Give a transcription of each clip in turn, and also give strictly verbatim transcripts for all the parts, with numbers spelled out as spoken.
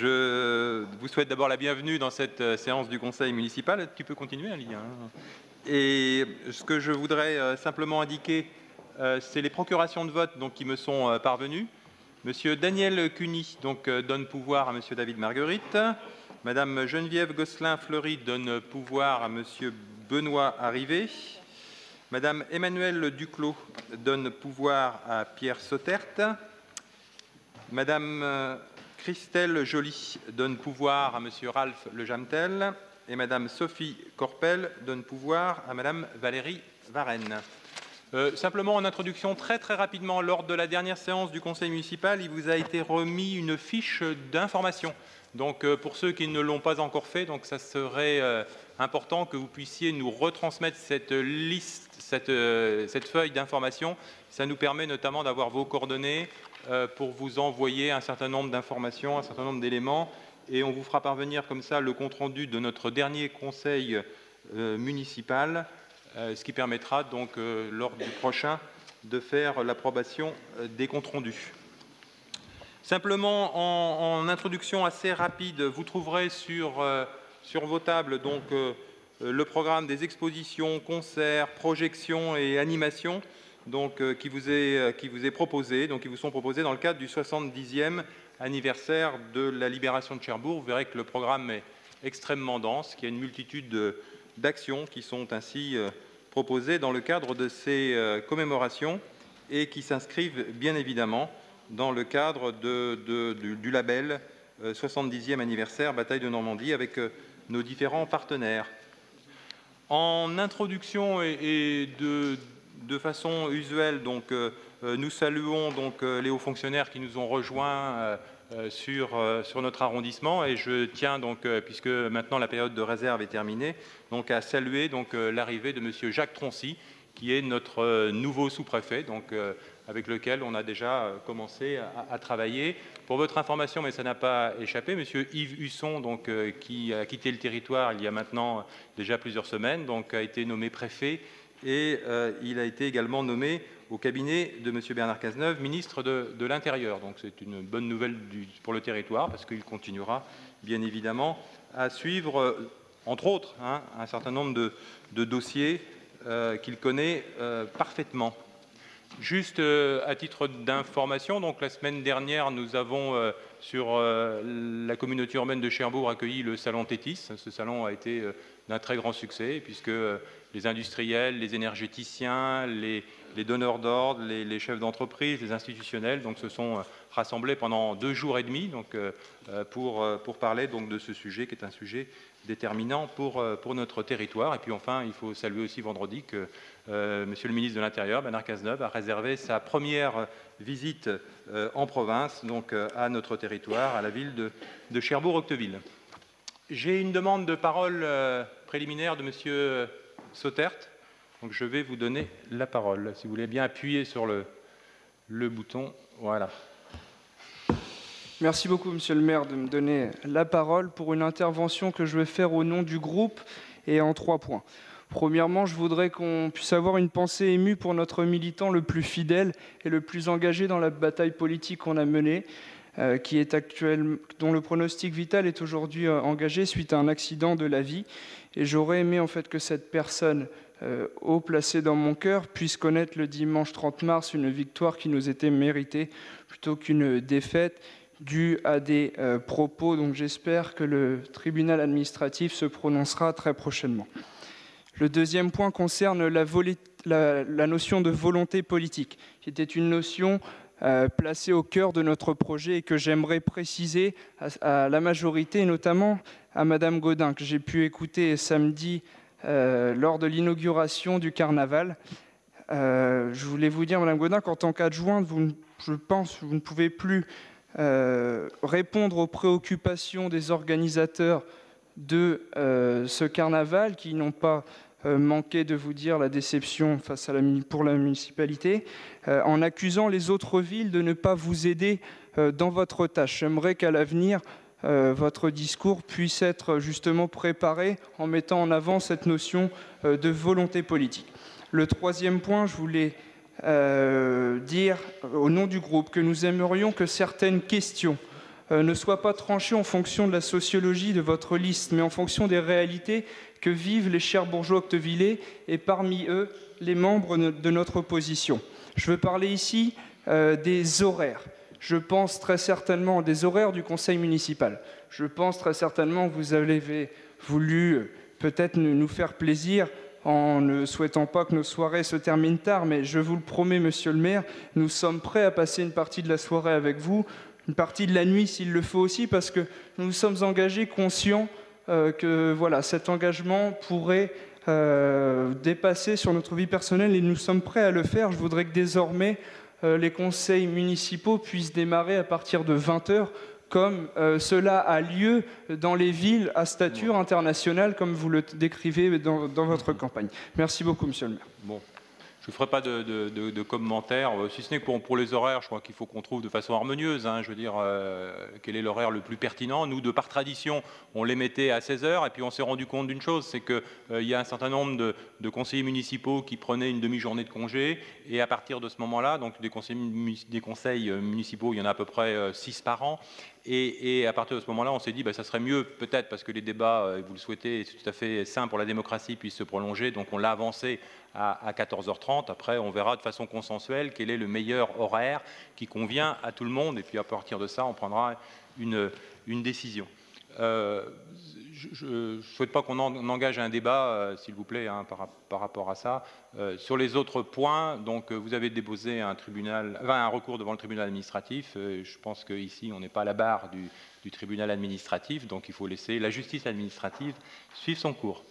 je vous souhaite d'abord la bienvenue dans cette séance du Conseil municipal. Tu peux continuer, Ali, hein. Et ce que je voudrais simplement indiquer, c'est les procurations de vote donc, qui me sont parvenues. Monsieur Daniel Cuny donc, donne pouvoir à Monsieur David Marguerite. Madame Geneviève Gosselin-Fleury donne pouvoir à Monsieur Benoît Arrivé. Madame Emmanuelle Duclos donne pouvoir à Pierre Sauterte. Madame Christelle Joly donne pouvoir à Monsieur Ralph Lejamtel. Et Madame Sophie Corpel donne pouvoir à Madame Valérie Varenne. Euh, simplement en introduction, très très rapidement, lors de la dernière séance du Conseil municipal, il vous a été remis une fiche d'information. Donc euh, pour ceux qui ne l'ont pas encore fait, donc ça serait euh, important que vous puissiez nous retransmettre cette liste, cette, euh, cette feuille d'information. Ça nous permet notamment d'avoir vos coordonnées euh, pour vous envoyer un certain nombre d'informations, un certain nombre d'éléments. Et on vous fera parvenir comme ça le compte-rendu de notre dernier conseil euh, municipal, euh, ce qui permettra donc euh, lors du prochain de faire l'approbation euh, des comptes rendus. Simplement, en, en introduction assez rapide, vous trouverez sur, euh, sur vos tables donc, euh, le programme des expositions, concerts, projections et animations donc, euh, qui, vous est, euh, qui vous est proposé, donc qui vous sont proposés dans le cadre du soixante-dixième anniversaire de la libération de Cherbourg. Vous verrez que le programme est extrêmement dense, qu'il y a une multitude d'actions qui sont ainsi euh, proposées dans le cadre de ces euh, commémorations et qui s'inscrivent bien évidemment dans le cadre de, de, de, du label euh, soixante-dixième anniversaire Bataille de Normandie avec euh, nos différents partenaires. En introduction et, et de, de façon usuelle, donc, euh, nous saluons donc, euh, les hauts fonctionnaires qui nous ont rejoints euh, euh, sur, euh, sur notre arrondissement et je tiens, donc, euh, puisque maintenant la période de réserve est terminée, donc, à saluer donc, euh, l'arrivée de M. Jacques Troncy, qui est notre euh, nouveau sous-préfet, donc, euh, avec lequel on a déjà euh, commencé à, à travailler. Pour votre information, mais ça n'a pas échappé, M. Yves Husson, donc, euh, qui a quitté le territoire il y a maintenant déjà plusieurs semaines, donc, a été nommé préfet et euh, il a été également nommé au cabinet de M. Bernard Cazeneuve, ministre de, de l'Intérieur. Donc c'est une bonne nouvelle du, pour le territoire, parce qu'il continuera bien évidemment à suivre, euh, entre autres, hein, un certain nombre de, de dossiers euh, qu'il connaît euh, parfaitement. Juste euh, à titre d'information, donc la semaine dernière, nous avons euh, sur euh, la communauté urbaine de Cherbourg accueilli le salon Tétis. Ce salon a été euh, d'un très grand succès, puisque euh, les industriels, les énergéticiens, les, les donneurs d'ordre, les, les chefs d'entreprise, les institutionnels donc, se sont euh, rassemblés pendant deux jours et demi donc, euh, pour, euh, pour parler donc, de ce sujet qui est un sujet déterminant pour, euh, pour notre territoire. Et puis enfin, il faut saluer aussi vendredi que euh, Monsieur le ministre de l'Intérieur, Bernard Cazeneuve, a réservé sa première visite euh, en province donc, euh, à notre territoire, à la ville de, de Cherbourg-Octeville. J'ai une demande de parole euh, préliminaire de Monsieur Sauterte. Donc je vais vous donner la parole. Si vous voulez bien appuyer sur le, le bouton. Voilà. Merci beaucoup, Monsieur le maire, de me donner la parole pour une intervention que je vais faire au nom du groupe et en trois points. Premièrement, je voudrais qu'on puisse avoir une pensée émue pour notre militant le plus fidèle et le plus engagé dans la bataille politique qu'on a menée, euh, qui est actuel, dont le pronostic vital est aujourd'hui euh, engagé suite à un accident de la vie. Et j'aurais aimé en fait que cette personne euh, haut placée dans mon cœur puisse connaître le dimanche trente mars une victoire qui nous était méritée plutôt qu'une défaite due à des euh, propos. Donc j'espère que le tribunal administratif se prononcera très prochainement. Le deuxième point concerne la, la, la notion de volonté politique, qui était une notion euh, placée au cœur de notre projet et que j'aimerais préciser à, à la majorité, et notamment à Madame Gaudin, que j'ai pu écouter samedi euh, lors de l'inauguration du carnaval. Euh, je voulais vous dire, Madame Gaudin, qu'en tant qu'adjointe, je pense que vous ne pouvez plus euh, répondre aux préoccupations des organisateurs de euh, ce carnaval, qui n'ont pas euh, manqué de vous dire la déception face à la, pour la municipalité, euh, en accusant les autres villes de ne pas vous aider euh, dans votre tâche. J'aimerais qu'à l'avenir, euh, votre discours puisse être justement préparé en mettant en avant cette notion euh, de volonté politique. Le troisième point, je voulais euh, dire au nom du groupe que nous aimerions que certaines questions euh, ne soit pas tranché en fonction de la sociologie de votre liste, mais en fonction des réalités que vivent les Cherbourgeois octevillais et parmi eux, les membres de notre opposition. Je veux parler ici euh, des horaires. Je pense très certainement des horaires du conseil municipal. Je pense très certainement que vous avez voulu euh, peut-être nous faire plaisir en ne souhaitant pas que nos soirées se terminent tard, mais je vous le promets, monsieur le maire, nous sommes prêts à passer une partie de la soirée avec vous, une partie de la nuit s'il le faut aussi, parce que nous nous sommes engagés conscients euh, que voilà, cet engagement pourrait euh, dépasser sur notre vie personnelle et nous sommes prêts à le faire. Je voudrais que désormais euh, les conseils municipaux puissent démarrer à partir de vingt heures, comme euh, cela a lieu dans les villes à stature internationale, comme vous le décrivez dans, dans votre campagne. Merci beaucoup, monsieur le maire. Bon. Je ne ferai pas de, de, de, de commentaires, si ce n'est que pour, pour les horaires, je crois qu'il faut qu'on trouve de façon harmonieuse. Hein, je veux dire, euh, quel est l'horaire le plus pertinent. Nous, de par tradition, on les mettait à seize heures, et puis on s'est rendu compte d'une chose, c'est qu'il euh, y a un certain nombre de, de conseillers municipaux qui prenaient une demi-journée de congé, et à partir de ce moment-là, donc des conseils, des conseils municipaux, il y en a à peu près six par an, et, et à partir de ce moment-là, on s'est dit, bah, ça serait mieux peut-être, parce que les débats, euh, vous le souhaitez, c'est tout à fait sain pour la démocratie, puissent se prolonger, donc on l'a avancé à quatorze heures trente. Après, on verra de façon consensuelle quel est le meilleur horaire qui convient à tout le monde. Et puis, à partir de ça, on prendra une, une décision. Euh, je ne souhaite pas qu'on en, engage un débat, euh, s'il vous plaît, hein, par, par rapport à ça. Euh, sur les autres points, donc, vous avez déposé un, tribunal, enfin, un recours devant le tribunal administratif. Euh, je pense qu'ici, on n'est pas à la barre du, du tribunal administratif. Donc, il faut laisser la justice administrative suivre son cours.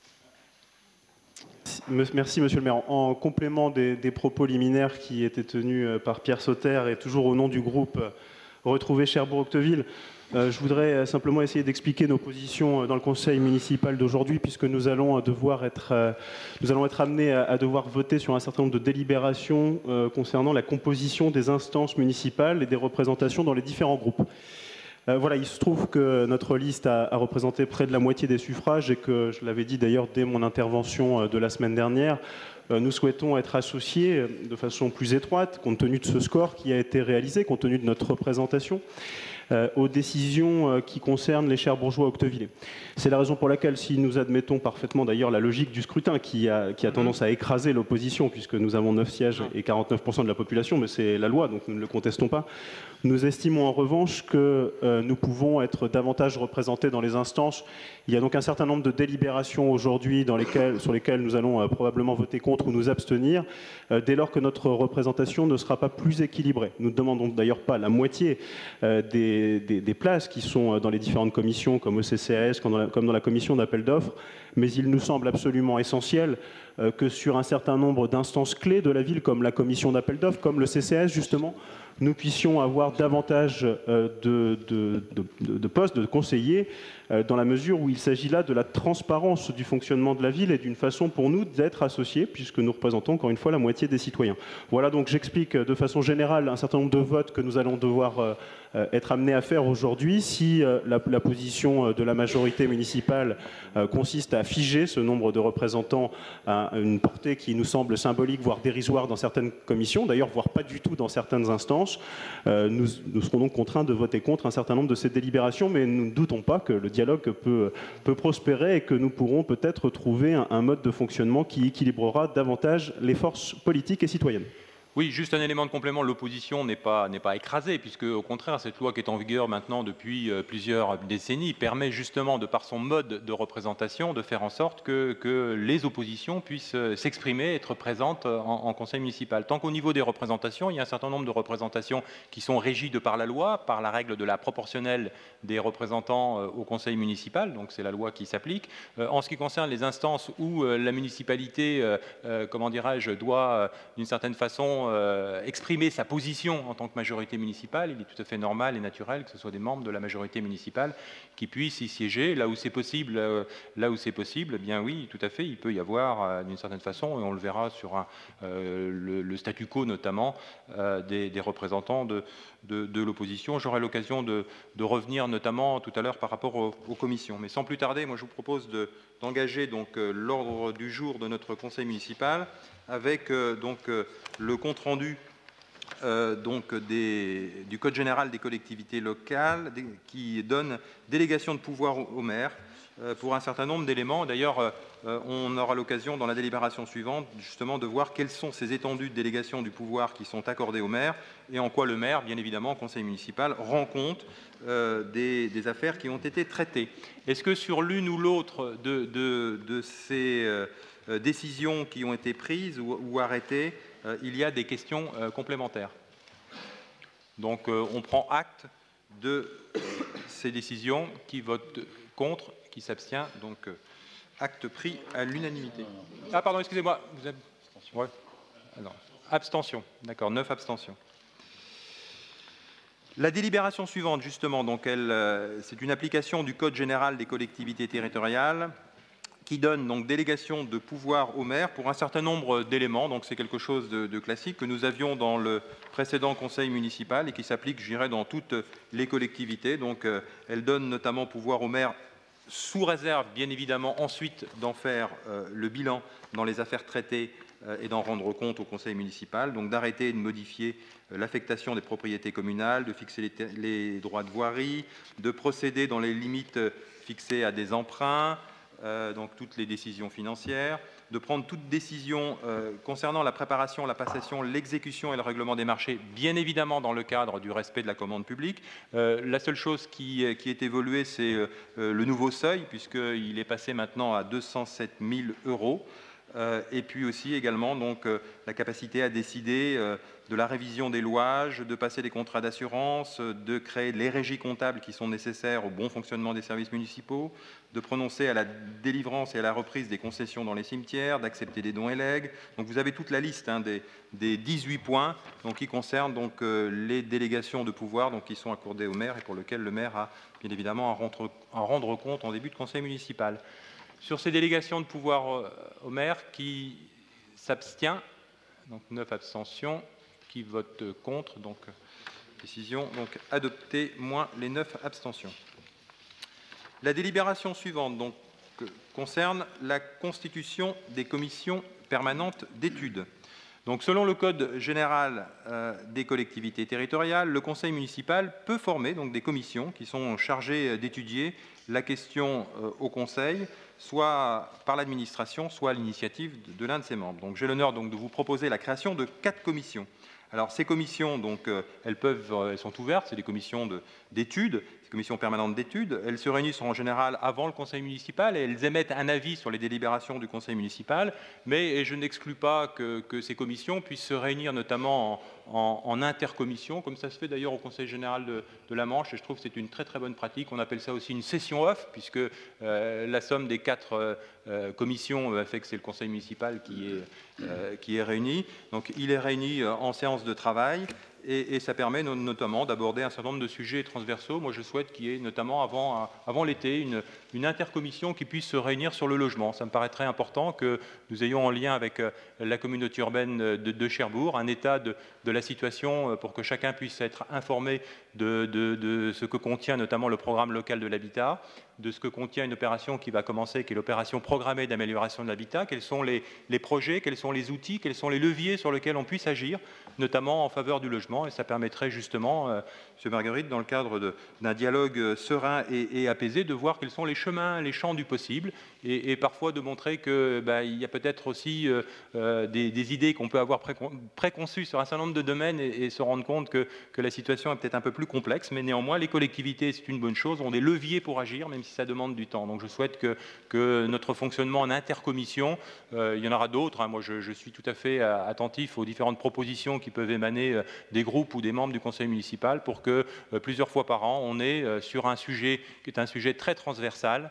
Merci, monsieur le maire. En complément des, des propos liminaires qui étaient tenus par Pierre Sauter et toujours au nom du groupe Retrouver Cherbourg-Octeville, euh, je voudrais simplement essayer d'expliquer nos positions dans le conseil municipal d'aujourd'hui, puisque nous allons devoir être, euh, nous allons être amenés à, à devoir voter sur un certain nombre de délibérations euh, concernant la composition des instances municipales et des représentations dans les différents groupes. Euh, voilà, il se trouve que notre liste a, a représenté près de la moitié des suffrages et que, je l'avais dit d'ailleurs dès mon intervention de la semaine dernière, euh, nous souhaitons être associés de façon plus étroite, compte tenu de ce score qui a été réalisé, compte tenu de notre représentation, euh, aux décisions euh, qui concernent les Cherbourgeois octevillais. C'est la raison pour laquelle, si nous admettons parfaitement d'ailleurs la logique du scrutin qui a, qui a tendance à écraser l'opposition, puisque nous avons neuf sièges et quarante-neuf pour cent de la population, mais c'est la loi, donc nous ne le contestons pas, nous estimons en revanche que euh, nous pouvons être davantage représentés dans les instances. Il y a donc un certain nombre de délibérations aujourd'hui dans lesquelles, sur lesquelles nous allons euh, probablement voter contre ou nous abstenir, euh, dès lors que notre représentation ne sera pas plus équilibrée. Nous ne demandons d'ailleurs pas la moitié euh, des, des, des places qui sont dans les différentes commissions, comme au C C A S, comme dans la, comme dans la commission d'appel d'offres, mais il nous semble absolument essentiel euh, que sur un certain nombre d'instances clés de la ville, comme la commission d'appel d'offres, comme le C C A S justement, nous puissions avoir davantage de, de, de, de postes de conseillers dans la mesure où il s'agit là de la transparence du fonctionnement de la ville et d'une façon pour nous d'être associés, puisque nous représentons encore une fois la moitié des citoyens. Voilà, donc j'explique de façon générale un certain nombre de votes que nous allons devoir être amenés à faire aujourd'hui. Si la, la position de la majorité municipale consiste à figer ce nombre de représentants à une portée qui nous semble symbolique, voire dérisoire dans certaines commissions, d'ailleurs voire pas du tout dans certaines instances, euh, nous, nous serons donc contraints de voter contre un certain nombre de ces délibérations, mais nous ne doutons pas que le dialogue peut, peut prospérer et que nous pourrons peut-être trouver un, un mode de fonctionnement qui équilibrera davantage les forces politiques et citoyennes. Oui, juste un élément de complément, l'opposition n'est pas, n'est pas écrasée, puisque au contraire, cette loi qui est en vigueur maintenant depuis euh, plusieurs décennies permet justement, de par son mode de représentation, de faire en sorte que, que les oppositions puissent euh, s'exprimer, être présentes en, en conseil municipal. Tant qu'au niveau des représentations, il y a un certain nombre de représentations qui sont régies de par la loi, par la règle de la proportionnelle des représentants euh, au conseil municipal, donc c'est la loi qui s'applique. Euh, en ce qui concerne les instances où euh, la municipalité, euh, euh, comment dirais-je, doit euh, d'une certaine façon Euh, exprimer sa position en tant que majorité municipale, il est tout à fait normal et naturel que ce soit des membres de la majorité municipale qui puissent y siéger. Là où c'est possible, euh, là où c'est possible, eh bien oui, tout à fait, il peut y avoir euh, d'une certaine façon, et on le verra sur un, euh, le, le statu quo notamment, euh, des, des représentants de, de, de l'opposition. J'aurai l'occasion de, de revenir notamment tout à l'heure par rapport aux, aux commissions. Mais sans plus tarder, moi je vous propose de, d'engager donc euh, l'ordre du jour de notre conseil municipal avec euh, donc euh, le compte-rendu euh, donc des, du Code général des collectivités locales des, qui donne délégation de pouvoir au, au maire euh, pour un certain nombre d'éléments. D'ailleurs, euh, on aura l'occasion dans la délibération suivante justement de voir quelles sont ces étendues de délégation du pouvoir qui sont accordées au maire et en quoi le maire, bien évidemment, au conseil municipal, rend compte euh, des, des affaires qui ont été traitées. Est-ce que sur l'une ou l'autre de, de, de ces euh, décisions qui ont été prises ou, ou arrêtées, euh, il y a des questions euh, complémentaires? Donc euh, on prend acte de ces décisions. Qui vote contre, qui s'abstient, donc euh, acte pris à l'unanimité. Ah pardon, excusez-moi. Vous avez... ouais. Alors, abstention, d'accord, neuf abstentions. La délibération suivante, justement, donc elle, euh, c'est une application du Code général des collectivités territoriales qui donne donc délégation de pouvoir au maire pour un certain nombre d'éléments. Donc c'est quelque chose de, de classique que nous avions dans le précédent conseil municipal et qui s'applique, je dirais, dans toutes les collectivités. Donc euh, elle donne notamment pouvoir au maire, sous réserve, bien évidemment, ensuite d'en faire euh, le bilan dans les affaires traitées euh, et d'en rendre compte au conseil municipal, donc d'arrêter et de modifier euh, l'affectation des propriétés communales, de fixer les, les droits de voirie, de procéder dans les limites fixées à des emprunts, euh, donc toutes les décisions financières, de prendre toute décision euh, concernant la préparation, la passation, l'exécution et le règlement des marchés, bien évidemment dans le cadre du respect de la commande publique. Euh, la seule chose qui, qui est évoluée, c'est euh, le nouveau seuil, puisqu'il est passé maintenant à deux cent sept mille euros. Euh, et puis aussi également donc, euh, la capacité à décider euh, de la révision des louages, de passer des contrats d'assurance, de créer les régies comptables qui sont nécessaires au bon fonctionnement des services municipaux, de prononcer à la délivrance et à la reprise des concessions dans les cimetières, d'accepter des dons et legs. Donc vous avez toute la liste hein, des, des dix-huit points donc, qui concernent donc, euh, les délégations de pouvoir donc, qui sont accordées au maire et pour lesquelles le maire a bien évidemment à rendre, à rendre compte en début de conseil municipal. Sur ces délégations de pouvoir au maire, qui s'abstient, donc neuf abstentions, qui vote contre, donc décision donc adoptée, moins les neuf abstentions. La délibération suivante donc, concerne la constitution des commissions permanentes d'études. Donc, selon le Code général euh, des collectivités territoriales, le conseil municipal peut former donc, des commissions qui sont chargées d'étudier la question euh, au conseil, soit par l'administration, soit à l'initiative de, de l'un de ses membres. Donc, j'ai l'honneur donc, de vous proposer la création de quatre commissions. Alors, ces commissions, donc, euh, elles, peuvent, euh, elles sont ouvertes, c'est des commissions d'études, des commissions permanentes d'études. Elles se réunissent en général avant le conseil municipal et elles émettent un avis sur les délibérations du conseil municipal. Mais je n'exclus pas que, que ces commissions puissent se réunir notamment en, en, en intercommission, comme ça se fait d'ailleurs au conseil général de, de la Manche. Et je trouve que c'est une très très bonne pratique. On appelle ça aussi une session off, puisque euh, la somme des quatre euh, commissions euh, fait que c'est le conseil municipal qui est, euh, qui est réuni. Donc il est réuni euh, en séance de travail. Et, et ça permet notamment d'aborder un certain nombre de sujets transversaux. Moi, je souhaite qu'il y ait notamment avant, avant l'été une, une intercommission qui puisse se réunir sur le logement. Ça me paraît très important que nous ayons en lien avec la communauté urbaine de, de Cherbourg un état de, de la situation pour que chacun puisse être informé de, de, de ce que contient notamment le programme local de l'habitat, de ce que contient une opération qui va commencer, qui est l'opération programmée d'amélioration de l'habitat, quels sont les, les projets, quels sont les outils, quels sont les leviers sur lesquels on puisse agir, notamment en faveur du logement. Et ça permettrait justement, euh, M. Marguerite, dans le cadre d'un dialogue serein et, et apaisé, de voir quels sont les chemins, les champs du possible, et, et parfois de montrer qu'il bah, y a peut-être aussi euh, euh, des, des idées qu'on peut avoir précon préconçues sur un certain nombre de domaines et, et se rendre compte que, que la situation est peut-être un peu plus complexe, mais néanmoins, les collectivités, c'est une bonne chose, ont des leviers pour agir, même si ça demande du temps. Donc je souhaite que, que notre fonctionnement en intercommission, euh, il y en aura d'autres, hein. Moi je, je suis tout à fait attentif aux différentes propositions qui peuvent émaner euh, des groupes ou des membres du conseil municipal pour que euh, plusieurs fois par an, on ait euh, sur un sujet qui est un sujet très transversal,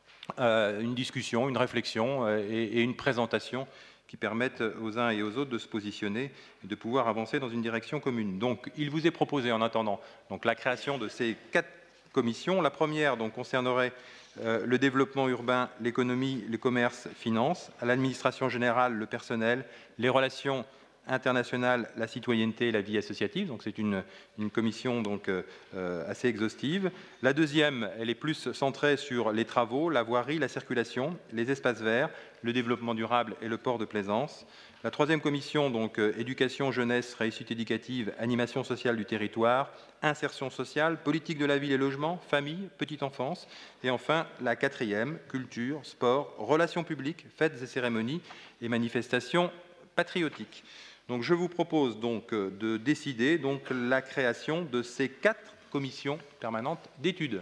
euh, une discussion, une réflexion euh, et, et une présentation qui permettent aux uns et aux autres de se positionner et de pouvoir avancer dans une direction commune. Donc il vous est proposé en attendant donc, la création de ces quatre commissions. La première donc, concernerait euh, le développement urbain, l'économie, le commerce, finances, à l'administration générale, le personnel, les relations internationale, la citoyenneté et la vie associative. Donc c'est une, une commission donc, euh, assez exhaustive. La deuxième, elle est plus centrée sur les travaux, la voirie, la circulation, les espaces verts, le développement durable et le port de plaisance. La troisième commission, donc euh, éducation, jeunesse, réussite éducative, animation sociale du territoire, insertion sociale, politique de la ville et logement, famille, petite enfance. Et enfin, la quatrième, culture, sport, relations publiques, fêtes et cérémonies et manifestations patriotiques. Donc je vous propose donc de décider donc la création de ces quatre commissions permanentes d'études.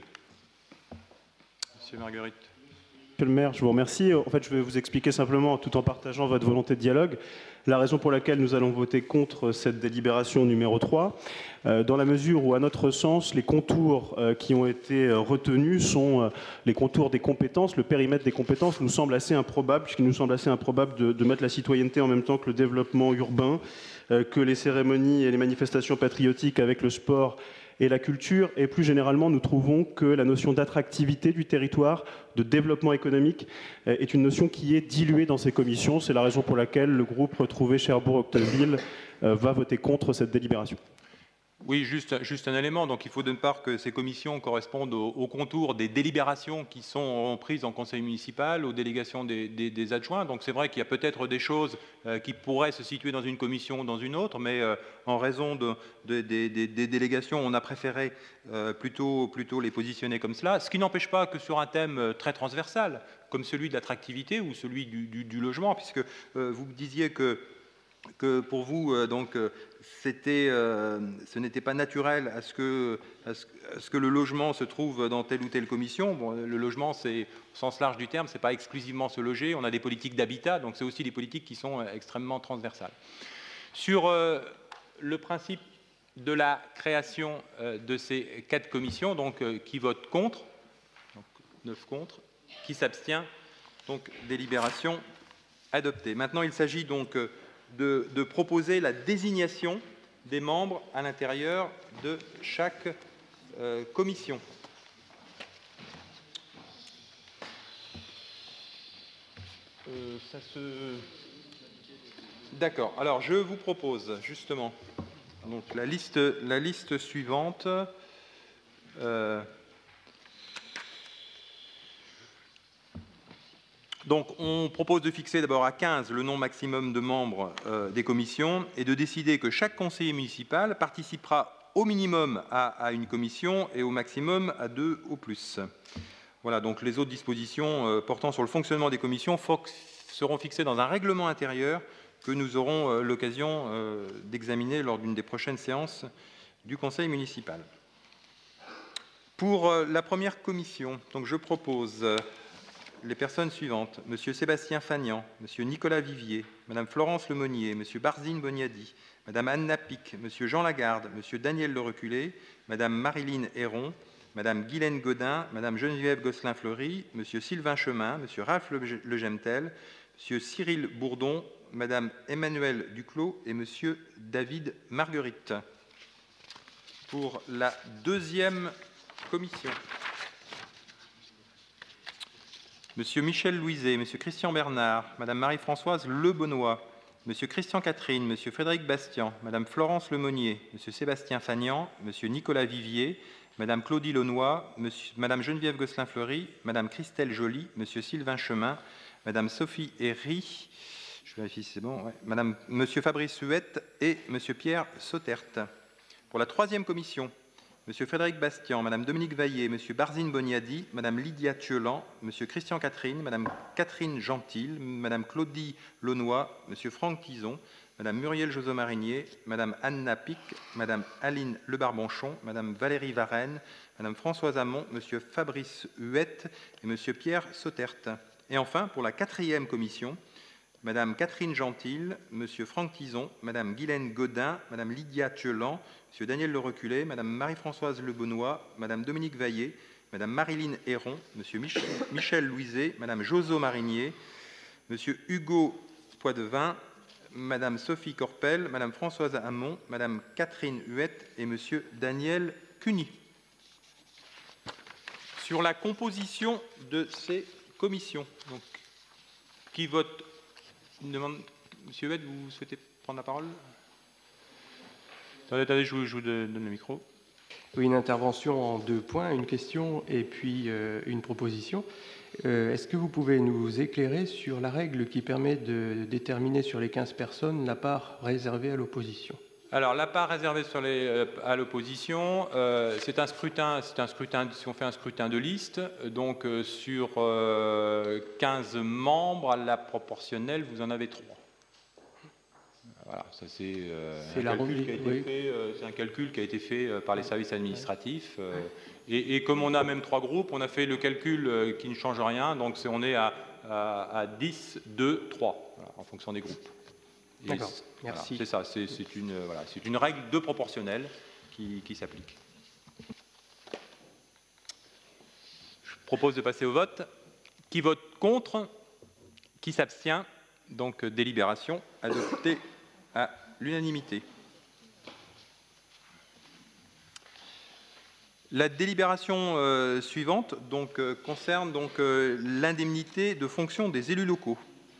Monsieur Marguerite. Monsieur le maire, je vous remercie. En fait, je vais vous expliquer simplement, tout en partageant votre volonté de dialogue, la raison pour laquelle nous allons voter contre cette délibération numéro trois, euh, dans la mesure où, à notre sens, les contours euh, qui ont été retenus sont euh, les contours des compétences. Le périmètre des compétences nous semble assez improbable, puisqu'il nous semble assez improbable de, de mettre la citoyenneté en même temps que le développement urbain, euh, que les cérémonies et les manifestations patriotiques avec le sport et la culture, et plus généralement, nous trouvons que la notion d'attractivité du territoire, de développement économique, est une notion qui est diluée dans ces commissions. C'est la raison pour laquelle le groupe Retrouver Cherbourg-Octeville va voter contre cette délibération. Oui, juste, juste un élément. Donc, il faut d'une part que ces commissions correspondent au, au contour des délibérations qui sont prises en conseil municipal, aux délégations des, des, des adjoints. Donc, c'est vrai qu'il y a peut-être des choses euh, qui pourraient se situer dans une commission ou dans une autre, mais euh, en raison de, de, de, de, des délégations, on a préféré euh, plutôt, plutôt les positionner comme cela. Ce qui n'empêche pas que sur un thème très transversal, comme celui de l'attractivité ou celui du, du, du logement, puisque euh, vous disiez que que pour vous, euh, donc, euh, c'était, euh, ce n'était pas naturel à ce, que, à, ce, à ce que le logement se trouve dans telle ou telle commission. Bon, le logement, c'est, au sens large du terme, ce n'est pas exclusivement se loger. On a des politiques d'habitat, donc c'est aussi des politiques qui sont extrêmement transversales. Sur euh, le principe de la création euh, de ces quatre commissions, donc euh, qui vote contre, donc neuf contre, qui s'abstient, donc délibération adoptée. Maintenant, il s'agit donc euh, De, de proposer la désignation des membres à l'intérieur de chaque euh, commission. Euh, ça se... D'accord. Alors, je vous propose justement donc, la, liste, la liste suivante. Euh, Donc, on propose de fixer d'abord à quinze le nombre maximum de membres euh, des commissions et de décider que chaque conseiller municipal participera au minimum à, à une commission et au maximum à deux au plus. Voilà, donc les autres dispositions euh, portant sur le fonctionnement des commissions seront fixées dans un règlement intérieur que nous aurons euh, l'occasion euh, d'examiner lors d'une des prochaines séances du conseil municipal. Pour euh, la première commission, donc je propose... Euh, les personnes suivantes, M. Sébastien Fagnan, M. Nicolas Vivier, Mme Florence Lemonnier, M. Barzine Boniadi, Mme Anna Pic, M. Jean Lagarde, M. Daniel Le Reculé, Mme Marilyn Héron, Mme Guylaine Godin, Mme Geneviève Gosselin-Fleury, M. Sylvain Chemin, M. Ralph Le Gemtel, M. Cyril Bourdon, Mme Emmanuelle Duclos et M. David Marguerite. Pour la deuxième commission, Monsieur Michel Louiset, Monsieur Christian Bernard, Madame Marie-Françoise Lebonnois, Monsieur Christian Catherine, Monsieur Frédéric Bastian, Madame Florence Lemonnier, Monsieur Sébastien Fagnan, Monsieur Nicolas Vivier, Madame Claudie Launois, Monsieur, Madame Geneviève Gosselin-Fleury, Madame Christelle Joly, Monsieur Sylvain Chemin, Madame Sophie Herry, je vérifie si c'est bon, ouais, Madame, Monsieur Fabrice Huette et Monsieur Pierre Sautert. Pour la troisième commission, Monsieur Frédéric Bastian, Madame Dominique Vaillé, Monsieur Barzine Boniadi, Madame Lydia Thielan, Monsieur Christian Catherine, Madame Catherine Gentil, Madame Claudie Launois, Monsieur Franck Tison, Madame Muriel Josot-Marinier, Madame Anna Pic, Madame Aline Lebarbonchon, Madame Valérie Varenne, Madame Françoise Hamon, Monsieur Fabrice Huette et Monsieur Pierre Sautert. Et enfin, pour la quatrième commission, Madame Catherine Gentil, Monsieur Franck Tison, Madame Guylaine Godin, Madame Lydia Thielan, Monsieur Daniel Le Reculé, Madame Marie-Françoise Lebonnois, Madame Dominique Vaillé, Madame Marilyn Héron, Monsieur Mich Michel Louiset, Madame Joso Marinier, Monsieur Hugo Poidevin, Madame Sophie Corpel, Madame Françoise Hamon, Madame Catherine Huette et Monsieur Daniel Cuny. Sur la composition de ces commissions, donc, qui vote? Une demande, Monsieur Huette, vous souhaitez prendre la parole? Attendez, attendez, je vous, je vous donne le micro. Oui, une intervention en deux points, une question et puis euh, une proposition. Euh, Est-ce que vous pouvez nous éclairer sur la règle qui permet de déterminer sur les quinze personnes la part réservée à l'opposition? Alors, la part réservée sur les, euh, à l'opposition, euh, c'est un scrutin, c'est un scrutin, si on fait un scrutin de liste, donc euh, sur euh, quinze membres, à la proportionnelle, vous en avez trois. Voilà, ça c'est euh, un, oui. euh, un calcul qui a été fait euh, par les services administratifs. Euh, et, et comme on a même trois groupes, on a fait le calcul euh, qui ne change rien, donc est, on est à, à, à dix, deux, trois, voilà, en fonction des groupes. D'accord, merci. Voilà, c'est ça, c'est une, euh, voilà, une règle de proportionnelle qui, qui s'applique. Je propose de passer au vote. Qui vote contre? Qui s'abstient? Donc délibération adoptée à l'unanimité. La délibération euh, suivante donc, euh, concerne donc, euh, l'indemnité de fonction des élus locaux.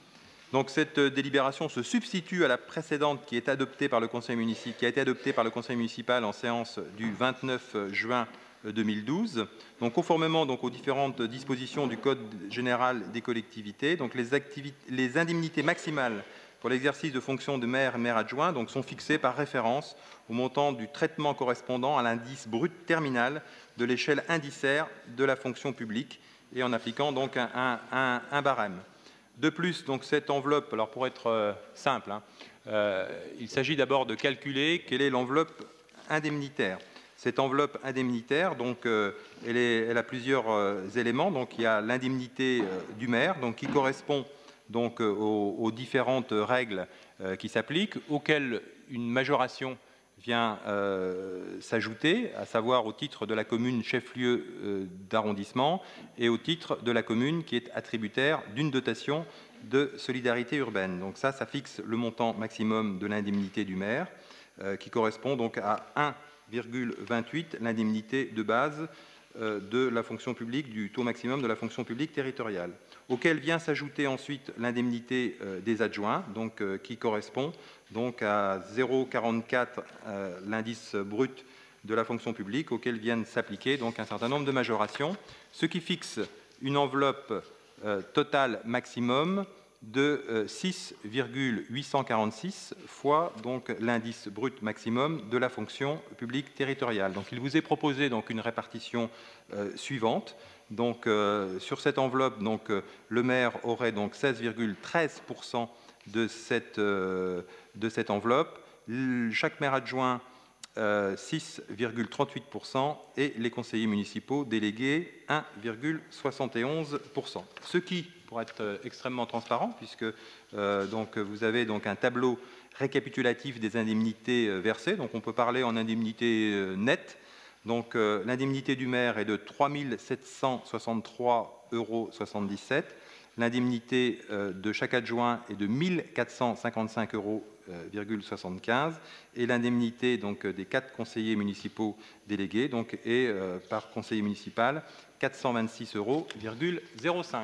Donc, cette euh, délibération se substitue à la précédente qui, est adoptée par le Conseil municipal, qui a été adoptée par le Conseil municipal en séance du vingt-neuf juin deux mille douze. Donc, conformément donc, aux différentes dispositions du Code général des collectivités, donc, les, les indemnités maximales pour l'exercice de fonctions de maire et maire adjoint donc, sont fixées par référence au montant du traitement correspondant à l'indice brut terminal de l'échelle indiciaire de la fonction publique et en appliquant donc un, un, un, un barème. De plus, donc, cette enveloppe, alors pour être euh, simple, hein, euh, il s'agit d'abord de calculer quelle est l'enveloppe indemnitaire. Cette enveloppe indemnitaire, donc, euh, elle, est, elle a plusieurs euh, éléments. Donc, il y a l'indemnité euh, du maire, donc, qui correspond donc, euh, aux, aux différentes règles euh, qui s'appliquent, auxquelles une majoration vient euh, s'ajouter, à savoir au titre de la commune chef-lieu euh, d'arrondissement et au titre de la commune qui est attributaire d'une dotation de solidarité urbaine. Donc ça, ça fixe le montant maximum de l'indemnité du maire, euh, qui correspond donc à un virgule vingt-huit l'indemnité de base euh, de la fonction publique, du taux maximum de la fonction publique territoriale, auquel vient s'ajouter ensuite l'indemnité euh, des adjoints, donc, euh, qui correspond donc à zéro virgule quarante-quatre euh, l'indice brut de la fonction publique, auquel viennent s'appliquer donc un certain nombre de majorations, ce qui fixe une enveloppe euh, totale maximum de euh, six virgule huit cent quarante-six fois donc l'indice brut maximum de la fonction publique territoriale. Donc il vous est proposé donc une répartition euh, suivante. Donc euh, sur cette enveloppe, donc euh, le maire aurait donc seize virgule treize pour cent de cette euh, de cette enveloppe. Chaque maire adjoint euh, six virgule trente-huit pour cent et les conseillers municipaux délégués un virgule soixante et onze pour cent. Ce qui, pour être extrêmement transparent, puisque euh, donc, vous avez donc un tableau récapitulatif des indemnités versées, donc on peut parler en indemnité euh, nette. Donc euh, l'indemnité du maire est de trois mille sept cent soixante-trois euros soixante-dix-sept. L'indemnité euh, de chaque adjoint est de mille quatre cent cinquante-cinq euros soixante-quinze et l'indemnité donc des quatre conseillers municipaux délégués donc est euh, par conseiller municipal quatre cent vingt-six euros zéro cinq.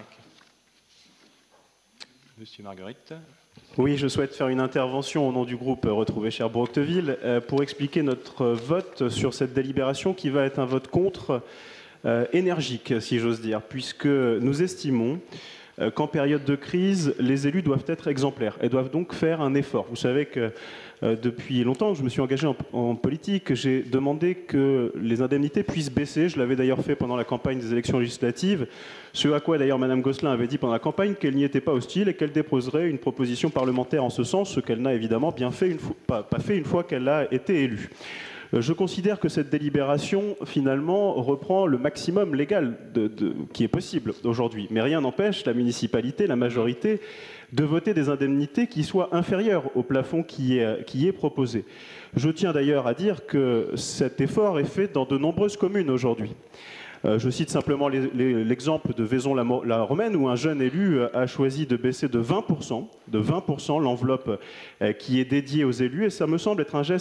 Monsieur Marguerite. Oui, je souhaite faire une intervention au nom du groupe Retrouver Cherbourg-Octeville euh, pour expliquer notre vote sur cette délibération qui va être un vote contre euh, énergique, si j'ose dire, puisque nous estimons qu'en période de crise, les élus doivent être exemplaires et doivent donc faire un effort. Vous savez que euh, depuis longtemps, je me suis engagé en, en politique, j'ai demandé que les indemnités puissent baisser. Je l'avais d'ailleurs fait pendant la campagne des élections législatives, ce à quoi d'ailleurs Mme Gosselin avait dit pendant la campagne qu'elle n'y était pas hostile et qu'elle déposerait une proposition parlementaire en ce sens, ce qu'elle n'a évidemment bien fait une fois, pas, pas fait une fois qu'elle a été élue. Je considère que cette délibération, finalement, reprend le maximum légal de, de, qui est possible aujourd'hui. Mais rien n'empêche la municipalité, la majorité, de voter des indemnités qui soient inférieures au plafond qui est, qui est proposé. Je tiens d'ailleurs à dire que cet effort est fait dans de nombreuses communes aujourd'hui. Euh, je cite simplement l'exemple de Vaison-la-Romaine où un jeune élu a choisi de baisser de vingt pour cent, de vingt pour cent l'enveloppe euh, qui est dédiée aux élus et ça me semble être un geste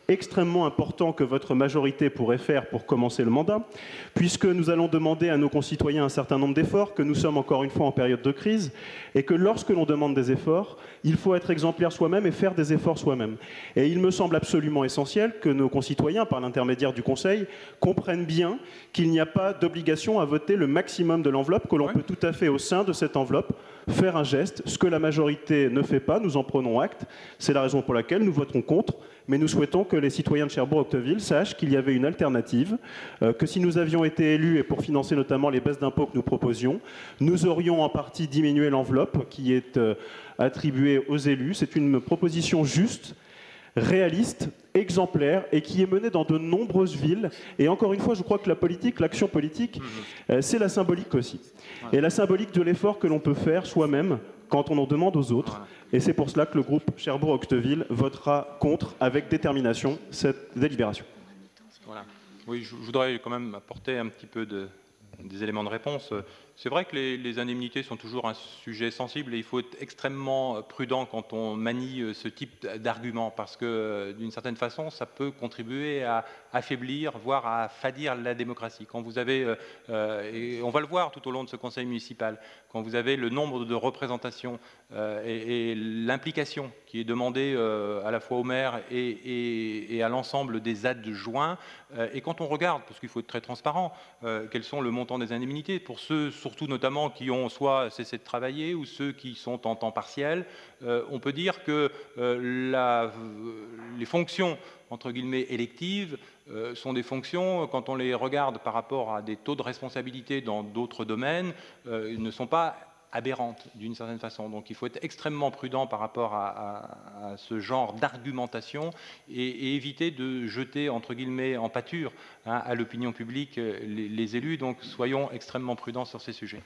extrêmement important que votre majorité pourrait faire pour commencer le mandat, puisque nous allons demander à nos concitoyens un certain nombre d'efforts, que nous sommes encore une fois en période de crise, et que lorsque l'on demande des efforts, il faut être exemplaire soi-même et faire des efforts soi-même. Et il me semble absolument essentiel que nos concitoyens, par l'intermédiaire du Conseil, comprennent bien qu'il n'y a pas d'obligation à voter le maximum de l'enveloppe, que l'on Ouais. peut tout à fait, au sein de cette enveloppe, faire un geste. Ce que la majorité ne fait pas, nous en prenons acte. C'est la raison pour laquelle nous voterons contre, mais nous souhaitons que les citoyens de Cherbourg-Octeville sachent qu'il y avait une alternative, euh, que si nous avions été élus, et pour financer notamment les baisses d'impôts que nous proposions, nous aurions en partie diminué l'enveloppe qui est euh, attribuée aux élus. C'est une proposition juste, réaliste, exemplaire et qui est menée dans de nombreuses villes. Et encore une fois, je crois que la politique, l'action politique, euh, c'est la symbolique aussi. Et la symbolique de l'effort que l'on peut faire soi-même quand on en demande aux autres. Et c'est pour cela que le groupe Cherbourg-Octeville votera contre, avec détermination, cette délibération. Voilà. Oui, je voudrais quand même apporter un petit peu de, des éléments de réponse. C'est vrai que les, les indemnités sont toujours un sujet sensible et il faut être extrêmement prudent quand on manie ce type d'argument parce que d'une certaine façon, ça peut contribuer à affaiblir, voire à affadir la démocratie. Quand vous avez, euh, et on va le voir tout au long de ce conseil municipal, quand vous avez le nombre de représentations euh, et, et l'implication qui est demandée euh, à la fois au maire et, et, et à l'ensemble des adjoints, euh, et quand on regarde, parce qu'il faut être très transparent, euh, quels sont le montant des indemnités pour ceux surtout notamment qui ont soit cessé de travailler ou ceux qui sont en temps partiel, euh, on peut dire que euh, la, les fonctions entre guillemets électives euh, sont des fonctions, quand on les regarde par rapport à des taux de responsabilité dans d'autres domaines, euh, ne sont pas aberrantes d'une certaine façon. Donc il faut être extrêmement prudent par rapport à, à, à ce genre d'argumentation et, et éviter de jeter entre guillemets en pâture hein, à l'opinion publique les, les élus. Donc soyons extrêmement prudents sur ces sujets.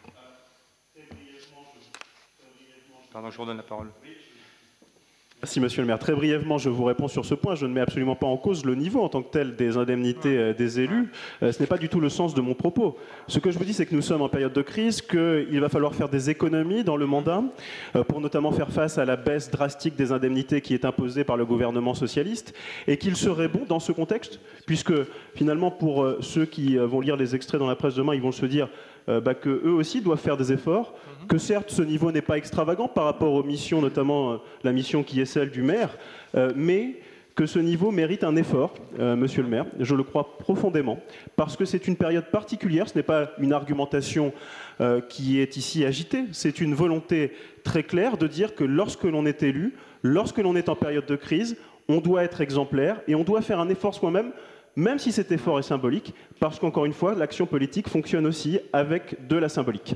Pardon, je vous redonne la parole. Merci, monsieur le maire. Très brièvement, je vous réponds sur ce point. Je ne mets absolument pas en cause le niveau en tant que tel des indemnités euh, des élus. Euh, ce n'est pas du tout le sens de mon propos. Ce que je vous dis, c'est que nous sommes en période de crise, qu'il va falloir faire des économies dans le mandat euh, pour notamment faire face à la baisse drastique des indemnités qui est imposée par le gouvernement socialiste et qu'il serait bon dans ce contexte, puisque finalement, pour euh, ceux qui euh, vont lire les extraits dans la presse demain, ils vont se dire euh, bah, qu'eux aussi doivent faire des efforts, que certes, ce niveau n'est pas extravagant par rapport aux missions, notamment euh, la mission qui est celle du maire, euh, mais que ce niveau mérite un effort, euh, monsieur le maire, je le crois profondément, parce que c'est une période particulière, ce n'est pas une argumentation euh, qui est ici agitée, c'est une volonté très claire de dire que lorsque l'on est élu, lorsque l'on est en période de crise, on doit être exemplaire et on doit faire un effort soi-même, même si cet effort est symbolique, parce qu'encore une fois, l'action politique fonctionne aussi avec de la symbolique.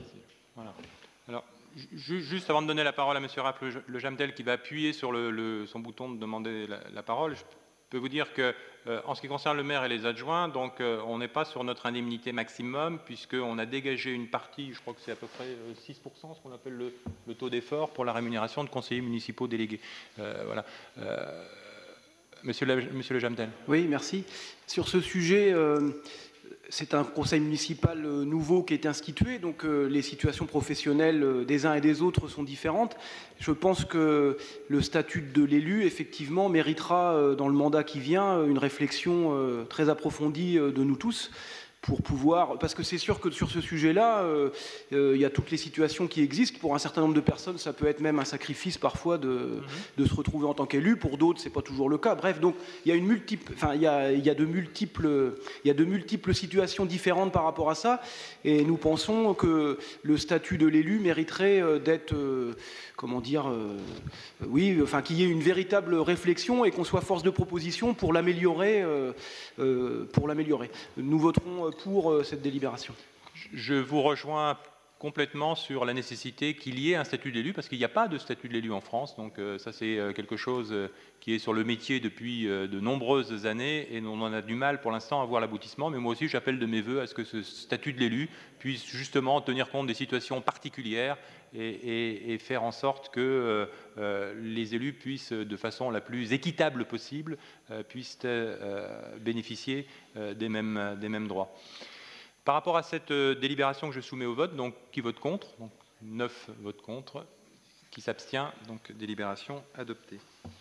Juste avant de donner la parole à M. Rapple Le Jamtel qui va appuyer sur le, le, son bouton de demander la, la parole, je peux vous dire que euh, en ce qui concerne le maire et les adjoints, donc euh, on n'est pas sur notre indemnité maximum puisqu'on a dégagé une partie, je crois que c'est à peu près six pour cent, ce qu'on appelle le, le taux d'effort pour la rémunération de conseillers municipaux délégués. Euh, voilà. Euh, monsieur, le, monsieur Le Jamtel. Oui, merci. Sur ce sujet, euh, c'est un conseil municipal nouveau qui est institué, donc euh, les situations professionnelles des uns et des autres sont différentes. Je pense que le statut de l'élu, effectivement, méritera, euh, dans le mandat qui vient, une réflexion euh, très approfondie euh, de nous tous, pour pouvoir, parce que c'est sûr que sur ce sujet-là, euh, euh, il y a toutes les situations qui existent. Pour un certain nombre de personnes, ça peut être même un sacrifice parfois de, mm-hmm. de se retrouver en tant qu'élu. Pour d'autres, c'est pas toujours le cas. Bref, donc il y a une multiple, enfin il y a, il y a de multiples, il y a de multiples situations différentes par rapport à ça. Et nous pensons que le statut de l'élu mériterait d'être, euh, comment dire, euh, oui, enfin qu'il y ait une véritable réflexion et qu'on soit force de proposition pour l'améliorer, euh, euh, pour l'améliorer. Nous voterons pour cette délibération. Je vous rejoins complètement sur la nécessité qu'il y ait un statut d'élu, parce qu'il n'y a pas de statut de l'élu en France, donc euh, ça c'est euh, quelque chose euh, qui est sur le métier depuis euh, de nombreuses années, et on en a du mal pour l'instant à voir l'aboutissement, mais moi aussi j'appelle de mes voeux à ce que ce statut de l'élu puisse justement tenir compte des situations particulières et, et, et faire en sorte que euh, euh, les élus puissent, de façon la plus équitable possible, euh, puissent euh, bénéficier euh, des mêmes, des mêmes droits. Par rapport à cette euh, délibération que je soumets au vote, donc qui vote contre, donc neuf votent contre, qui s'abstient, donc délibération adoptée.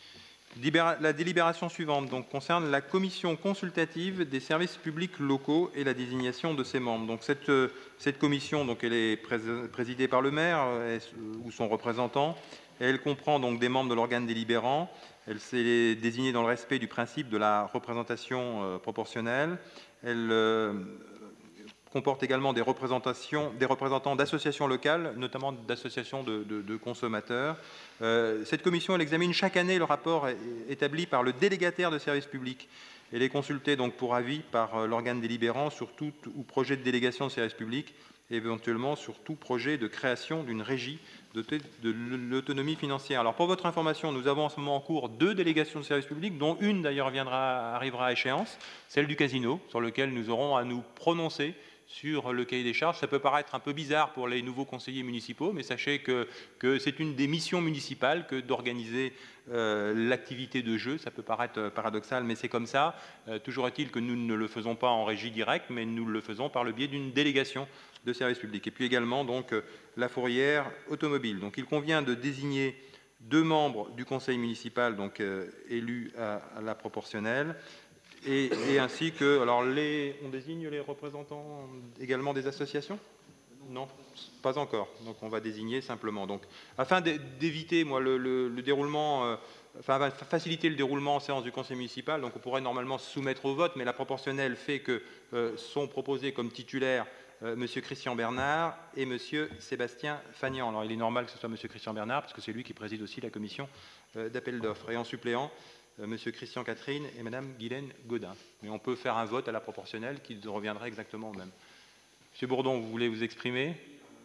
La délibération suivante donc, concerne la commission consultative des services publics locaux et la désignation de ses membres. Donc, cette, cette commission, donc, elle est présidée par le maire ou son représentant. Elle comprend donc des membres de l'organe délibérant. Elle s'est désignée dans le respect du principe de la représentation euh, proportionnelle. Elle euh, comporte également des, représentations, des représentants d'associations locales, notamment d'associations de, de, de consommateurs. Euh, cette commission elle examine chaque année le rapport établi par le délégataire de service public. Elle est consultée donc pour avis par l'organe délibérant sur tout ou projet de délégation de service public et éventuellement sur tout projet de création d'une régie de, de l'autonomie financière. Alors pour votre information, nous avons en ce moment en cours deux délégations de service public, dont une d'ailleurs viendra, arrivera à échéance, celle du casino, sur lequel nous aurons à nous prononcer sur le cahier des charges. Ça peut paraître un peu bizarre pour les nouveaux conseillers municipaux, mais sachez que, que c'est une des missions municipales que d'organiser euh, l'activité de jeu. Ça peut paraître paradoxal, mais c'est comme ça. Euh, toujours est-il que nous ne le faisons pas en régie directe, mais nous le faisons par le biais d'une délégation de service public. Et puis également donc, la fourrière automobile. Donc il convient de désigner deux membres du conseil municipal donc, euh, élus à, à la proportionnelle. Et, et ainsi que, alors les, on désigne les représentants également des associations? Non, pas encore. Donc on va désigner simplement. Donc, afin d'éviter moi le, le, le déroulement, euh, enfin faciliter le déroulement en séance du conseil municipal, donc on pourrait normalement se soumettre au vote, mais la proportionnelle fait que euh, sont proposés comme titulaires euh, M. Christian Bernard et M. Sébastien Fagnan. Alors il est normal que ce soit M. Christian Bernard parce que c'est lui qui préside aussi la commission euh, d'appel d'offres. Et en suppléant, Monsieur Christian Catherine et Madame Guylaine Godin. Mais on peut faire un vote à la proportionnelle qui reviendrait exactement au même. Monsieur Bourdon, vous voulez vous exprimer?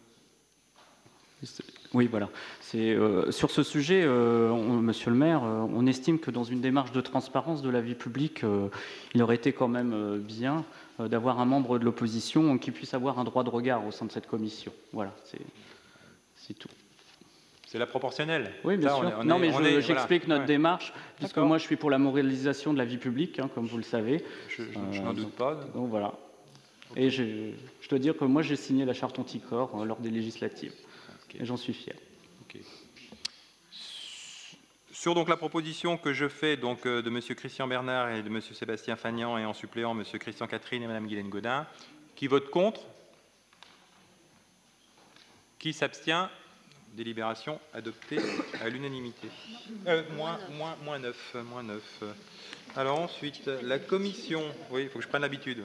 Oui, voilà. Euh, sur ce sujet, euh, on, Monsieur le maire, euh, on estime que dans une démarche de transparence de la vie publique, euh, il aurait été quand même euh, bien euh, d'avoir un membre de l'opposition qui puisse avoir un droit de regard au sein de cette commission. Voilà, c'est tout. C'est la proportionnelle. Oui, bien ça, sûr. On est, on non, mais est, j'explique voilà. notre ouais. démarche, puisque moi, je suis pour la moralisation de la vie publique, hein, comme vous le savez. Je, je, je euh, n'en doute pas. Donc voilà. Okay. Et je, je dois dire que moi, j'ai signé la charte anticorps euh, lors des législatives. Okay. Et j'en suis fier. Okay. Sur donc, la proposition que je fais donc, de M. Christian Bernard et de M. Sébastien Fagnan, et en suppléant M. Christian Catherine et Mme Guylaine Godin, qui vote contre? Qui s'abstient? Délibération adoptée à l'unanimité. Euh, moins, moins, moins neuf, moins neuf. Alors ensuite, la commission... Oui, il faut que je prenne l'habitude.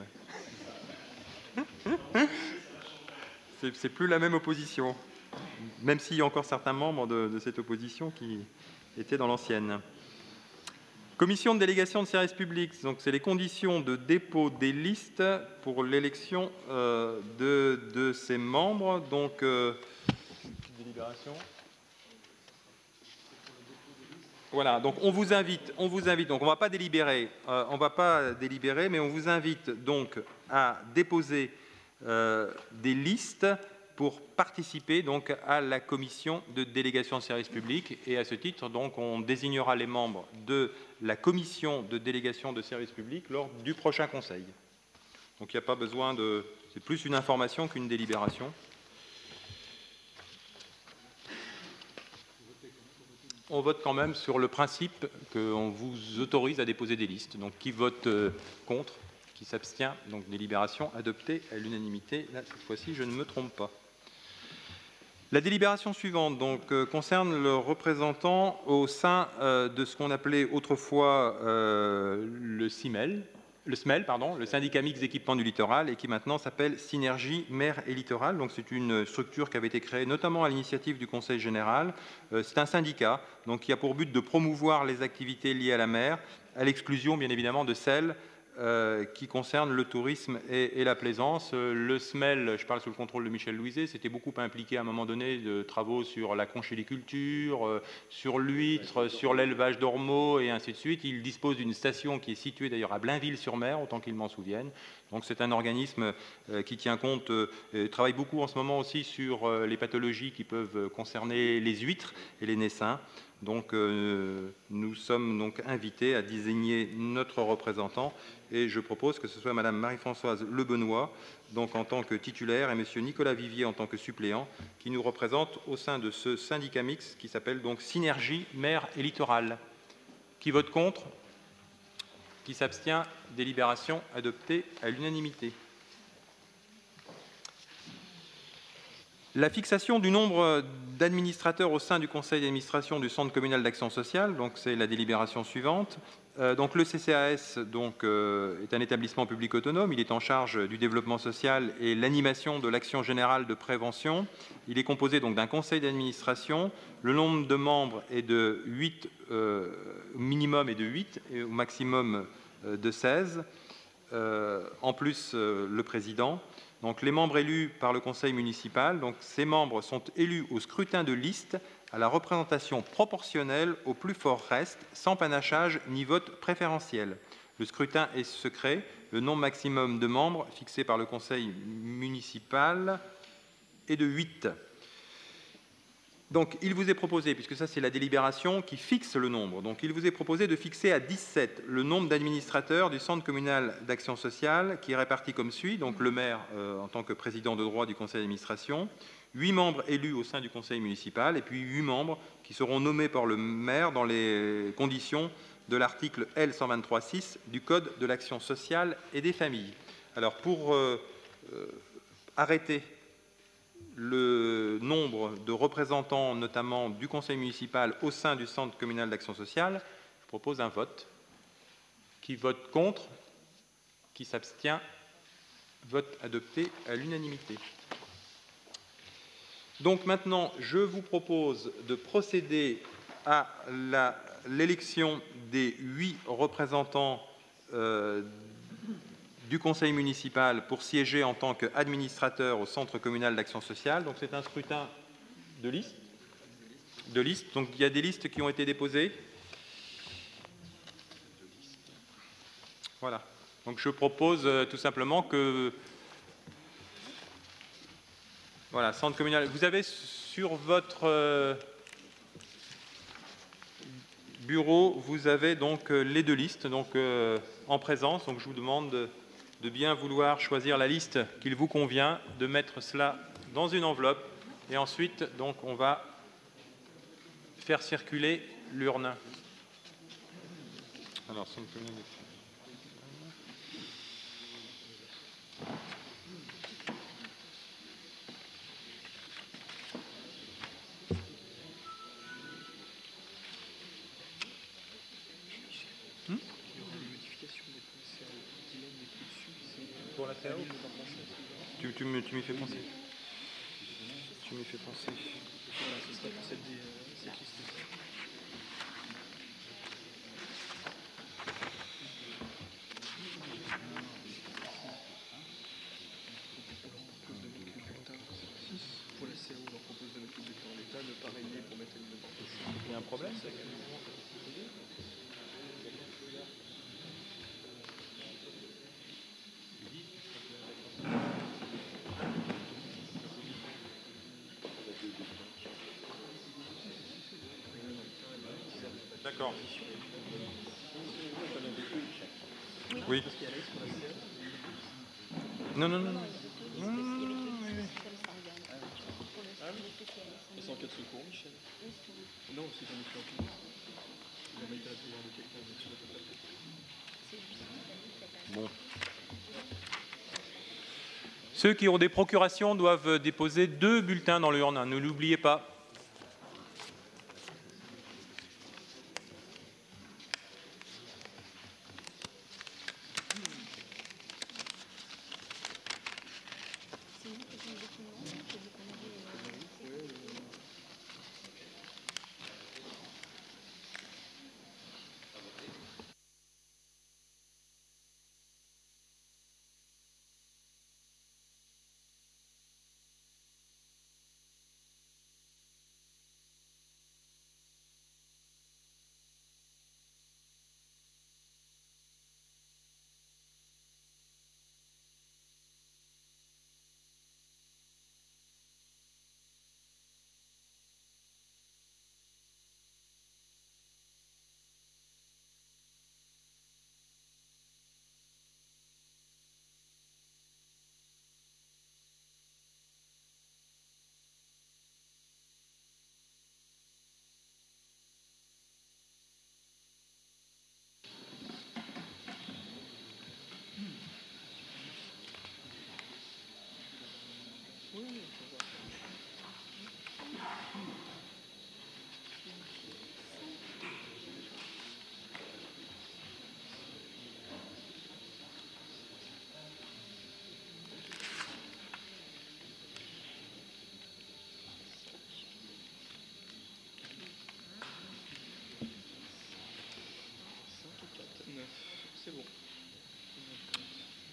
Ouais. C'est plus la même opposition, même s'il y a encore certains membres de, de cette opposition qui étaient dans l'ancienne. Commission de délégation de services publics. Donc c'est les conditions de dépôt des listes pour l'élection euh, de, de ces membres. Donc... Euh, Délibération. Voilà, donc on vous invite, on vous invite, donc on ne va pas délibérer, euh, on va pas délibérer, mais on vous invite donc à déposer euh, des listes pour participer donc à la commission de délégation de services publics. Et à ce titre, donc, on désignera les membres de la commission de délégation de services publics lors du prochain conseil. Donc il n'y a pas besoin de... C'est plus une information qu'une délibération. On vote quand même sur le principe qu'on vous autorise à déposer des listes. Donc, qui vote euh, contre, qui s'abstient, donc délibération adoptée à l'unanimité. Là, cette fois-ci, je ne me trompe pas. La délibération suivante donc, euh, concerne le représentant au sein euh, de ce qu'on appelait autrefois euh, le C I M E L, le S M E L, pardon, le syndicat mixte d'équipement du littoral, et qui maintenant s'appelle Synergie Mer et Littoral. Donc c'est une structure qui avait été créée notamment à l'initiative du Conseil général. Euh, c'est un syndicat donc, qui a pour but de promouvoir les activités liées à la mer, à l'exclusion bien évidemment de celles euh, qui concernent le tourisme et, et la plaisance. Euh, le S M E L, je parle sous le contrôle de Michel Louiset, s'était beaucoup impliqué à un moment donné de travaux sur la conchyliculture, euh, sur l'huître, sur l'élevage d'ormeaux et ainsi de suite. Il dispose d'une station qui est située d'ailleurs à Blainville-sur-Mer, autant qu'il m'en souvienne. Donc c'est un organisme euh, qui tient compte, euh, travaille beaucoup en ce moment aussi sur euh, les pathologies qui peuvent concerner les huîtres et les naissins. Donc euh, nous sommes donc invités à désigner notre représentant et je propose que ce soit Madame Marie-Françoise Lebenoy, donc en tant que titulaire, et Monsieur Nicolas Vivier en tant que suppléant, qui nous représente au sein de ce syndicat mixte qui s'appelle donc Synergie Mer et Littoral. Qui vote contre? Qui s'abstient? Délibération adoptée à l'unanimité. La fixation du nombre d'administrateurs au sein du conseil d'administration du Centre communal d'action sociale, donc c'est la délibération suivante. Euh, donc le C C A S donc, euh, est un établissement public autonome. Il est en charge du développement social et l'animation de l'action générale de prévention. Il est composé donc d'un conseil d'administration. Le nombre de membres est de huit, euh, au minimum est de huit et au maximum euh, de seize. Euh, en plus, euh, le président. Donc, les membres élus par le conseil municipal, donc, ces membres sont élus au scrutin de liste à la représentation proportionnelle au plus fort reste, sans panachage ni vote préférentiel. Le scrutin est secret. Le nombre maximum de membres fixé par le conseil municipal est de huit. Donc, il vous est proposé, puisque ça c'est la délibération qui fixe le nombre, donc il vous est proposé de fixer à dix-sept le nombre d'administrateurs du Centre communal d'action sociale, qui est réparti comme suit, donc le maire euh, en tant que président de droit du conseil d'administration, huit membres élus au sein du conseil municipal, et puis huit membres qui seront nommés par le maire dans les conditions de l'article L cent vingt-trois tiret six du Code de l'action sociale et des familles. Alors, pour euh, euh, arrêter le nombre de représentants, notamment du conseil municipal, au sein du Centre communal d'action sociale, je propose un vote. Qui vote contre? Qui s'abstient? Vote adopté à l'unanimité. Donc maintenant, je vous propose de procéder à l'élection des huit représentants euh, du conseil municipal pour siéger en tant qu'administrateur au Centre communal d'action sociale. Donc c'est un scrutin de liste. De liste. Donc il y a des listes qui ont été déposées. Voilà. Donc je propose euh, tout simplement que... Voilà, Centre communal. Vous avez sur votre euh, bureau, vous avez donc euh, les deux listes donc, euh, en présence. Donc je vous demande de... de bien vouloir choisir la liste qu'il vous convient, de mettre cela dans une enveloppe, et ensuite, donc, on va faire circuler l'urne. Alors, hmm Pour la C A O, tu, tu m'y tu fais penser. Tu m'y fais penser. Ce serait pour cette, cette liste. Pour la C A O, on leur propose de mettre le bulletin d'État, de parrainer pour mettre une demande. Il y a un problème, c'est que... D'accord. Oui. Non, non, non. non. cent quatre secours, Michel. Non, c'est un éclat. Bon. Ceux qui ont des procurations doivent déposer deux bulletins dans l'urne. Ne l'oubliez pas.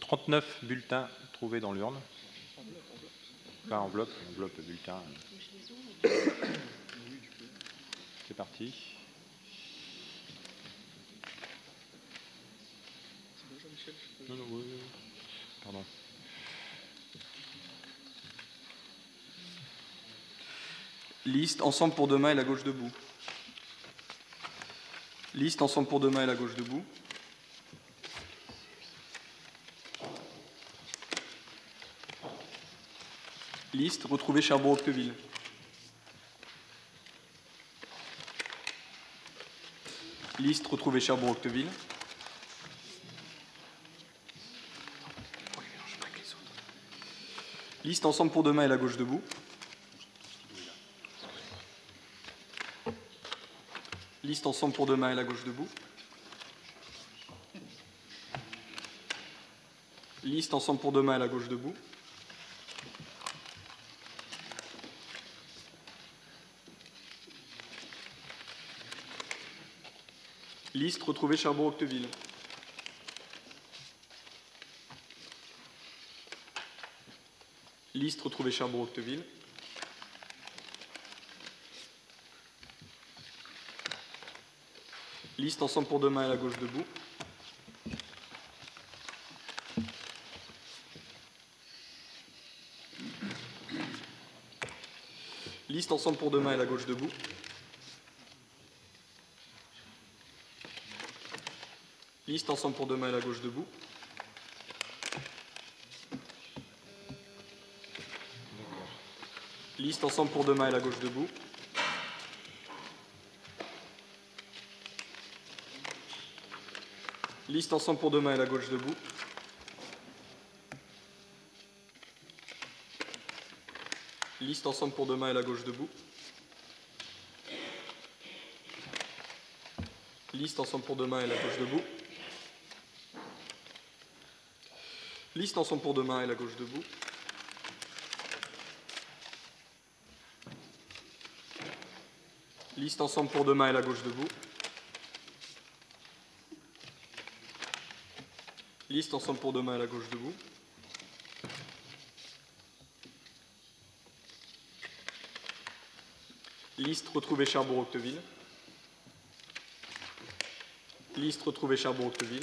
trente-neuf bulletins trouvés dans l'urne. Enfin, enveloppe, enveloppe, bulletin. C'est parti. Non, non, oui, oui. Pardon. Liste Ensemble pour demain et la gauche debout. Liste Ensemble pour demain et la gauche debout. Liste Retrouver Cherbourg-Octeville. Liste Retrouver Cherbourg-Octeville. Liste Ensemble pour demain et la gauche debout. Liste Ensemble pour demain et la gauche debout. Liste Ensemble pour demain et la gauche debout. Liste Retrouver Cherbourg-Octeville. Liste Retrouver Cherbourg-Octeville. Liste Ensemble pour demain et la gauche debout. Liste Ensemble pour demain et la gauche debout. Liste Ensemble pour demain et la gauche debout. Liste Ensemble pour demain et la gauche debout. Liste Ensemble pour demain et la gauche debout. Liste Ensemble pour demain et la gauche debout. Liste Ensemble pour demain et la gauche debout. Liste Ensemble pour demain et la gauche debout. Liste Ensemble pour demain et la gauche debout. Liste Ensemble pour demain et la gauche debout. Liste Retrouver Cherbourg-Octeville. Liste Retrouver Cherbourg-Octeville.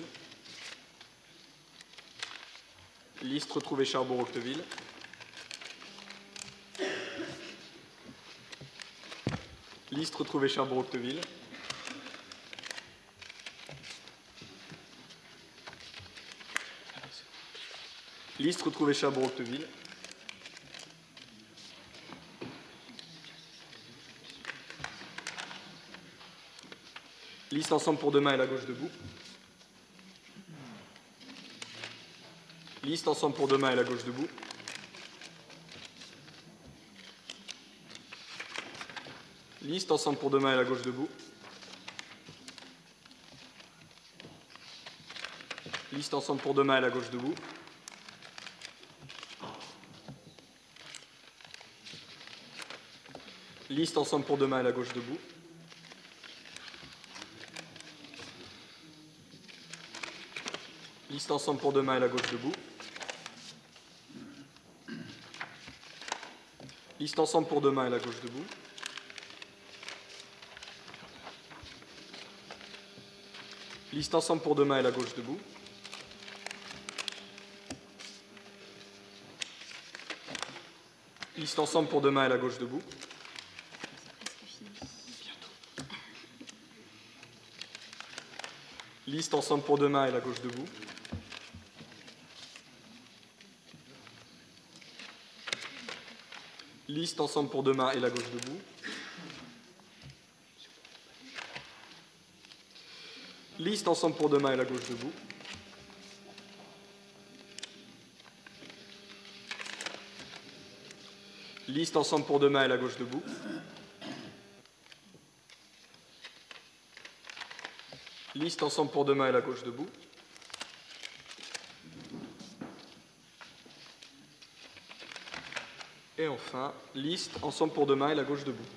Liste Retrouver Cherbourg-Octeville. Liste Retrouver Cherbourg-Octeville. Liste Retrouver Cherbourg-Octeville. Liste Ensemble pour demain et la gauche debout. Liste Ensemble pour demain et la gauche debout. Liste Ensemble pour demain et la gauche debout. Liste Ensemble pour demain et la gauche debout. Liste Ensemble pour demain et la gauche debout. Liste Ensemble pour demain et la gauche debout. Liste Ensemble pour demain et la gauche debout. Liste Ensemble pour demain et la gauche debout. Liste Ensemble pour demain et la gauche debout. Liste Ensemble pour demain et la gauche debout. Liste Ensemble pour demain et la gauche debout. Liste Ensemble pour demain et la gauche debout. Liste Ensemble pour demain et la gauche debout. Liste Ensemble pour demain et la gauche debout. Et enfin, liste Ensemble pour demain et la gauche debout.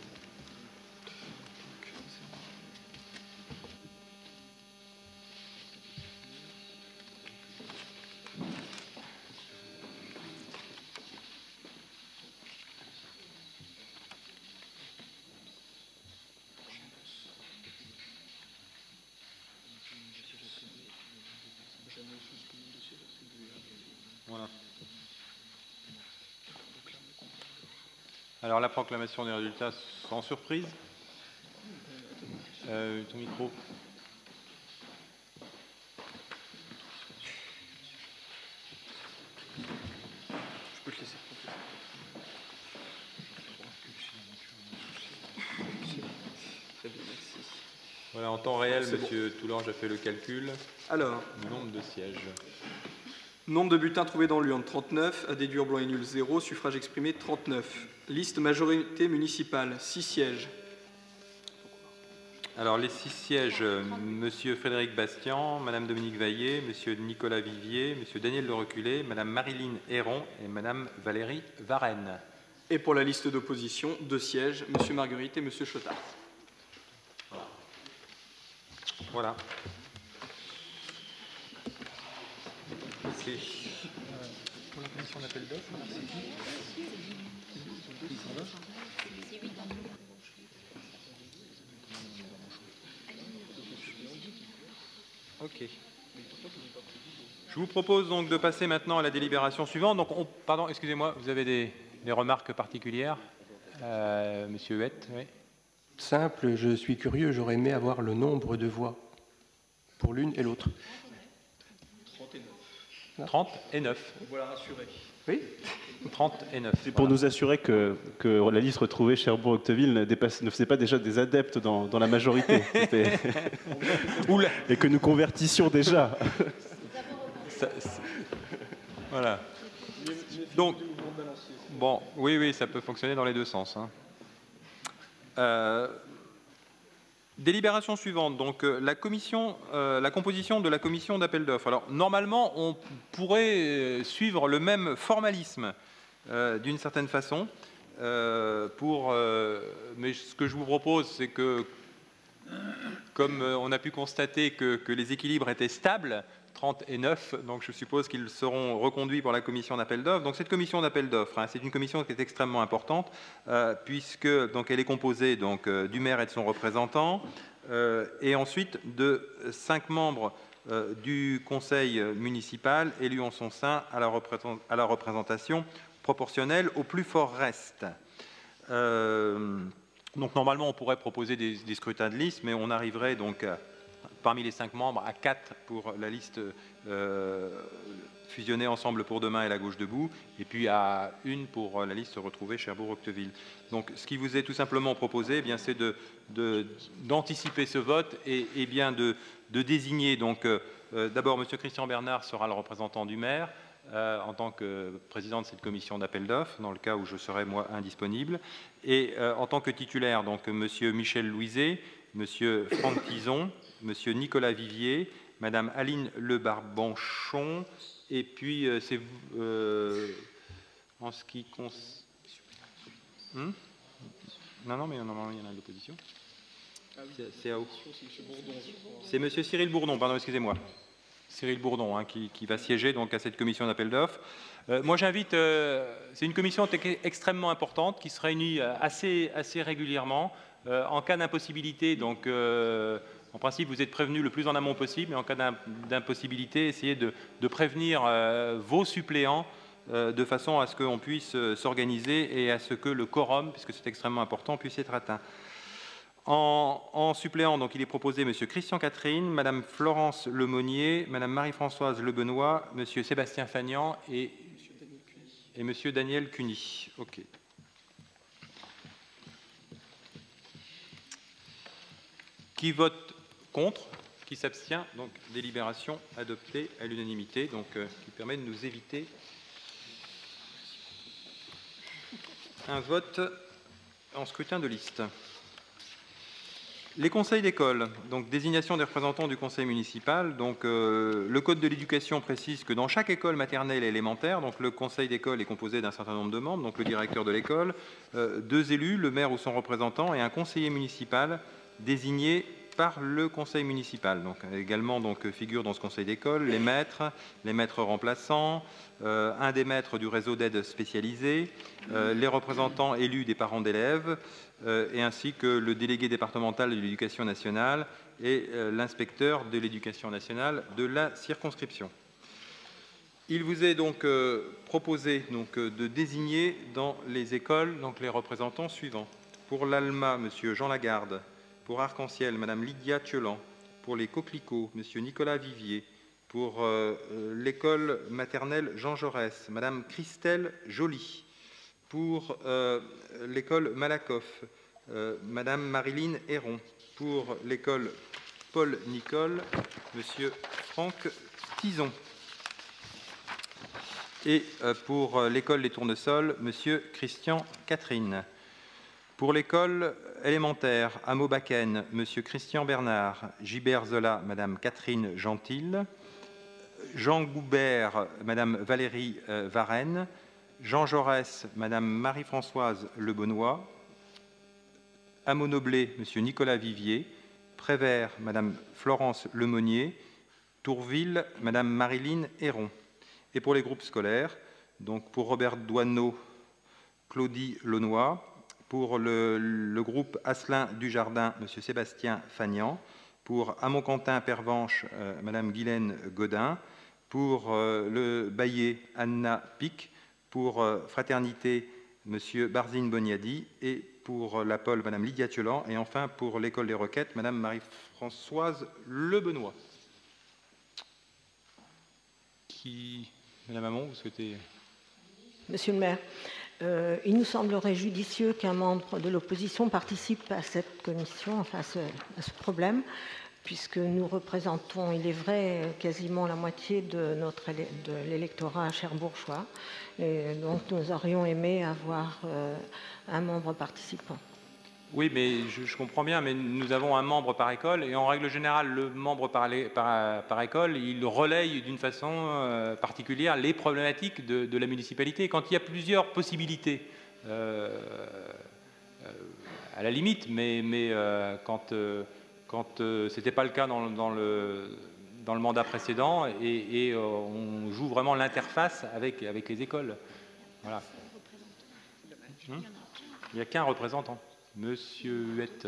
Alors, la proclamation des résultats sans surprise. Euh, ton micro. Je peux te laisser. Très bien, merci. Voilà, en temps réel, C'est Monsieur Toulange a fait le calcul Alors, du nombre de sièges. nombre de bulletins trouvés dans l'urne, trente-neuf. À déduire blanc et nul, zéro. Suffrage exprimé, trente-neuf. Liste majorité municipale, six sièges. Alors, les six sièges, euh, Monsieur Frédéric Bastian, Madame Dominique Vaillé, Monsieur Nicolas Vivier, Monsieur Daniel Le Reculé, Madame Marilyn Héron et Madame Valérie Varenne. Et pour la liste d'opposition, deux sièges, Monsieur Marguerite et Monsieur Chotard. Voilà. Ok. Pour la commission d'appel d'offres, ok. Je vous propose donc de passer maintenant à la délibération suivante. Donc, on, pardon, excusez-moi, vous avez des, des remarques particulières, euh, Monsieur Huette, oui. Simple, je suis curieux, j'aurais aimé avoir le nombre de voix pour l'une et l'autre. trente et neuf. Voilà rassuré. Oui. trente et neuf. C'est pour voilà. nous assurer que, que la liste retrouvée Cherbourg-Octeville ne, dépasse- ne faisait pas déjà des adeptes dans, dans la majorité. C'était- et que nous convertissions déjà. Ça- ça- Voilà. Donc, bon, oui, oui, ça peut fonctionner dans les deux sens. hein. Euh, délibération suivante. Donc, euh, la commission, euh, la composition de la commission d'appel d'offres. Alors, normalement, on pourrait euh, suivre le même formalisme euh, d'une certaine façon. euh, pour, euh, mais ce que je vous propose, c'est que, comme euh, on a pu constater que, que les équilibres étaient stables, trente et neuf, donc je suppose qu'ils seront reconduits pour la commission d'appel d'offres. Donc cette commission d'appel d'offres, hein, c'est une commission qui est extrêmement importante, euh, puisque donc, elle est composée donc, euh, du maire et de son représentant, euh, et ensuite de cinq membres euh, du conseil municipal élus en son sein à la, représent- à la représentation proportionnelle au plus fort reste. Euh, donc normalement on pourrait proposer des, des scrutins de liste, mais on arriverait donc à, parmi les cinq membres à quatre pour la liste euh, fusionnée ensemble pour demain et la gauche debout, et puis à une pour la liste retrouvée Cherbourg-Octeville. Donc ce qui vous est tout simplement proposé, eh bien, c'est de, de, d'anticiper ce vote et, et bien de, de désigner. Donc euh, d'abord, M. Christian Bernard sera le représentant du maire euh, en tant que président de cette commission d'appel d'offres, dans le cas où je serai moi indisponible, et euh, en tant que titulaire, donc M. Michel Louiset, M. Franck Tison, M. Nicolas Vivier, Mme Aline Le Barbanchon, et puis euh, c'est euh, en ce qui concerne... Hmm non, non, mais normalement il y en a de l'opposition. C'est à haut. C'est M. Cyril Bourdon, pardon, excusez-moi. Cyril Bourdon, hein, qui, qui va siéger donc à cette commission d'appel d'offres. Euh, moi, j'invite. Euh, c'est une commission extrêmement importante qui se réunit assez, assez régulièrement. Euh, en cas d'impossibilité, donc. Euh, En principe, vous êtes prévenu le plus en amont possible, mais en cas d'impossibilité, essayez de, de prévenir euh, vos suppléants euh, de façon à ce qu'on puisse euh, s'organiser et à ce que le quorum, puisque c'est extrêmement important, puisse être atteint. En, en suppléant, donc, il est proposé M. Christian Catherine, Mme Florence Lemonnier, Mme Marie-Françoise Lebenois, M. Sébastien Fagnan et, et M. Daniel Cuny. OK. Qui vote contre, qui s'abstient, donc délibération adoptée à l'unanimité, donc euh, qui permet de nous éviter un vote en scrutin de liste. Les conseils d'école, donc désignation des représentants du conseil municipal. Donc, euh, le code de l'éducation précise que dans chaque école maternelle et élémentaire, donc le conseil d'école est composé d'un certain nombre de membres, donc le directeur de l'école, euh, deux élus, le maire ou son représentant, et un conseiller municipal désigné par le conseil municipal. Donc, également donc, figurent dans ce conseil d'école les maîtres, les maîtres remplaçants, euh, un des maîtres du réseau d'aide spécialisée, euh, les représentants élus des parents d'élèves, euh, et ainsi que le délégué départemental de l'éducation nationale et euh, l'inspecteur de l'éducation nationale de la circonscription. Il vous est donc euh, proposé donc, euh, de désigner dans les écoles donc, les représentants suivants. Pour l'Alma, M. Jean Lagarde. Pour Arc-en-Ciel, Mme Lydia Thiolan. Pour les Coquelicots, M. Nicolas Vivier. Pour euh, l'école maternelle Jean Jaurès, Mme Christelle Joly. Pour euh, l'école Malakoff, euh, Mme Marilyn Héron. Pour l'école Paul Nicole, M. Franck Tison. Et euh, pour l'école Les Tournesols, M. Christian Catherine. Pour l'école élémentaire Amo Bakken, M. Christian Bernard. Gilbert Zola, Mme Catherine Gentil. Jean Goubert, Mme Valérie euh, Varenne. Jean Jaurès, Mme Marie-Françoise Lebonnois. Amo Noblé, M. Nicolas Vivier. Prévert, Mme Florence Lemonnier. Tourville, Mme Marilyn Héron. Et pour les groupes scolaires, donc pour Robert Doineau, Claudie Launois. Pour le, le groupe Asselin Dujardin, M. Sébastien Fagnan. Pour Amont-Quentin Pervenche, euh, Mme Guylaine Godin. Pour euh, le Baillet, Anna Pic. Pour euh, Fraternité, M. Barzine Boniadi. Et pour la Pole, Mme Lydia Thiolan. Et enfin, pour l'École des Requêtes, Mme Marie-Françoise Lebenois. Qui... Madame Hamon, vous souhaitez... Monsieur le maire, euh, il nous semblerait judicieux qu'un membre de l'opposition participe à cette commission, enfin à ce, à ce problème, puisque nous représentons, il est vrai, quasiment la moitié de, notre, de l'électorat cherbourgeois. Et donc nous aurions aimé avoir euh, un membre participant. Oui, mais je, je comprends bien, mais nous avons un membre par école, et en règle générale, le membre par, par, par école, il relaye d'une façon euh, particulière les problématiques de, de la municipalité. Quand il y a plusieurs possibilités, euh, euh, à la limite, mais, mais euh, quand, euh, quand euh, ce n'était pas le cas dans, dans, le, dans le mandat précédent, et, et euh, on joue vraiment l'interface avec, avec les écoles. Voilà. Hum il n'y a qu'un représentant. Monsieur Huette.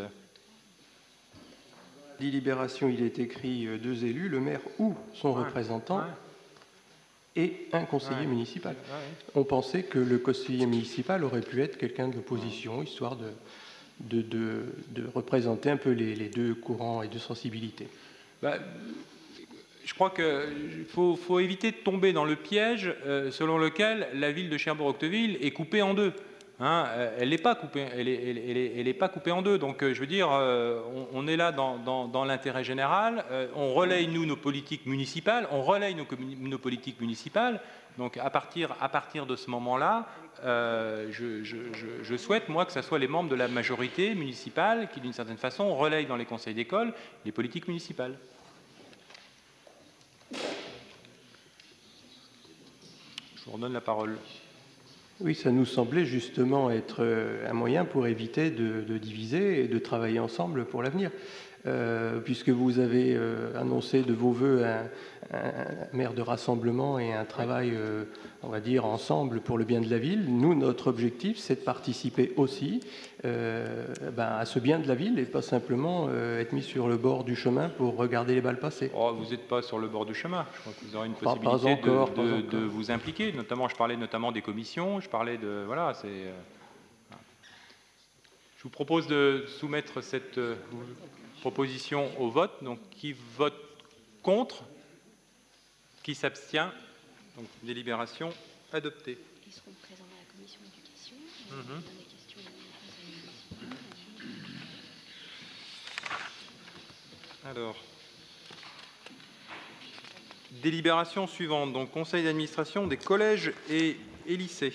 Délibération, il est écrit deux élus, le maire ou son ouais, représentant, ouais. et un conseiller ouais. municipal. Ouais. On pensait que le conseiller municipal aurait pu être quelqu'un de l'opposition, histoire de, de, de, de représenter un peu les, les deux courants et deux sensibilités. Bah, je crois qu'il faut, faut éviter de tomber dans le piège euh, selon lequel la ville de Cherbourg-Octeville est coupée en deux. Hein, elle n'est pas coupée, elle est, elle est, elle est pas coupée en deux. Donc, je veux dire, euh, on, on est là dans, dans, dans l'intérêt général. Euh, on relaye nous nos politiques municipales, on relaye nos, nos politiques municipales. Donc, à partir, à partir de ce moment-là, euh, je, je, je, je souhaite moi que ce soit les membres de la majorité municipale qui, d'une certaine façon, relayent dans les conseils d'école les politiques municipales. Je vous redonne la parole. Oui, ça nous semblait justement être un moyen pour éviter de, de diviser et de travailler ensemble pour l'avenir. Euh, puisque vous avez euh, annoncé de vos voeux un, un maire de rassemblement et un travail, euh, on va dire, ensemble pour le bien de la ville. Nous, notre objectif, c'est de participer aussi euh, ben, à ce bien de la ville et pas simplement euh, être mis sur le bord du chemin pour regarder les balles passer. Oh, vous n'êtes pas sur le bord du chemin. Je crois que vous aurez une pas, possibilité pas encore, de, pas de, encore. de vous impliquer. Notamment, je parlais notamment des commissions. Je parlais de... Voilà, c'est... Euh, je vous propose de soumettre cette... Euh, proposition au vote, donc qui vote contre, qui s'abstient, donc délibération adoptée. Ils seront présents dans la commission d'éducation. Mmh. Alors, délibération suivante, donc conseil d'administration des collèges et, et lycées.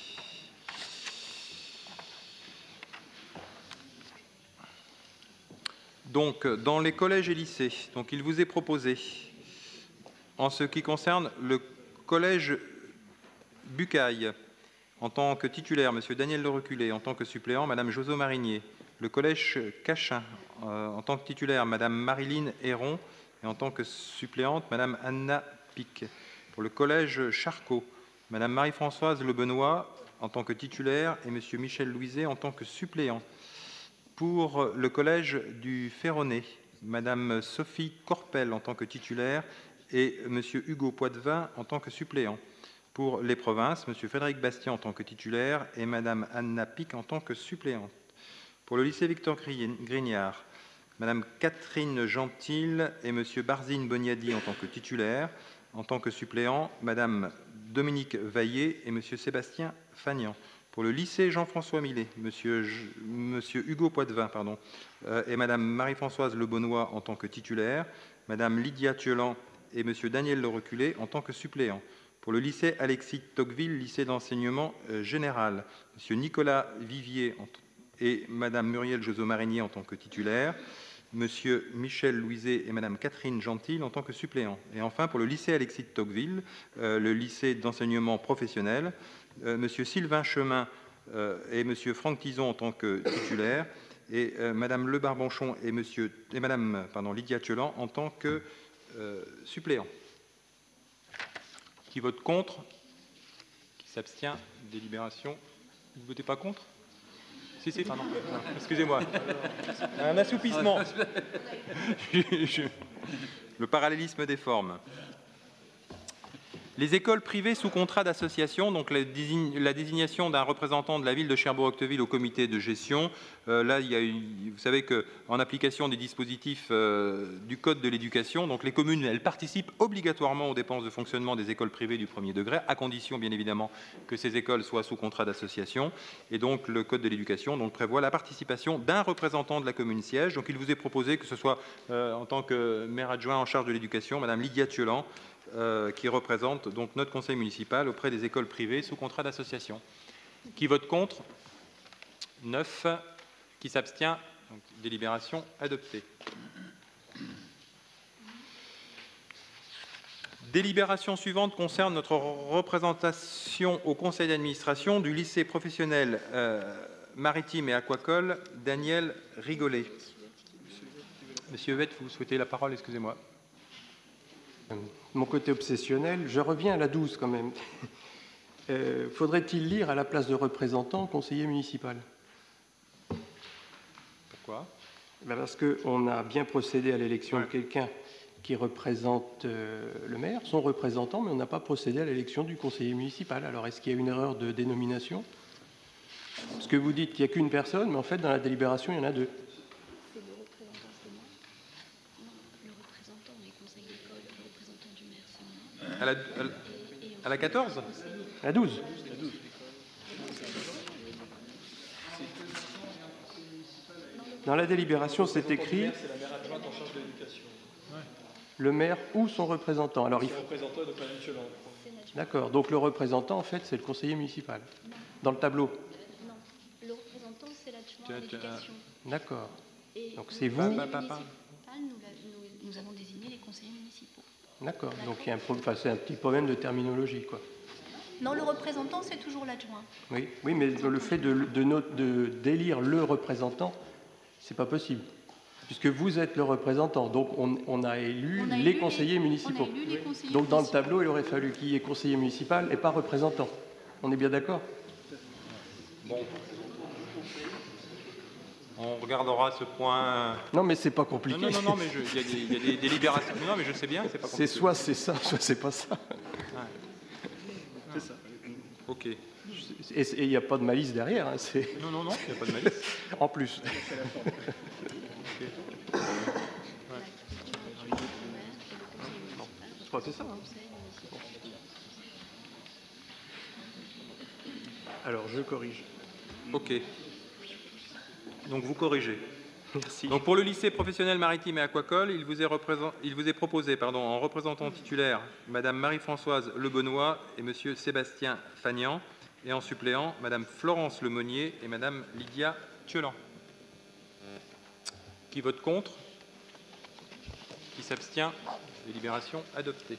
Donc, dans les collèges et lycées, donc, il vous est proposé, en ce qui concerne le collège Bucaille, en tant que titulaire, M. Daniel Le Reculé, en tant que suppléant, Mme Joso Marinier, le collège Cachin, euh, en tant que titulaire, Mme Marilyn Héron, et en tant que suppléante, Mme Anna Pic. Pour le collège Charcot, Mme Marie-Françoise Lebenois, en tant que titulaire, et M. Michel Louiset, en tant que suppléant. Pour le collège du Ferronnet, Mme Sophie Corpel en tant que titulaire et M. Hugo Poitvin en tant que suppléant. Pour les provinces, M. Frédéric Bastien en tant que titulaire et Mme Anna Pic en tant que suppléante. Pour le lycée Victor Grignard, Mme Catherine Gentil et M. Barzine Boniadi en tant que titulaires. En tant que suppléant, Mme Dominique Vaillé et M. Sébastien Fagnan. Pour le lycée Jean-François Millet, M. Hugo Poitvin pardon, euh, et Mme Marie-Françoise Lebonnois en tant que titulaires. Mme Lydia Thiolan et M. Daniel Le Reculé en tant que suppléants. Pour le lycée Alexis Tocqueville, lycée d'enseignement euh, général, M. Nicolas Vivier en et Mme Muriel Josot-Marinier en tant que titulaire, M. Michel Louiset et Mme Catherine Gentil en tant que suppléants. Et enfin, pour le lycée Alexis de Tocqueville, euh, le lycée d'enseignement professionnel, euh, M. Sylvain Chemin euh, et M. Franck Tison en tant que titulaires, et euh, Mme Le Barbonchon et, Monsieur, et Mme pardon, Lydia Thiolan en tant que euh, suppléants. Qui vote contre? Qui s'abstient? Délibération. Vous ne votez pas contre? Si, si, pardon. Excusez-moi. Un assoupissement. Le parallélisme des formes. Les écoles privées sous contrat d'association, donc la, désign la désignation d'un représentant de la ville de Cherbourg-Octeville au comité de gestion. Euh, là, il y a une, vous savez qu'en application des dispositifs euh, du Code de l'éducation, donc les communes, elles participent obligatoirement aux dépenses de fonctionnement des écoles privées du premier degré, à condition, bien évidemment, que ces écoles soient sous contrat d'association. Et donc, le Code de l'éducation donc, prévoit la participation d'un représentant de la commune siège. Donc, il vous est proposé que ce soit, euh, en tant que maire adjoint en charge de l'éducation, Mme Lydia Thiolan, Euh, qui représente donc notre conseil municipal auprès des écoles privées sous contrat d'association. Qui vote contre? neuf. Qui s'abstient? Délibération adoptée. Délibération suivante concerne notre représentation au conseil d'administration du lycée professionnel euh, maritime et aquacole Daniel Rigolet. Monsieur Huette, vous souhaitez la parole, excusez-moi. Mon côté obsessionnel, je reviens à la douze quand même. Euh, Faudrait-il lire à la place de représentant conseiller municipal? Pourquoi? Ben parce qu'on a bien procédé à l'élection ouais. de quelqu'un qui représente euh, le maire, son représentant, mais on n'a pas procédé à l'élection du conseiller municipal. Alors est-ce qu'il y a une erreur de dénomination? Parce que vous dites qu'il n'y a qu'une personne, mais en fait dans la délibération il y en a deux. À la, à la quatorze? À la douze. Dans la délibération, c'est écrit le maire ou son représentant. Alors, il faut... D'accord. Donc, le représentant, en fait, c'est le conseiller municipal. Dans le tableau. Non. Le représentant, c'est l'adjoint à l'éducation. D'accord. Donc, c'est vous. Nous, nous avons désigné les conseillers municipaux. D'accord, donc il y a un, enfin, c'est un petit problème de terminologie, quoi. Non, le représentant, c'est toujours l'adjoint. Oui, oui, mais le fait de, de, de d'élire le représentant, c'est pas possible, puisque vous êtes le représentant. Donc on, on a élu on a les élu conseillers les, municipaux. élu les conseillers donc dans municipaux. le tableau, il aurait fallu qu'il y ait conseiller municipal et pas représentant. On est bien d'accord? Bon. On regardera ce point. Non, mais c'est pas compliqué. Non, non, non, mais il y, y a des délibérations. Non, mais je sais bien que c'est pas compliqué. C'est soit c'est ça, soit c'est pas ça. Ouais. C'est ça. Ok. Et il n'y a pas de malice derrière. Hein, non, non, non, il n'y a pas de malice. En plus. Okay. Ouais. C'est ça. Hein. Alors, je corrige. Ok. Donc vous corrigez. Merci. Donc pour le lycée professionnel maritime et aquacole, il vous est, il vous est proposé pardon, en représentant titulaire Mme Marie-Françoise Lebonnois et M. Sébastien Fagnan, et en suppléant Mme Florence Lemonnier et Mme Lydia Thiolan. Qui vote contre? Qui s'abstient? Délibération adoptée.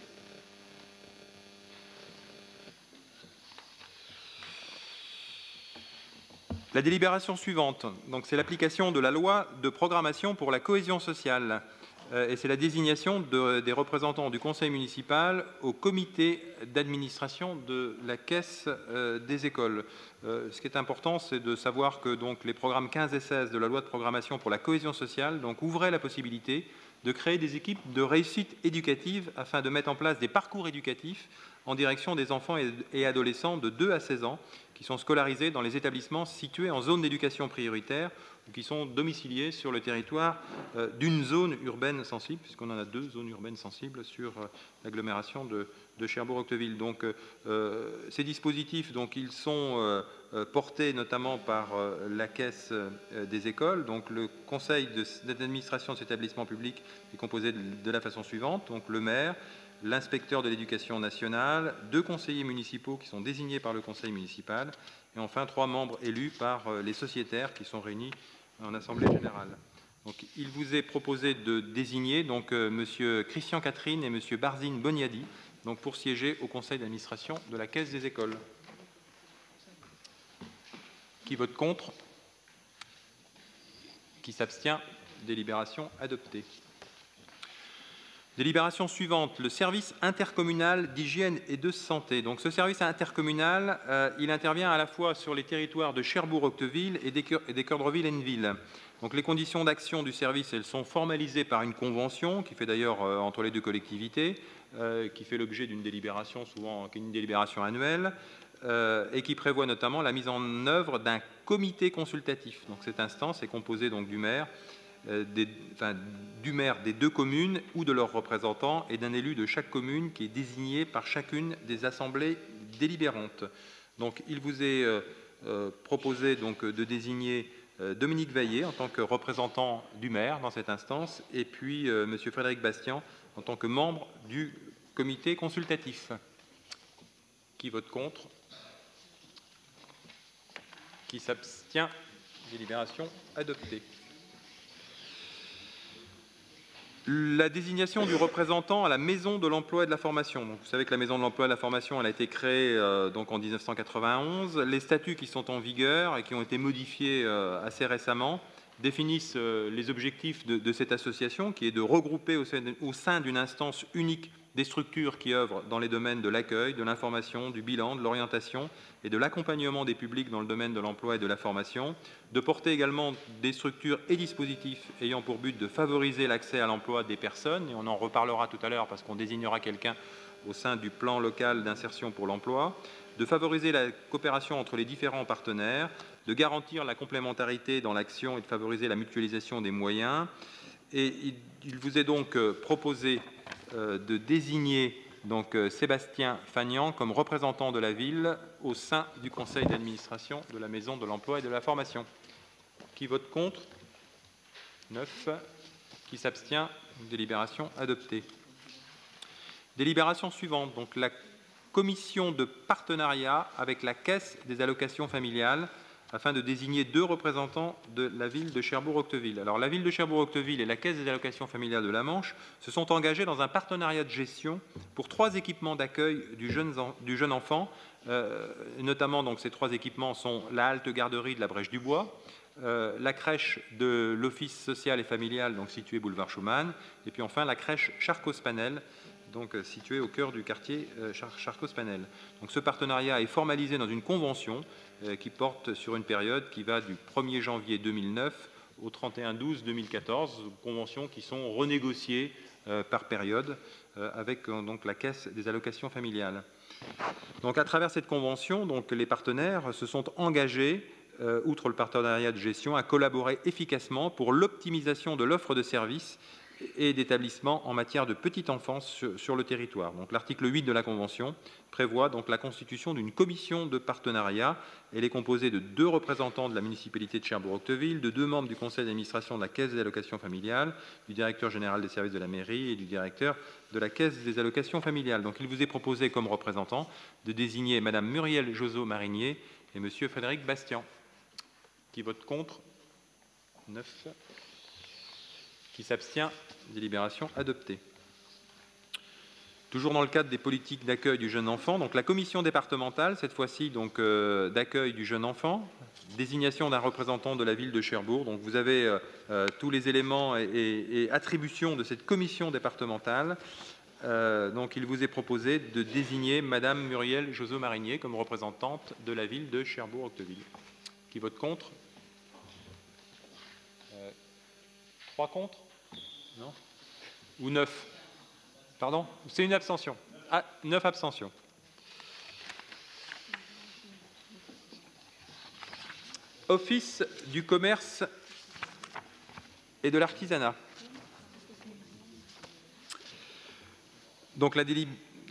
La délibération suivante, donc c'est l'application de la loi de programmation pour la cohésion sociale euh, et c'est la désignation de, des représentants du conseil municipal au comité d'administration de la caisse euh, des écoles. Euh, ce qui est important, c'est de savoir que donc, les programmes quinze et seize de la loi de programmation pour la cohésion sociale donc, ouvraient la possibilité de créer des équipes de réussite éducative afin de mettre en place des parcours éducatifs en direction des enfants et adolescents de deux à seize ans qui sont scolarisés dans les établissements situés en zone d'éducation prioritaire ou qui sont domiciliés sur le territoire euh, d'une zone urbaine sensible, puisqu'on en a deux zones urbaines sensibles sur euh, l'agglomération de, de Cherbourg-Octeville. Donc, euh, ces dispositifs, donc, ils sont euh, portés notamment par euh, la caisse euh, des écoles. Donc, le conseil d'administration de, de cet établissement public est composé de, de la façon suivante. Donc, le maire, l'inspecteur de l'éducation nationale, deux conseillers municipaux qui sont désignés par le conseil municipal, et enfin trois membres élus par euh, les sociétaires qui sont réunis en assemblée générale. Donc, il vous est proposé de désigner donc euh, Monsieur Christian Catherine et Monsieur Barzine Boniadi donc pour siéger au conseil d'administration de la Caisse des écoles. Qui vote contre? Qui s'abstient? Délibération adoptée. Délibération suivante, le service intercommunal d'hygiène et de santé. Donc, ce service intercommunal, euh, il intervient à la fois sur les territoires de Cherbourg-Octeville et des Cœurdreville-Henneville. Donc, les conditions d'action du service, elles sont formalisées par une convention qui fait d'ailleurs euh, entre les deux collectivités, euh, qui fait l'objet d'une délibération, souvent une délibération annuelle, euh, et qui prévoit notamment la mise en œuvre d'un comité consultatif. Donc, cette instance est composée donc du maire, Des, enfin, du maire des deux communes ou de leurs représentants et d'un élu de chaque commune qui est désigné par chacune des assemblées délibérantes. Donc, il vous est euh, euh, proposé donc, de désigner euh, Dominique Vaillé en tant que représentant du maire dans cette instance et puis euh, M. Frédéric Bastian en tant que membre du comité consultatif. Qui vote contre? Qui s'abstient? Délibération adoptée. La désignation du représentant à la Maison de l'Emploi et de la Formation. Donc, vous savez que la Maison de l'Emploi et de la Formation, elle a été créée euh, donc en mille neuf cent quatre-vingt-onze. Les statuts qui sont en vigueur et qui ont été modifiés euh, assez récemment définissent euh, les objectifs de, de cette association, qui est de regrouper au sein, au sein d'une instance unique des structures qui œuvrent dans les domaines de l'accueil, de l'information, du bilan, de l'orientation et de l'accompagnement des publics dans le domaine de l'emploi et de la formation, de porter également des structures et dispositifs ayant pour but de favoriser l'accès à l'emploi des personnes, et on en reparlera tout à l'heure parce qu'on désignera quelqu'un au sein du plan local d'insertion pour l'emploi, de favoriser la coopération entre les différents partenaires, de garantir la complémentarité dans l'action et de favoriser la mutualisation des moyens. Et il vous est donc proposé de désigner donc Sébastien Fagnan comme représentant de la ville au sein du conseil d'administration de la Maison de l'Emploi et de la Formation. Qui vote contre? neuf. Qui s'abstient? Délibération adoptée. Délibération suivante. Donc, la commission de partenariat avec la Caisse des allocations familiales afin de désigner deux représentants de la ville de Cherbourg-Octeville. Alors, la ville de Cherbourg-Octeville et la Caisse des allocations familiales de la Manche se sont engagés dans un partenariat de gestion pour trois équipements d'accueil du jeune, du jeune enfant. Euh, notamment, donc, ces trois équipements sont la halte garderie de la Brèche-du-Bois, euh, la crèche de l'Office social et familial, donc située boulevard Schumann, et puis enfin la crèche Charcos-Panel, donc située au cœur du quartier euh, Charcos-Panel. Donc, ce partenariat est formalisé dans une convention qui porte sur une période qui va du premier janvier deux mille neuf au trente et un douze deux mille quatorze, conventions qui sont renégociées euh, par période euh, avec euh, donc, la Caisse des allocations familiales. Donc, à travers cette convention, donc, les partenaires se sont engagés, euh, outre le partenariat de gestion, à collaborer efficacement pour l'optimisation de l'offre de services et d'établissements en matière de petite enfance sur, sur le territoire. Donc, l'article huit de la Convention prévoit donc la constitution d'une commission de partenariat. Elle est composée de deux représentants de la municipalité de Cherbourg-Octeville, de deux membres du conseil d'administration de la Caisse des allocations familiales, du directeur général des services de la mairie et du directeur de la Caisse des allocations familiales. Donc, il vous est proposé comme représentant de désigner Madame Muriel Josot-Marinier et Monsieur Frédéric Bastian. Qui vote contre? neuf. Qui s'abstient? Délibération adoptée. Toujours dans le cadre des politiques d'accueil du jeune enfant, donc la commission départementale, cette fois-ci donc euh, d'accueil du jeune enfant, désignation d'un représentant de la ville de Cherbourg. Donc vous avez euh, euh, tous les éléments et, et, et attributions de cette commission départementale. Euh, donc il vous est proposé de désigner Madame Muriel Josot-Marinier comme représentante de la ville de Cherbourg-Octeville. Qui vote contre? euh, Trois contre? Non. Ou neuf? Pardon? C'est une abstention. Ah, neuf abstentions. Office du commerce et de l'artisanat. Donc la, délib...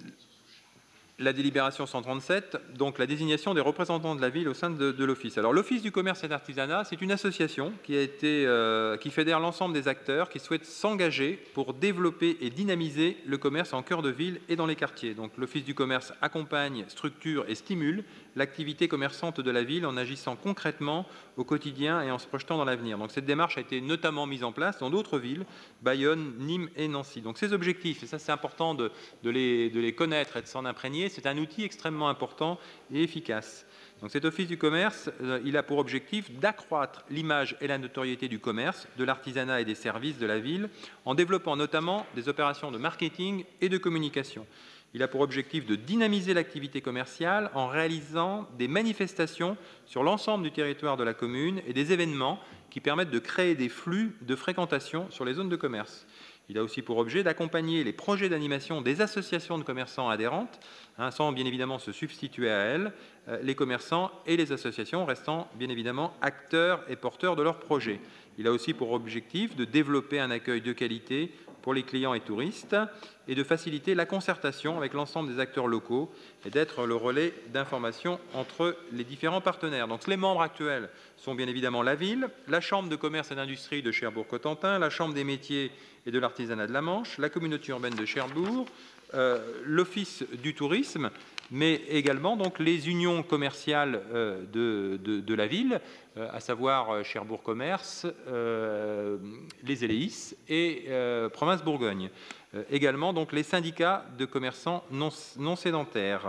la délibération cent trente-sept, donc la désignation des représentants de la ville au sein de, de l'office. Alors l'Office du commerce et de l'artisanat, c'est une association qui, a été, euh, qui fédère l'ensemble des acteurs qui souhaitent s'engager pour développer et dynamiser le commerce en cœur de ville et dans les quartiers. Donc l'Office du commerce accompagne, structure et stimule l'activité commerçante de la ville en agissant concrètement au quotidien et en se projetant dans l'avenir. Donc cette démarche a été notamment mise en place dans d'autres villes, Bayonne, Nîmes et Nancy. Donc ces objectifs, et ça c'est important de, de, les, de les connaître et de s'en imprégner, c'est un outil extrêmement important et efficace. Donc cet office du commerce, euh, il a pour objectif d'accroître l'image et la notoriété du commerce, de l'artisanat et des services de la ville, en développant notamment des opérations de marketing et de communication. Il a pour objectif de dynamiser l'activité commerciale en réalisant des manifestations sur l'ensemble du territoire de la commune et des événements qui permettent de créer des flux de fréquentation sur les zones de commerce. Il a aussi pour objet d'accompagner les projets d'animation des associations de commerçants adhérentes, hein, sans bien évidemment se substituer à elles, euh, les commerçants et les associations restant bien évidemment acteurs et porteurs de leurs projets. Il a aussi pour objectif de développer un accueil de qualité pour les clients et touristes et de faciliter la concertation avec l'ensemble des acteurs locaux et d'être le relais d'information entre les différents partenaires. Donc les membres actuels sont bien évidemment la ville, la Chambre de commerce et d'industrie de Cherbourg-Cotentin, la Chambre des métiers et de l'artisanat de la Manche, la communauté urbaine de Cherbourg, euh, l'Office du tourisme, mais également donc, les unions commerciales euh, de, de, de la ville, euh, à savoir euh, Cherbourg Commerce, euh, les Éléis et euh, Province Bourgogne. Euh, également donc, les syndicats de commerçants non, non sédentaires.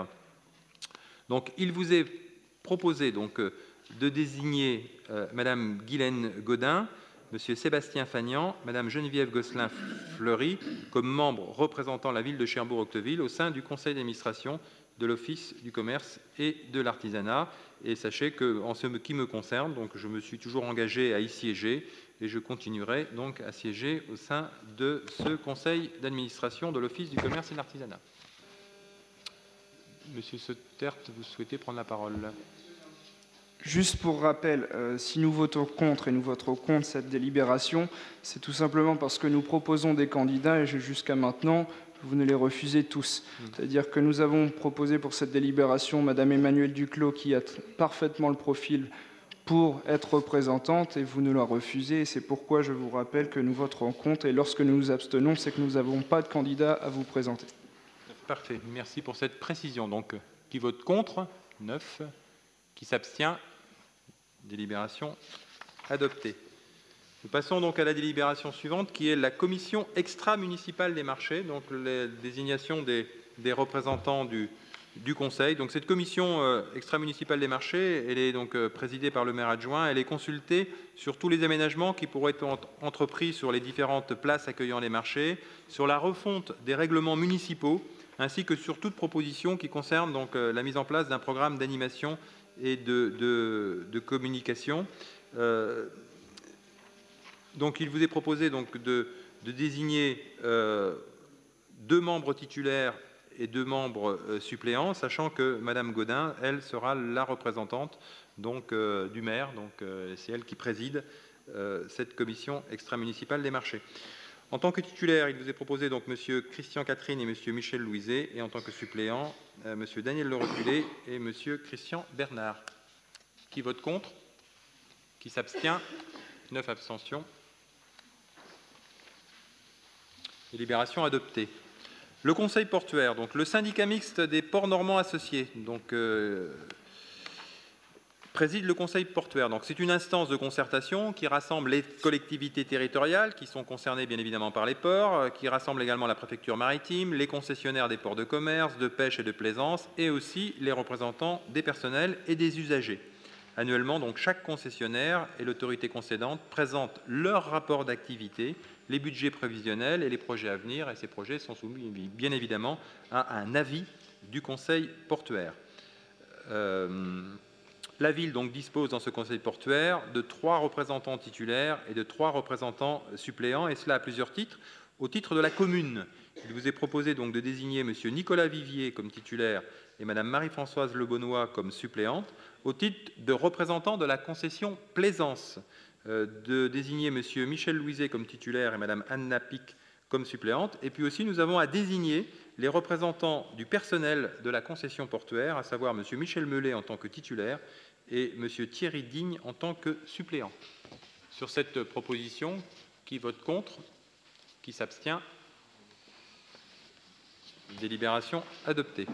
Donc, il vous est proposé donc, de désigner euh, Madame Guylaine Godin, Monsieur Sébastien Fagnan, Madame Geneviève Gosselin-Fleury comme membres représentant la ville de Cherbourg-Octeville au sein du conseil d'administration de l'Office du commerce et de l'artisanat. Et sachez qu'en ce qui me concerne, donc je me suis toujours engagé à y siéger et je continuerai donc à siéger au sein de ce conseil d'administration de l'Office du commerce et de l'artisanat. Monsieur Sottert, vous souhaitez prendre la parole? Juste pour rappel, euh, si nous votons contre et nous voterons contre cette délibération, c'est tout simplement parce que nous proposons des candidats et jusqu'à maintenant, vous ne les refusez tous. Mmh. C'est-à-dire que nous avons proposé pour cette délibération Madame Emmanuelle Duclos qui a parfaitement le profil pour être représentante et vous nous la refusez. Et c'est pourquoi je vous rappelle que nous voterons contre et lorsque nous nous abstenons, c'est que nous n'avons pas de candidat à vous présenter. Parfait, merci pour cette précision. Donc, qui vote contre? neuf. Qui s'abstient? Délibération adoptée. Nous passons donc à la délibération suivante qui est la commission extra-municipale des marchés, donc la désignation des, des représentants du, du conseil. Donc cette commission euh, extra-municipale des marchés, elle est donc euh, présidée par le maire adjoint, elle est consultée sur tous les aménagements qui pourraient être ent entrepris sur les différentes places accueillant les marchés, sur la refonte des règlements municipaux, ainsi que sur toute proposition qui concerne donc euh, la mise en place d'un programme d'animation et de, de, de communication. Euh, donc, il vous est proposé donc, de, de désigner euh, deux membres titulaires et deux membres euh, suppléants, sachant que Madame Godin, elle, sera la représentante donc, euh, du maire. Donc, euh, c'est elle qui préside euh, cette commission extra-municipale des marchés. En tant que titulaire, il vous est proposé donc Monsieur Christian Catherine et Monsieur Michel Louiset, et en tant que suppléant, euh, Monsieur Daniel Le Reculé et Monsieur Christian Bernard. Qui vote contre? Qui s'abstient? neuf abstentions. Délibération adoptée. Le Conseil portuaire, donc le syndicat mixte des ports normands associés, donc euh, préside le Conseil portuaire. Donc c'est une instance de concertation qui rassemble les collectivités territoriales qui sont concernées bien évidemment par les ports, qui rassemble également la préfecture maritime, les concessionnaires des ports de commerce, de pêche et de plaisance, et aussi les représentants des personnels et des usagers. Annuellement, donc, chaque concessionnaire et l'autorité concédante présentent leur rapport d'activité, les budgets prévisionnels et les projets à venir, et ces projets sont soumis bien évidemment à un avis du Conseil portuaire. Euh, la ville donc, dispose dans ce Conseil portuaire de trois représentants titulaires et de trois représentants suppléants, et cela à plusieurs titres. Au titre de la commune, il vous est proposé donc de désigner M. Nicolas Vivier comme titulaire et Mme Marie-Françoise Lebonnois comme suppléante. Au titre de représentant de la concession Plaisance, euh, de désigner M. Michel Louiset comme titulaire et Mme Anna Pic comme suppléante. Et puis aussi, nous avons à désigner les représentants du personnel de la concession portuaire, à savoir M. Michel Mellet en tant que titulaire et M. Thierry Digne en tant que suppléant. Sur cette proposition, qui vote contre? Qui s'abstient? Délibération adoptée.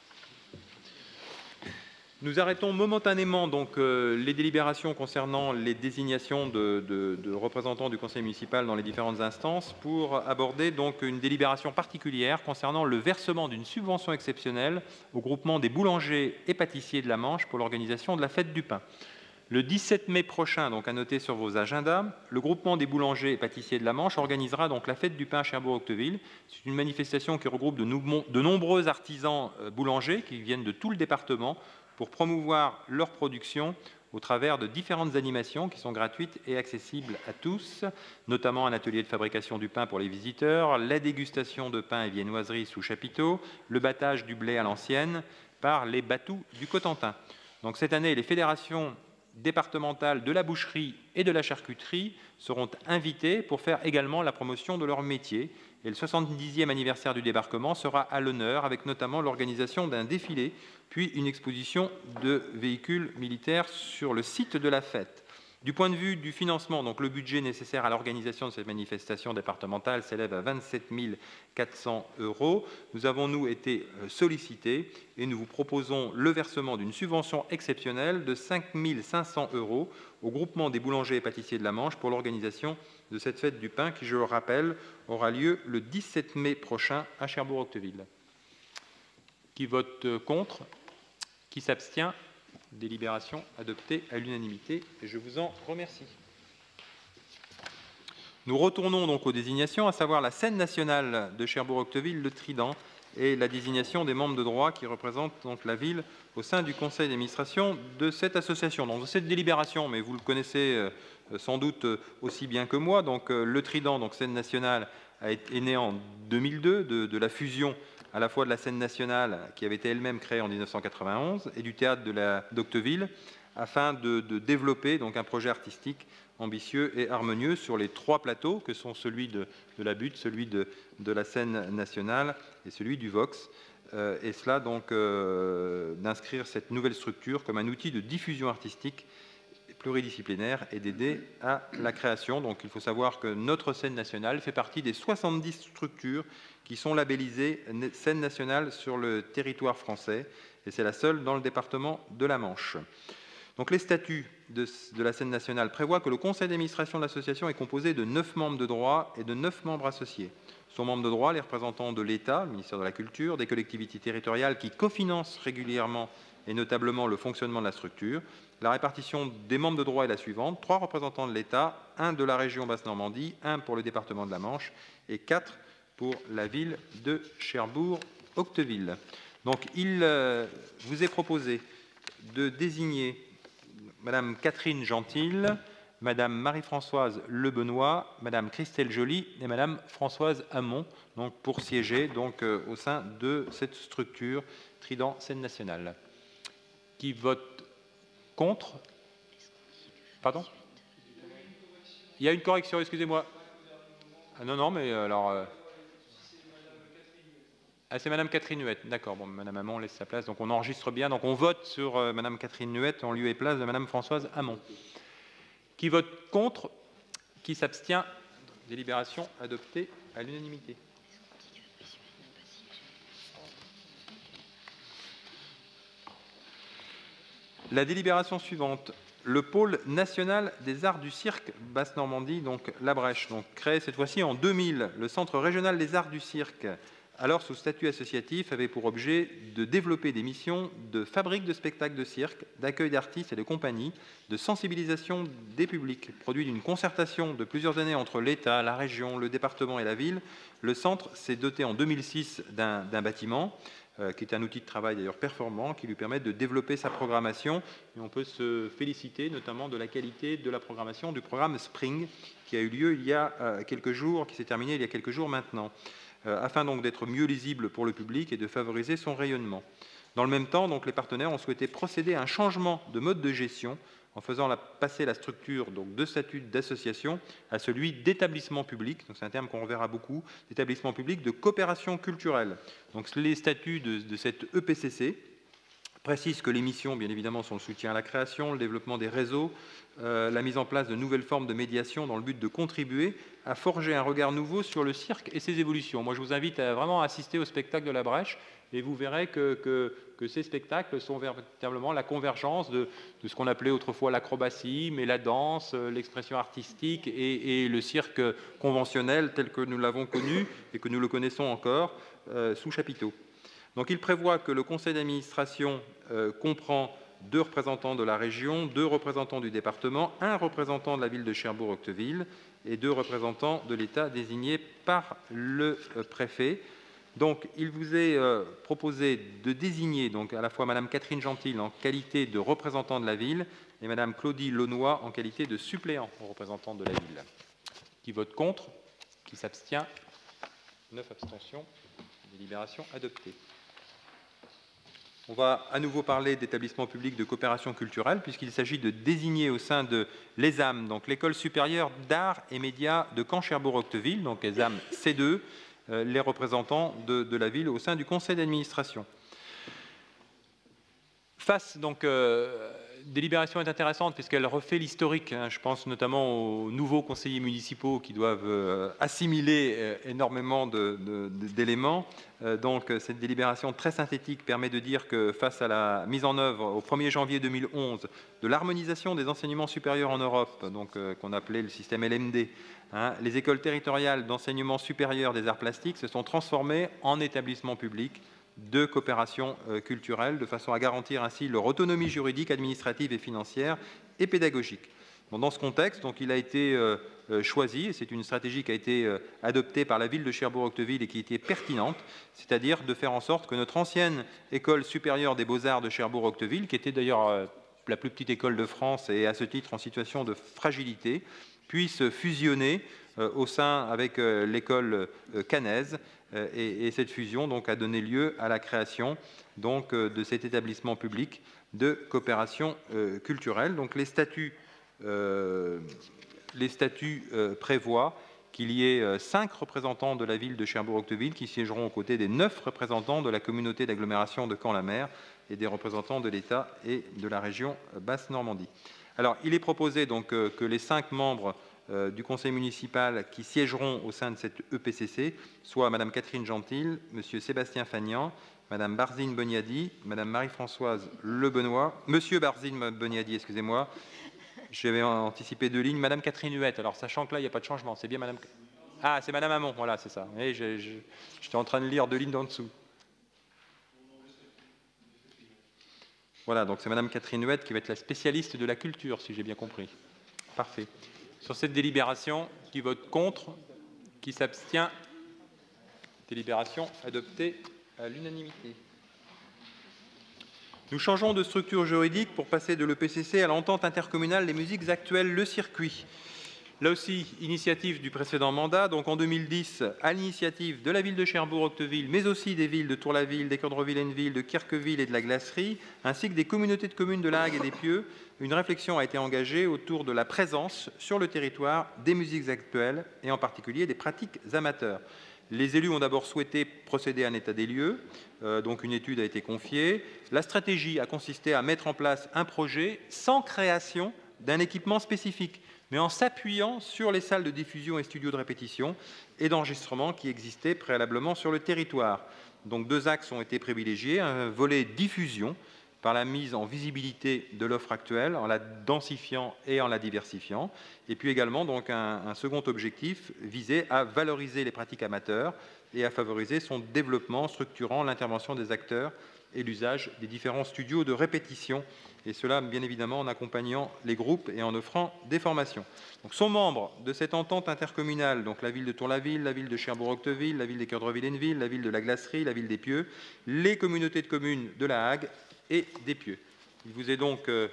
Nous arrêtons momentanément donc, euh, les délibérations concernant les désignations de, de, de représentants du conseil municipal dans les différentes instances pour aborder donc, une délibération particulière concernant le versement d'une subvention exceptionnelle au groupement des boulangers et pâtissiers de la Manche pour l'organisation de la fête du pain. Le dix-sept mai prochain, donc à noter sur vos agendas, le groupement des boulangers et pâtissiers de la Manche organisera donc la fête du pain à Cherbourg-Octeville. C'est une manifestation qui regroupe de, nou de nombreux artisans boulangers qui viennent de tout le département pour promouvoir leur production au travers de différentes animations qui sont gratuites et accessibles à tous, notamment un atelier de fabrication du pain pour les visiteurs, la dégustation de pain et viennoiseries sous chapiteau, le battage du blé à l'ancienne par les batous du Cotentin. Donc cette année, les fédérations départementales de la boucherie et de la charcuterie seront invitées pour faire également la promotion de leur métier. Et le soixante-dixième anniversaire du débarquement sera à l'honneur avec notamment l'organisation d'un défilé, puis une exposition de véhicules militaires sur le site de la fête. Du point de vue du financement, donc le budget nécessaire à l'organisation de cette manifestation départementale s'élève à vingt-sept mille quatre cents euros. Nous avons, nous, été sollicités et nous vous proposons le versement d'une subvention exceptionnelle de cinq mille cinq cents euros au groupement des boulangers et pâtissiers de la Manche pour l'organisation de cette fête du pain qui, je le rappelle, aura lieu le dix-sept mai prochain à Cherbourg-Octeville. Qui vote contre? Qui s'abstient? Délibération adoptée à l'unanimité et je vous en remercie. Nous retournons donc aux désignations, à savoir la scène nationale de Cherbourg-Octeville, le Trident, et la désignation des membres de droit qui représentent donc la ville au sein du conseil d'administration de cette association. Donc, dans cette délibération, mais vous le connaissez euh, sans doute aussi bien que moi, donc euh, le Trident, donc scène nationale, a été, est né en deux mille deux de, de la fusion à la fois de la scène nationale qui avait été elle-même créée en mille neuf cent quatre-vingt-onze et du théâtre de la d'Octeville afin de, de développer donc un projet artistique ambitieux et harmonieux sur les trois plateaux que sont celui de, de la Butte, celui de, de la scène nationale et celui du Vox. Euh, et cela donc euh, d'inscrire cette nouvelle structure comme un outil de diffusion artistique pluridisciplinaire et d'aider à la création. Donc il faut savoir que notre scène nationale fait partie des soixante-dix structures qui sont labellisées scène nationale sur le territoire français et c'est la seule dans le département de la Manche. Donc les statuts de, de la scène nationale prévoient que le conseil d'administration de l'association est composé de neuf membres de droit et de neuf membres associés. Sont membres de droit les représentants de l'État, le ministère de la Culture, des collectivités territoriales qui cofinancent régulièrement et notablement le fonctionnement de la structure. La répartition des membres de droit est la suivante. Trois représentants de l'État, un de la région Basse-Normandie, un pour le département de la Manche et quatre pour la ville de Cherbourg-Octeville. Donc il euh, vous est proposé de désigner Madame Catherine Gentil, Madame Marie-Françoise Lebonnois, Madame Christelle Joly et Madame Françoise Hamon donc pour siéger donc, euh, au sein de cette structure Trident Scène Nationale. Qui vote contre? Pardon? Il y a une correction, excusez-moi. Ah, non, non, mais alors... Euh... Ah, c'est Madame Catherine Huette. D'accord, bon, Madame Hamon laisse sa place. Donc on enregistre bien. Donc on vote sur euh, Madame Catherine Huette en lieu et place de Madame Françoise Hamon. Qui vote contre? Qui s'abstient? Délibération adoptée à l'unanimité. La délibération suivante. Le pôle national des arts du cirque Basse-Normandie, donc La Brèche, donc créé cette fois-ci en deux mille. Le Centre régional des arts du cirque, alors sous statut associatif, avait pour objet de développer des missions de fabrique de spectacles de cirque, d'accueil d'artistes et de compagnies, de sensibilisation des publics. Produit d'une concertation de plusieurs années entre l'État, la région, le département et la ville, le centre s'est doté en deux mille six d'un d'un bâtiment euh, qui est un outil de travail d'ailleurs performant, qui lui permet de développer sa programmation. Et on peut se féliciter notamment de la qualité de la programmation du programme Spring, qui a eu lieu il y a euh, quelques jours, qui s'est terminé il y a quelques jours maintenant, euh, afin donc d'être mieux lisible pour le public et de favoriser son rayonnement. Dans le même temps, donc, les partenaires ont souhaité procéder à un changement de mode de gestion en faisant la, passer la structure donc, de statut d'association à celui d'établissement public, c'est un terme qu'on reverra beaucoup, d'établissement public de coopération culturelle. Donc, les statuts de, de cette E P C C précisent que les missions, bien évidemment, sont le soutien à la création, le développement des réseaux, euh, la mise en place de nouvelles formes de médiation dans le but de contribuer à forger un regard nouveau sur le cirque et ses évolutions. Moi, je vous invite à vraiment assister au spectacle de la Brèche, et vous verrez que, que, que ces spectacles sont véritablement la convergence de, de ce qu'on appelait autrefois l'acrobatie, mais la danse, l'expression artistique et, et le cirque conventionnel tel que nous l'avons connu et que nous le connaissons encore euh, sous chapiteau. Donc il prévoit que le conseil d'administration euh, comprend deux représentants de la région, deux représentants du département, un représentant de la ville de Cherbourg-Octeville et deux représentants de l'État désignés par le euh, préfet. Donc, il vous est euh, proposé de désigner donc, à la fois Mme Catherine Gentil en qualité de représentant de la ville et Mme Claudie Launois en qualité de suppléant au représentant de la ville. Qui vote contre? Qui s'abstient? neuf abstentions. Délibération adoptée. On va à nouveau parler d'établissement public de coopération culturelle, puisqu'il s'agit de désigner au sein de l'E S A M, donc l'École supérieure d'art et médias de Caen-Cherbourg-Octeville, donc E S A M C deux, les représentants de, de la ville au sein du conseil d'administration. Face, donc, euh, délibération est intéressante puisqu'elle refait l'historique. Hein, je pense notamment aux nouveaux conseillers municipaux qui doivent euh, assimiler euh, énormément d'éléments. Euh, donc, cette délibération très synthétique permet de dire que face à la mise en œuvre au premier janvier deux mille onze de l'harmonisation des enseignements supérieurs en Europe, donc euh, qu'on appelait le système L M D, hein, les écoles territoriales d'enseignement supérieur des arts plastiques se sont transformées en établissements publics de coopération euh, culturelle, de façon à garantir ainsi leur autonomie juridique, administrative et financière et pédagogique. Bon, dans ce contexte, donc, il a été euh, euh, choisi, et c'est une stratégie qui a été euh, adoptée par la ville de Cherbourg-Octeville et qui était pertinente, c'est-à-dire de faire en sorte que notre ancienne école supérieure des beaux-arts de Cherbourg-Octeville, qui était d'ailleurs euh, la plus petite école de France et à ce titre en situation de fragilité, puisse fusionner euh, au sein avec euh, l'école euh, caennaise. Et, et cette fusion donc, a donné lieu à la création donc, de cet établissement public de coopération euh, culturelle. Donc, les statuts, euh, les statuts euh, prévoient qu'il y ait euh, cinq représentants de la ville de Cherbourg-Octeville qui siégeront aux côtés des neuf représentants de la communauté d'agglomération de Caen-la-Mer et des représentants de l'État et de la région Basse-Normandie. Alors, il est proposé donc, euh, que les cinq membres du conseil municipal qui siégeront au sein de cette E P C C, soit Mme Catherine Gentil, M. Sébastien Fagnan, Mme Barzine Boniadi, Mme Marie-Françoise Lebenois, M. Barzine Boniadi, excusez-moi, j'avais anticipé deux lignes, Mme Catherine Huette, alors sachant que là, il n'y a pas de changement, c'est bien Mme... Ah, c'est Mme Hamon, voilà, c'est ça. J'étais en train de lire deux lignes d'en dessous. Voilà, donc c'est Mme Catherine Huette qui va être la spécialiste de la culture, si j'ai bien compris. Parfait. Sur cette délibération, qui vote contre, qui s'abstient, délibération adoptée à l'unanimité. Nous changeons de structure juridique pour passer de l'E P C C à l'entente intercommunale des musiques actuelles, le circuit. Là aussi, initiative du précédent mandat, donc en deux mille dix, à l'initiative de la ville de Cherbourg-Octeville, mais aussi des villes de Tour-la-Ville, d'Équeurdreville-Henneville, de Kirqueville et de la Glacerie, ainsi que des communautés de communes de la Hague et des Pieux, une réflexion a été engagée autour de la présence sur le territoire des musiques actuelles et en particulier des pratiques amateurs. Les élus ont d'abord souhaité procéder à un état des lieux, euh, donc une étude a été confiée. La stratégie a consisté à mettre en place un projet sans création d'un équipement spécifique, mais en s'appuyant sur les salles de diffusion et studios de répétition et d'enregistrement qui existaient préalablement sur le territoire. Donc deux axes ont été privilégiés, un volet diffusion par la mise en visibilité de l'offre actuelle, en la densifiant et en la diversifiant, et puis également donc un, un second objectif visé à valoriser les pratiques amateurs et à favoriser son développement structurant l'intervention des acteurs et l'usage des différents studios de répétition, et cela bien évidemment en accompagnant les groupes et en offrant des formations. Donc, sont membres de cette entente intercommunale, donc la ville de Tour-la-Ville, la ville de Cherbourg-Octeville, la ville des Cœurs de Villeneville, la ville de la Glacerie, la ville des Pieux, les communautés de communes de la Hague et des Pieux. Il vous est donc, euh,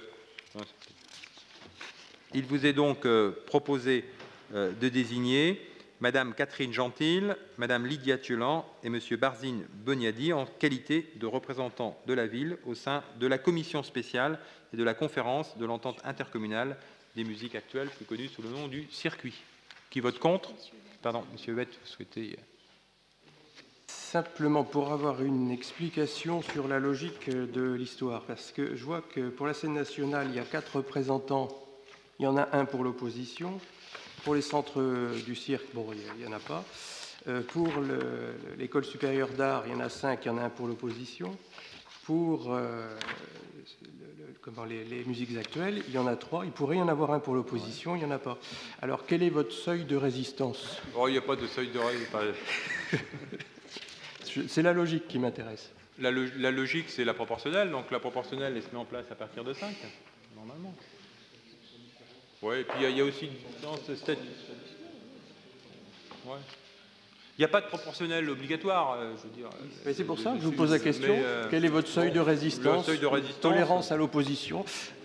il vous est donc euh, proposé euh, de désigner Madame Catherine Gentil, Madame Lydia Thiolan et Monsieur Barzine Boniadi en qualité de représentants de la ville au sein de la commission spéciale et de la conférence de l'entente intercommunale des musiques actuelles, plus connue sous le nom du circuit. Qui vote contre? Pardon, Monsieur Huette, vous souhaitez... Simplement pour avoir une explication sur la logique de l'histoire, parce que je vois que pour la scène nationale, il y a quatre représentants, il y en a un pour l'opposition. Pour les centres du cirque, bon, il n'y en a pas. Euh, pour l'école supérieure d'art, il y en a cinq, il y en a un pour l'opposition. Pour euh, le, le, comment, les, les musiques actuelles, il y en a trois. Il pourrait y en avoir un pour l'opposition, il n'y en a pas. Alors, quel est votre seuil de résistance? Oh, il n'y a pas de seuil de résistance. C'est la logique qui m'intéresse. La, la logique, c'est la proportionnelle. Donc, la proportionnelle, elle se met en place à partir de cinq, normalement. Oui, et puis il y, y a aussi dans ce statut. Ouais. Il n'y a pas de proportionnel obligatoire, euh, je veux dire. Mais c'est pour ça que je vous pose la question. Mais, euh, quel est votre seuil, bon, de résistance, le seuil de résistance tolérance à l'opposition?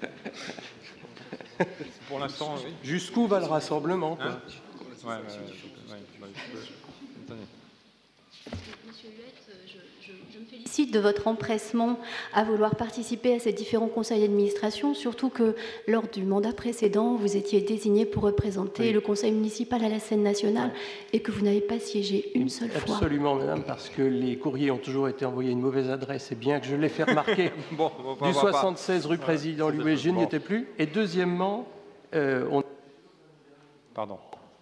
Pour l'instant, oui. Jusqu'où va le rassemblement, quoi? Hein? Ouais, ouais, ouais, ouais, ouais. Attendez. Monsieur Huette, je, je, je me félicite de votre empressement à vouloir participer à ces différents conseils d'administration, surtout que lors du mandat précédent, vous étiez désigné pour représenter oui. le conseil municipal à la scène nationale et que vous n'avez pas siégé une seule Absolument, fois. Absolument, madame, parce que les courriers ont toujours été envoyés à une mauvaise adresse, et bien que je l'ai fait remarquer. Bon, on du soixante-seize rue Président ouais, Louis, je n'y étais plus. Et deuxièmement, euh, on... Pardon.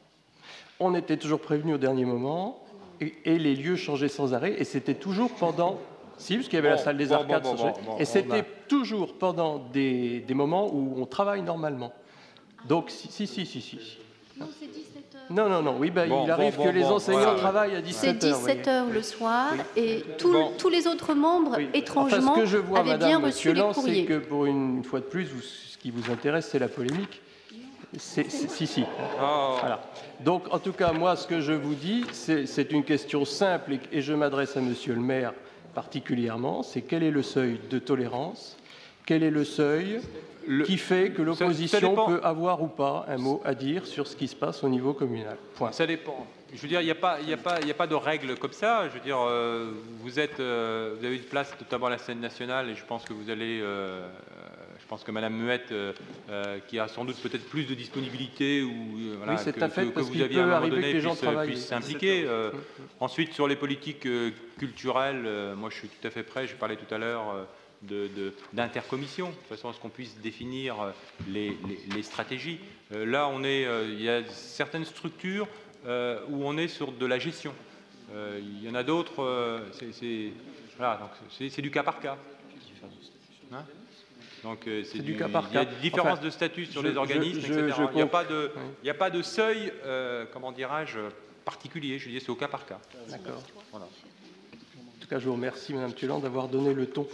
on était toujours prévenu au dernier moment. Et les lieux changeaient sans arrêt, et c'était toujours pendant... Si, parce qu'il y avait bon, la salle des bon, arcades, bon, bon, bon, et c'était a... toujours pendant des, des moments où on travaille normalement. Donc, si, si, si, si. si. Non, c'est dix-sept heures. Non, non, non, oui, ben, bon, il arrive bon, que bon, les enseignants voilà. travaillent à dix-sept heures. C'est dix-sept heures le soir, oui. et tout, bon. tous les autres membres, oui. étrangement, enfin, ce que je vois, avaient madame, bien reçu les courriers. C'est que, pour une, une fois de plus, vous, ce qui vous intéresse, c'est la polémique. C'est, c'est, si, si. Oh. Voilà. Donc, en tout cas, moi, ce que je vous dis, c'est, c'est une question simple et, et je m'adresse à Monsieur le maire particulièrement, c'est quel est le seuil de tolérance? Quel est le seuil le, qui fait que l'opposition peut avoir ou pas un mot à dire sur ce qui se passe au niveau communal? Point. Ça dépend. Je veux dire, il n'y a pas, il n'y a pas, il n'y a pas de règle comme ça. Je veux dire, euh, vous êtes, euh, vous avez une place notamment à la scène nationale et je pense que vous allez... Euh, Je pense que Madame Muette, euh, euh, qui a sans doute peut-être plus de disponibilité ou euh, voilà, oui, c'est que, un fait, que, parce que vous aviez à un moment donné puisse, puisse s'impliquer. Euh, ensuite, sur les politiques euh, culturelles, euh, moi je suis tout à fait prêt. Je parlais tout à l'heure euh, de, de, d'intercommission, de façon à ce qu'on puisse définir euh, les, les, les stratégies. Euh, là, on est, euh, il y a certaines structures euh, où on est sur de la gestion. Euh, il y en a d'autres, euh, c'est, c'est, voilà, donc c'est, c'est du cas par cas. Hein? Donc euh, c'est, c'est du, du cas par cas. Il y a des différences enfin, de statut sur je, les organismes, je, je, et cetera. Je il n'y a pas de, oui. il n'y a pas de seuil, euh, comment dirais-je, particulier. Je dis c'est au cas par cas. D'accord. Voilà. En tout cas, je vous remercie, Madame Thiolan, d'avoir donné le ton.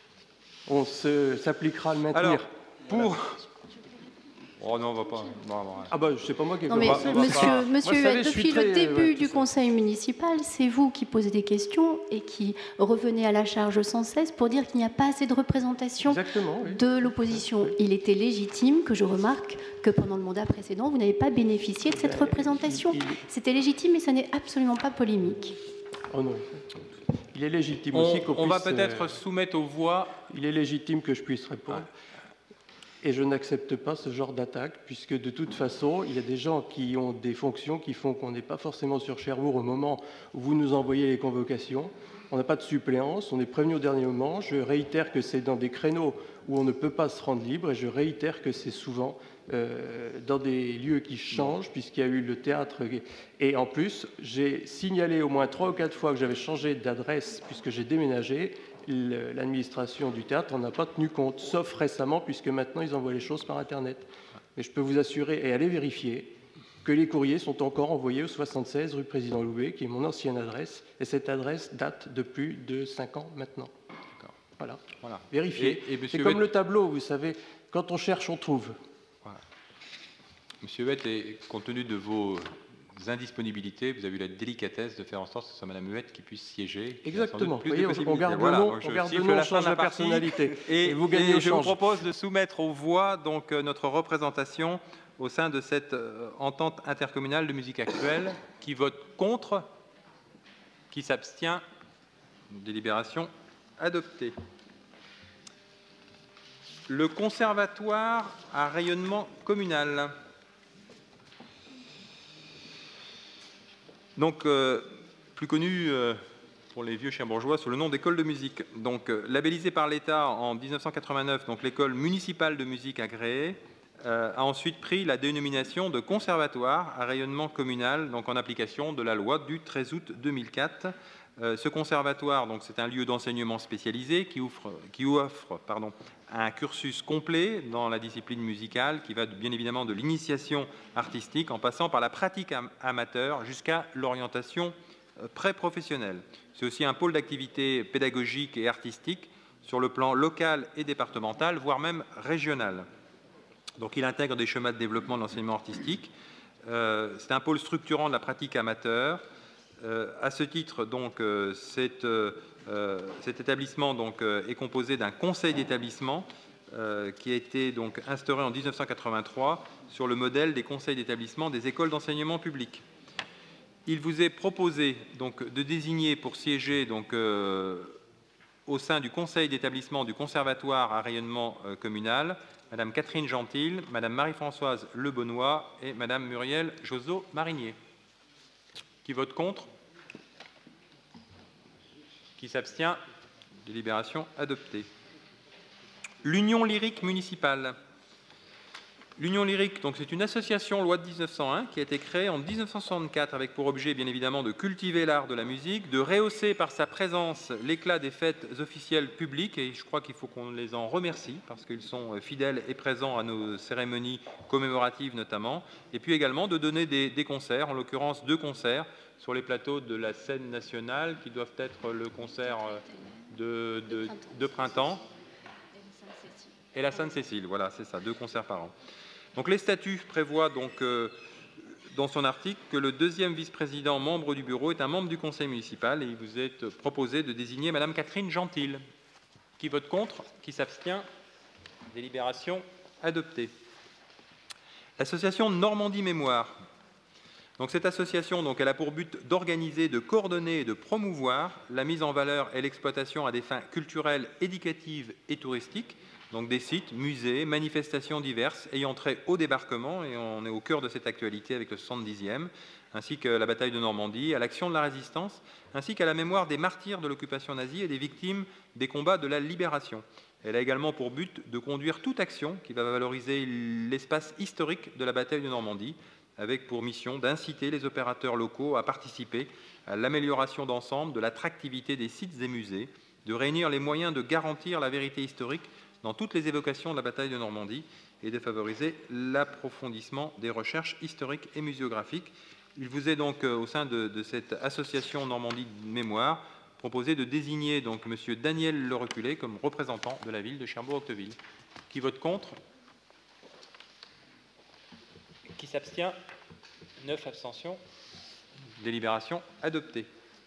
On se, s'appliquera à le maintenir. Alors, pour... Oh non, on va pas. Non, non, ah bah, c'est pas moi qui ai non, mais pas, Monsieur, pas... monsieur moi, savez, depuis très, le début ouais, du conseil municipal, c'est vous qui posez des questions et qui revenez à la charge sans cesse pour dire qu'il n'y a pas assez de représentation oui. de l'opposition. Il était légitime que je remarque que pendant le mandat précédent, vous n'avez pas bénéficié de cette représentation. Il, il... C'était légitime, mais ça n'est absolument pas polémique. Oh non. Il est légitime on, aussi qu'on on puisse... On va peut-être euh... soumettre aux voix... Il est légitime que je puisse répondre. Ouais. Et je n'accepte pas ce genre d'attaque, puisque de toute façon, il y a des gens qui ont des fonctions qui font qu'on n'est pas forcément sur Cherbourg au moment où vous nous envoyez les convocations. On n'a pas de suppléance, on est prévenu au dernier moment. Je réitère que c'est dans des créneaux où on ne peut pas se rendre libre, et je réitère que c'est souvent euh, dans des lieux qui changent, puisqu'il y a eu le théâtre. Et en plus, j'ai signalé au moins trois ou quatre fois que j'avais changé d'adresse, puisque j'ai déménagé. L'administration du théâtre n'en a pas tenu compte, sauf récemment, puisque maintenant ils envoient les choses par Internet. Mais je peux vous assurer et aller vérifier que les courriers sont encore envoyés au soixante-seize rue Président Loubet, qui est mon ancienne adresse, et cette adresse date de plus de cinq ans maintenant. Voilà. Voilà. Vérifiez. C'est comme le tableau, vous savez, quand on cherche, on trouve. Voilà. Monsieur Huette, et compte tenu de vos indisponibilités, vous avez eu la délicatesse de faire en sorte que ce soit Madame Huette qui puisse siéger. Exactement. Plus voyez, de on garde voilà, le nom, je on, garde le siffle nom, la on change fin de la partie, personnalité. Et, et vous gagnez et au je change. vous propose de soumettre aux voix donc, euh, notre représentation au sein de cette euh, entente intercommunale de musique actuelle. Qui vote contre? Qui s'abstient? Délibération adoptée. Le conservatoire à rayonnement communal. Donc, euh, plus connu euh, pour les vieux cherbourgeois sous le nom d'école de musique. Donc, euh, labellisée par l'État en mille neuf cent quatre-vingt-neuf, donc l'école municipale de musique agréée euh, a ensuite pris la dénomination de conservatoire à rayonnement communal, donc en application de la loi du treize août deux mille quatre. Euh, ce conservatoire, donc, c'est un lieu d'enseignement spécialisé qui offre, qui offre pardon, un cursus complet dans la discipline musicale qui va bien évidemment de l'initiation artistique en passant par la pratique am amateur jusqu'à l'orientation euh, pré-professionnelle. C'est aussi un pôle d'activité pédagogique et artistique sur le plan local et départemental, voire même régional. Donc il intègre des schémas de développement de l'enseignement artistique. Euh, c'est un pôle structurant de la pratique amateur. Euh, à ce titre, donc, euh, cet, euh, cet établissement donc, euh, est composé d'un conseil d'établissement euh, qui a été donc, instauré en mille neuf cent quatre-vingt-trois sur le modèle des conseils d'établissement des écoles d'enseignement public. Il vous est proposé donc, de désigner pour siéger donc, euh, au sein du conseil d'établissement du conservatoire à rayonnement euh, communal Madame Catherine Gentil, Madame Marie-Françoise Lebonnois et Madame Muriel Josot-Marinier. Qui vote contre? Qui s'abstient? Délibération adoptée. L'Union lyrique municipale. L'Union lyrique, donc, c'est une association loi de mille neuf cent un qui a été créée en mille neuf cent soixante-quatre avec pour objet, bien évidemment, de cultiver l'art de la musique, de rehausser par sa présence l'éclat des fêtes officielles publiques, et je crois qu'il faut qu'on les en remercie parce qu'ils sont fidèles et présents à nos cérémonies commémoratives notamment, et puis également de donner des, des concerts, en l'occurrence deux concerts sur les plateaux de la scène nationale qui doivent être le concert de, de, de printemps et la Sainte-Cécile. Voilà, c'est ça, deux concerts par an. Donc les statuts prévoient donc, euh, dans son article que le deuxième vice-président membre du bureau est un membre du conseil municipal et il vous est proposé de désigner Madame Catherine Gentil. Qui vote contre? Qui s'abstient? Délibération adoptée. L'association Normandie Mémoire. Donc cette association donc, elle a pour but d'organiser, de coordonner et de promouvoir la mise en valeur et l'exploitation à des fins culturelles, éducatives et touristiques, donc des sites, musées, manifestations diverses ayant trait au débarquement, et on est au cœur de cette actualité avec le soixante-dixième, ainsi que la bataille de Normandie, à l'action de la résistance, ainsi qu'à la mémoire des martyrs de l'occupation nazie et des victimes des combats de la libération. Elle a également pour but de conduire toute action qui va valoriser l'espace historique de la bataille de Normandie, avec pour mission d'inciter les opérateurs locaux à participer à l'amélioration d'ensemble de l'attractivité des sites et musées, de réunir les moyens de garantir la vérité historique dans toutes les évocations de la bataille de Normandie et de favoriser l'approfondissement des recherches historiques et muséographiques. Il vous est donc, au sein de, de cette association Normandie Mémoire, proposé de désigner donc M. Daniel Le Reculé comme représentant de la ville de Cherbourg-Octeville. Qui vote contre? Qui s'abstient? neuf abstentions. Délibération adoptée.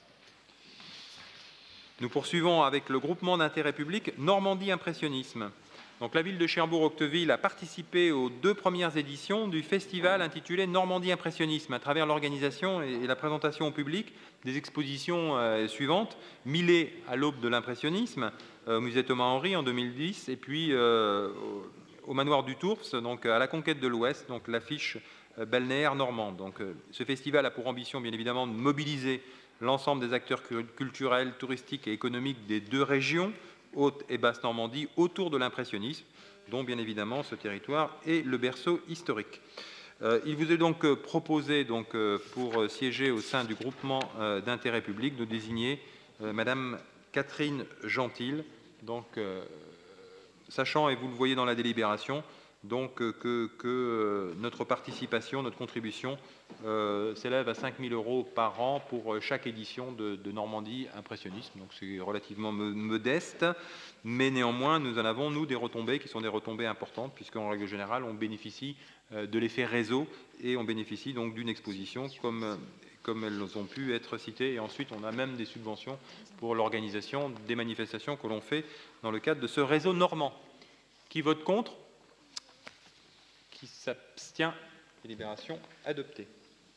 Nous poursuivons avec le groupement d'intérêt public Normandie Impressionnisme. Donc, la ville de Cherbourg-Octeville a participé aux deux premières éditions du festival intitulé Normandie Impressionnisme à travers l'organisation et la présentation au public des expositions euh, suivantes. Millet à l'aube de l'impressionnisme euh, au musée Thomas-Henry en deux mille dix et puis euh, au, au manoir du Tours, donc à la conquête de l'Ouest, donc l'affiche euh, balnéaire normande. Donc, euh, ce festival a pour ambition bien évidemment de mobiliser l'ensemble des acteurs culturels, touristiques et économiques des deux régions, Haute et Basse Normandie, autour de l'impressionnisme, dont bien évidemment ce territoire est le berceau historique. Euh, il vous est donc proposé, donc, euh, pour siéger au sein du groupement euh, d'intérêt public, de désigner euh, Madame Catherine Gentil, donc, euh, sachant, et vous le voyez dans la délibération, donc que, que notre participation, notre contribution euh, s'élève à cinq mille euros par an pour chaque édition de, de Normandie Impressionnisme. Donc c'est relativement modeste, mais néanmoins nous en avons, nous, des retombées qui sont des retombées importantes, puisqu'en règle générale, on bénéficie de l'effet réseau et on bénéficie donc d'une exposition comme, comme elles ont pu être citées. Et ensuite, on a même des subventions pour l'organisation des manifestations que l'on fait dans le cadre de ce réseau normand. Qui vote contre? Qui s'abstient? Délibération adoptée.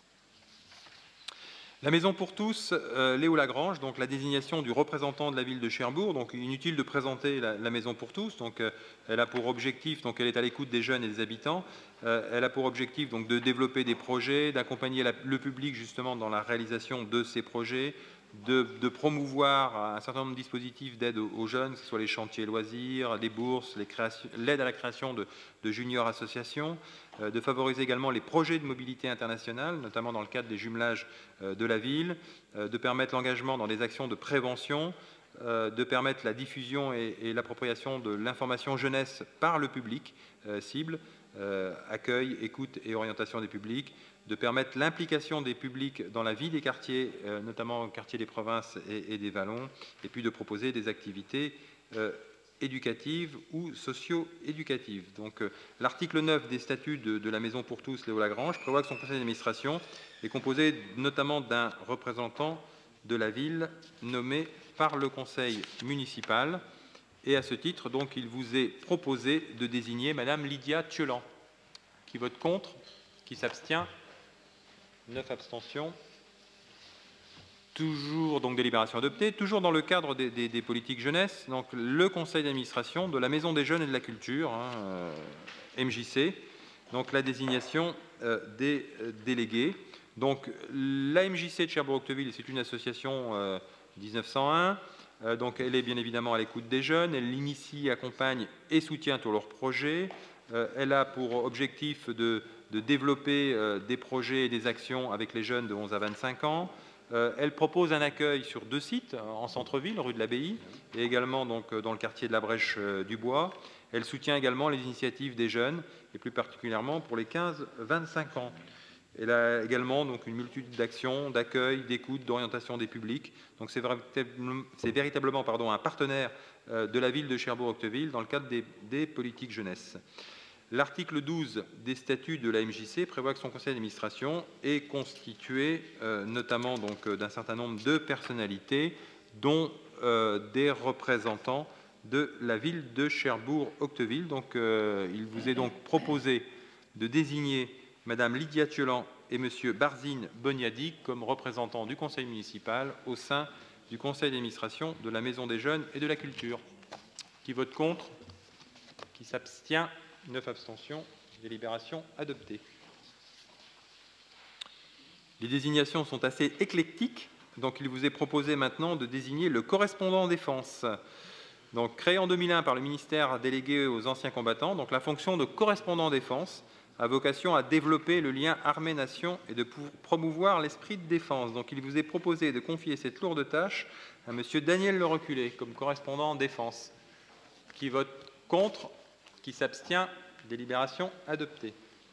La Maison pour tous, euh, Léo Lagrange, donc la désignation du représentant de la ville de Cherbourg. Donc inutile de présenter la, la Maison pour tous. Donc euh, elle a pour objectif, donc elle est à l'écoute des jeunes et des habitants. Euh, elle a pour objectif donc de développer des projets, d'accompagner le public justement dans la réalisation de ces projets, de, de promouvoir un certain nombre de dispositifs d'aide aux, aux jeunes, que ce soit les chantiers loisirs, les bourses, l'aide à la création de, de junior associations, euh, de favoriser également les projets de mobilité internationale, notamment dans le cadre des jumelages euh, de la ville, euh, de permettre l'engagement dans des actions de prévention, euh, de permettre la diffusion et, et l'appropriation de l'information jeunesse par le public euh, cible, euh, accueil, écoute et orientation des publics, de permettre l'implication des publics dans la vie des quartiers, euh, notamment au quartier des provinces et, et des vallons, et puis de proposer des activités euh, éducatives ou socio-éducatives. Donc euh, l'article neuf des statuts de, de la Maison pour tous, Léo Lagrange, prévoit que son conseil d'administration est composé notamment d'un représentant de la ville nommé par le conseil municipal. Et à ce titre, donc, il vous est proposé de désigner Madame Lydia Thiolan. Qui vote contre? Qui s'abstient? neuf abstentions. Toujours, donc, délibération adoptée. Toujours dans le cadre des, des, des politiques jeunesse, donc, le conseil d'administration de la Maison des Jeunes et de la Culture, hein, euh, M J C, donc la désignation euh, des euh, délégués. Donc, la M J C de Cherbourg-Octeville, c'est une association euh, mille neuf cent un. Euh, donc, elle est bien évidemment à l'écoute des jeunes. Elle initie, accompagne et soutient tous leurs projets. Euh, elle a pour objectif de de développer euh, des projets et des actions avec les jeunes de onze à vingt-cinq ans. Euh, elle propose un accueil sur deux sites, en centre-ville, rue de l'Abbaye, et également donc, dans le quartier de la Brèche euh, du Bois. Elle soutient également les initiatives des jeunes, et plus particulièrement pour les quinze à vingt-cinq ans. Elle a également donc, une multitude d'actions, d'accueil, d'écoute, d'orientation des publics. Donc c'est véritablement, c'est véritablement pardon, un partenaire euh, de la ville de Cherbourg-Octeville dans le cadre des, des politiques jeunesse. L'article douze des statuts de la M J C prévoit que son conseil d'administration est constitué euh, notamment donc, d'un certain nombre de personnalités, dont euh, des représentants de la ville de Cherbourg-Octeville. Donc, euh, il vous est donc proposé de désigner Madame Lydia Thiolan et Monsieur Barzine Boniadi comme représentants du conseil municipal au sein du conseil d'administration de la Maison des Jeunes et de la Culture. Qui vote contre? Qui s'abstient? neuf abstentions, délibération adoptée. Les désignations sont assez éclectiques, donc il vous est proposé maintenant de désigner le correspondant défense. Donc, créé en deux mille un par le ministère délégué aux anciens combattants, donc la fonction de correspondant défense a vocation à développer le lien armée-nation et de promouvoir l'esprit de défense. Donc il vous est proposé de confier cette lourde tâche à M. Daniel Le Reculé comme correspondant défense. Qui vote contre? Qui s'abstient? Délibération adoptée.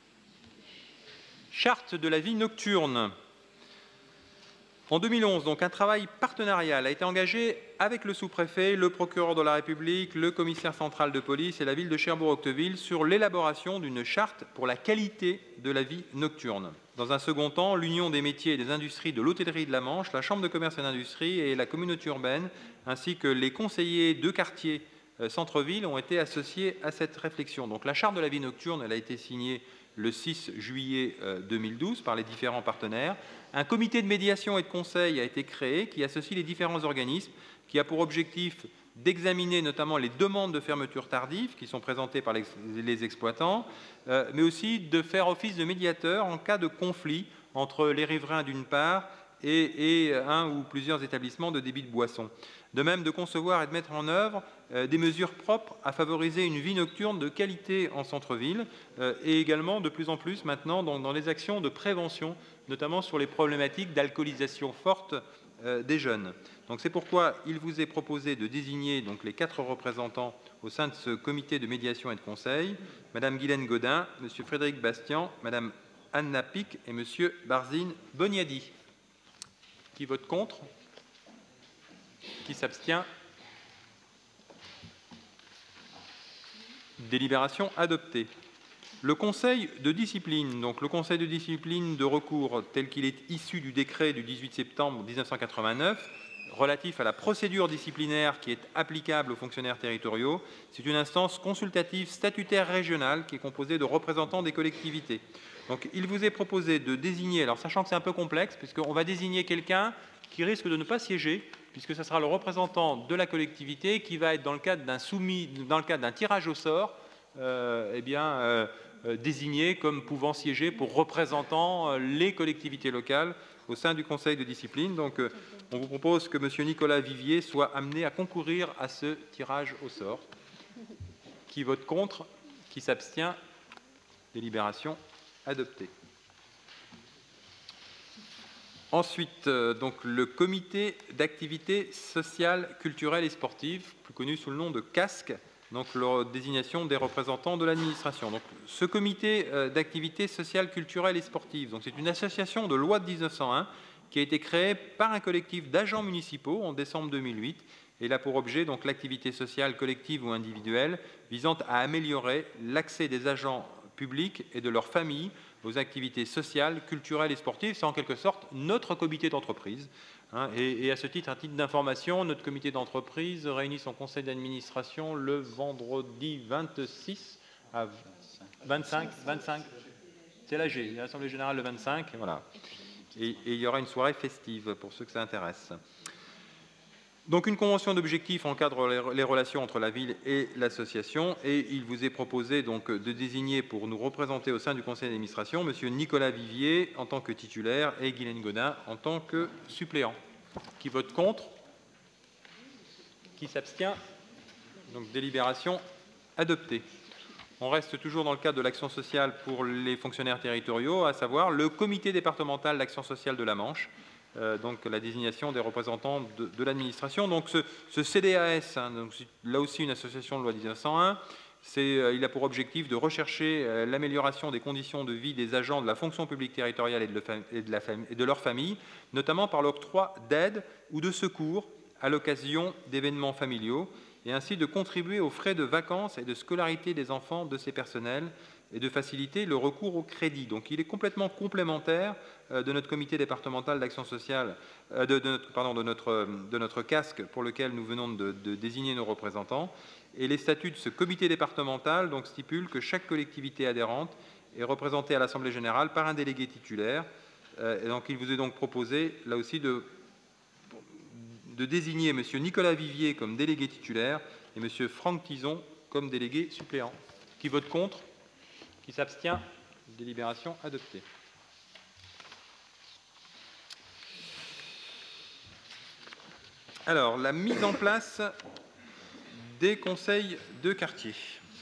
Charte de la vie nocturne. En deux mille onze, donc, un travail partenarial a été engagé avec le sous-préfet, le procureur de la République, le commissaire central de police et la ville de Cherbourg-Octeville sur l'élaboration d'une charte pour la qualité de la vie nocturne. Dans un second temps, l'Union des métiers et des industries de l'hôtellerie de la Manche, la Chambre de commerce et d'industrie et la communauté urbaine, ainsi que les conseillers de quartier centre-ville ont été associés à cette réflexion. Donc la charte de la vie nocturne, elle a été signée le six juillet deux mille douze par les différents partenaires. Un comité de médiation et de conseil a été créé qui associe les différents organismes, qui a pour objectif d'examiner notamment les demandes de fermeture tardive qui sont présentées par les exploitants, euh, mais aussi de faire office de médiateur en cas de conflit entre les riverains d'une part et, et un ou plusieurs établissements de débit de boissons. De même, de concevoir et de mettre en œuvre euh, des mesures propres à favoriser une vie nocturne de qualité en centre-ville euh, et également de plus en plus maintenant dans, dans les actions de prévention, notamment sur les problématiques d'alcoolisation forte euh, des jeunes. Donc c'est pourquoi il vous est proposé de désigner donc les quatre représentants au sein de ce comité de médiation et de conseil, Madame Guylaine Godin, Monsieur Frédéric Bastian, Madame Anna Pic et Monsieur Barzine Boniadi. Qui vote contre? Qui s'abstient? Délibération adoptée. Le conseil de discipline, donc le conseil de discipline de recours tel qu'il est issu du décret du dix-huit septembre mille neuf cent quatre-vingt-neuf relatif à la procédure disciplinaire qui est applicable aux fonctionnaires territoriaux, c'est une instance consultative statutaire régionale qui est composée de représentants des collectivités. Donc il vous est proposé de désigner, alors sachant que c'est un peu complexe, puisqu'on va désigner quelqu'un qui risque de ne pas siéger, puisque ce sera le représentant de la collectivité qui va être dans le cadre d'un soumis, dans le cadre d'un tirage au sort, euh, eh bien, euh, euh, désigné comme pouvant siéger pour représentant euh, les collectivités locales au sein du conseil de discipline. Donc, euh, on vous propose que M. Nicolas Vivier soit amené à concourir à ce tirage au sort. Qui vote contre? Qui s'abstient? Délibération adoptée. Ensuite, euh, donc, le comité d'activité sociale, culturelle et sportive, plus connu sous le nom de CASC, donc la désignation des représentants de l'administration. Donc, ce comité euh, d'activité sociale, culturelle et sportive, donc c'est une association de loi de mille neuf cent un qui a été créée par un collectif d'agents municipaux en décembre deux mille huit. Et là pour objet donc l'activité sociale collective ou individuelle visant à améliorer l'accès des agents publics et de leurs familles aux activités sociales, culturelles et sportives. C'est en quelque sorte notre comité d'entreprise. Hein, et, et à ce titre, un titre d'information, notre comité d'entreprise réunit son conseil d'administration le vendredi vingt-six à vingt-cinq. vingt-cinq. C'est l'A G, l'Assemblée générale le vingt-cinq. Voilà. Et, et il y aura une soirée festive pour ceux que ça intéresse. Donc une convention d'objectifs encadre les relations entre la ville et l'association et il vous est proposé donc de désigner pour nous représenter au sein du conseil d'administration M. Nicolas Vivier en tant que titulaire et Guylaine Godin en tant que suppléant. Qui vote contre? Qui s'abstient? Donc délibération adoptée. On reste toujours dans le cadre de l'action sociale pour les fonctionnaires territoriaux, à savoir le comité départemental d'action sociale de la Manche. Euh, donc la désignation des représentants de, de l'administration. Donc ce, ce C D A S, hein, donc, là aussi une association de loi mille neuf cent un, euh, il a pour objectif de rechercher euh, l'amélioration des conditions de vie des agents de la fonction publique territoriale et de, le, et de, la et de leur famille, notamment par l'octroi d'aide ou de secours à l'occasion d'événements familiaux, et ainsi de contribuer aux frais de vacances et de scolarité des enfants de ces personnels et de faciliter le recours au crédit. Donc il est complètement complémentaire euh, de notre comité départemental d'action sociale, euh, de, de, notre, pardon, de, notre, de notre casque pour lequel nous venons de, de désigner nos représentants. Et les statuts de ce comité départemental donc, stipulent que chaque collectivité adhérente est représentée à l'Assemblée générale par un délégué titulaire. Euh, et donc il vous est donc proposé là aussi de, de désigner M. Nicolas Vivier comme délégué titulaire et M. Franck Tison comme délégué suppléant. Qui vote contre? Qui s'abstient? Délibération adoptée. Alors, la mise en place des conseils de quartier.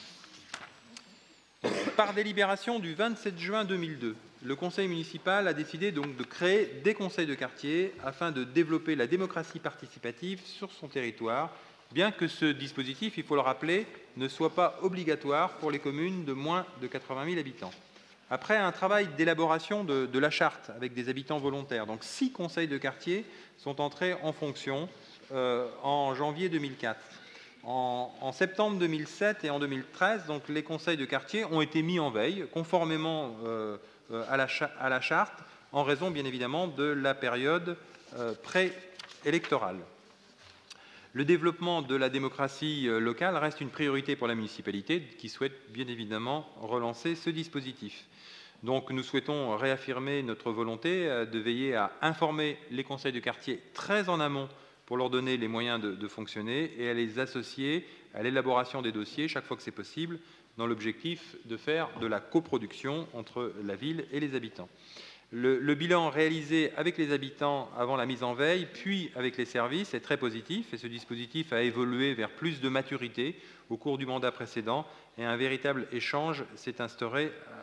Par délibération du vingt-sept juin deux mille deux, le conseil municipal a décidé donc de créer des conseils de quartier afin de développer la démocratie participative sur son territoire, bien que ce dispositif, il faut le rappeler, ne soit pas obligatoire pour les communes de moins de quatre-vingt mille habitants. Après un travail d'élaboration de, de la charte avec des habitants volontaires, donc six conseils de quartier sont entrés en fonction euh, en janvier deux mille quatre. En, en septembre deux mille sept et en deux mille treize, donc, les conseils de quartier ont été mis en veille, conformément euh, à, la à la charte, en raison bien évidemment de la période euh, pré-électorale. Le développement de la démocratie locale reste une priorité pour la municipalité qui souhaite bien évidemment relancer ce dispositif. Donc nous souhaitons réaffirmer notre volonté de veiller à informer les conseils de quartier très en amont pour leur donner les moyens de, de fonctionner et à les associer à l'élaboration des dossiers chaque fois que c'est possible dans l'objectif de faire de la coproduction entre la ville et les habitants. Le, le bilan réalisé avec les habitants avant la mise en veille, puis avec les services, est très positif et ce dispositif a évolué vers plus de maturité au cours du mandat précédent et un véritable échange s'est instauré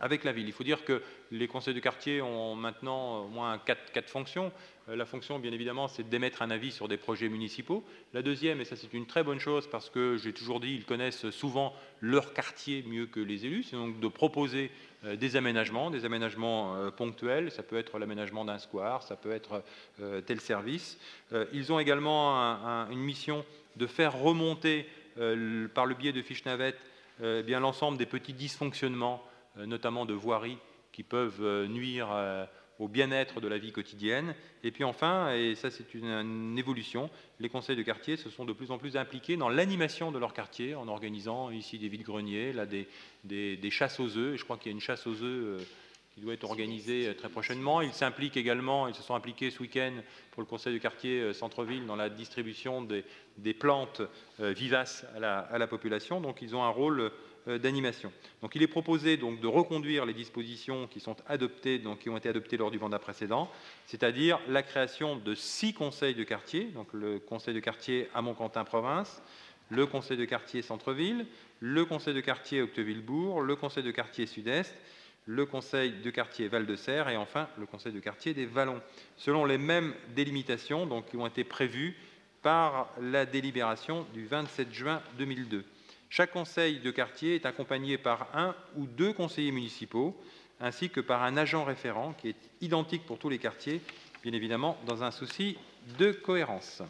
avec la ville. Il faut dire que les conseils de quartier ont maintenant au moins quatre, quatre fonctions. La fonction, bien évidemment, c'est d'émettre un avis sur des projets municipaux. La deuxième, et ça c'est une très bonne chose parce que j'ai toujours dit, ils connaissent souvent leur quartier mieux que les élus, c'est donc de proposer des aménagements, des aménagements ponctuels. Ça peut être l'aménagement d'un square, ça peut être tel service. Ils ont également un, un, une mission de faire remonter, par le biais de fiches navettes, eh bien l'ensemble des petits dysfonctionnements, notamment de voirie, qui peuvent nuire au bien-être de la vie quotidienne. Et puis enfin, et ça c'est une, une évolution, les conseils de quartier se sont de plus en plus impliqués dans l'animation de leur quartier, en organisant ici des vides-greniers, là des, des, des chasses aux œufs. Et je crois qu'il y a une chasse aux œufs qui doit être organisée très prochainement. Ils s'impliquent également, ils se sont impliqués ce week-end pour le conseil de quartier centre-ville dans la distribution des, des plantes vivaces à la, à la population. Donc ils ont un rôle d'animation. Donc il est proposé donc de reconduire les dispositions qui sont adoptées, donc qui ont été adoptées lors du mandat précédent, c'est-à-dire la création de six conseils de quartier, donc le conseil de quartier à Montquentin-Province, le conseil de quartier centre-ville, le conseil de quartier Octeville-Bourg, le conseil de quartier sud-est, le conseil de quartier Val-de-Serre et enfin le conseil de quartier des Vallons, selon les mêmes délimitations donc, qui ont été prévues par la délibération du vingt-sept juin deux mille deux. Chaque conseil de quartier est accompagné par un ou deux conseillers municipaux, ainsi que par un agent référent qui est identique pour tous les quartiers, bien évidemment dans un souci de cohérence.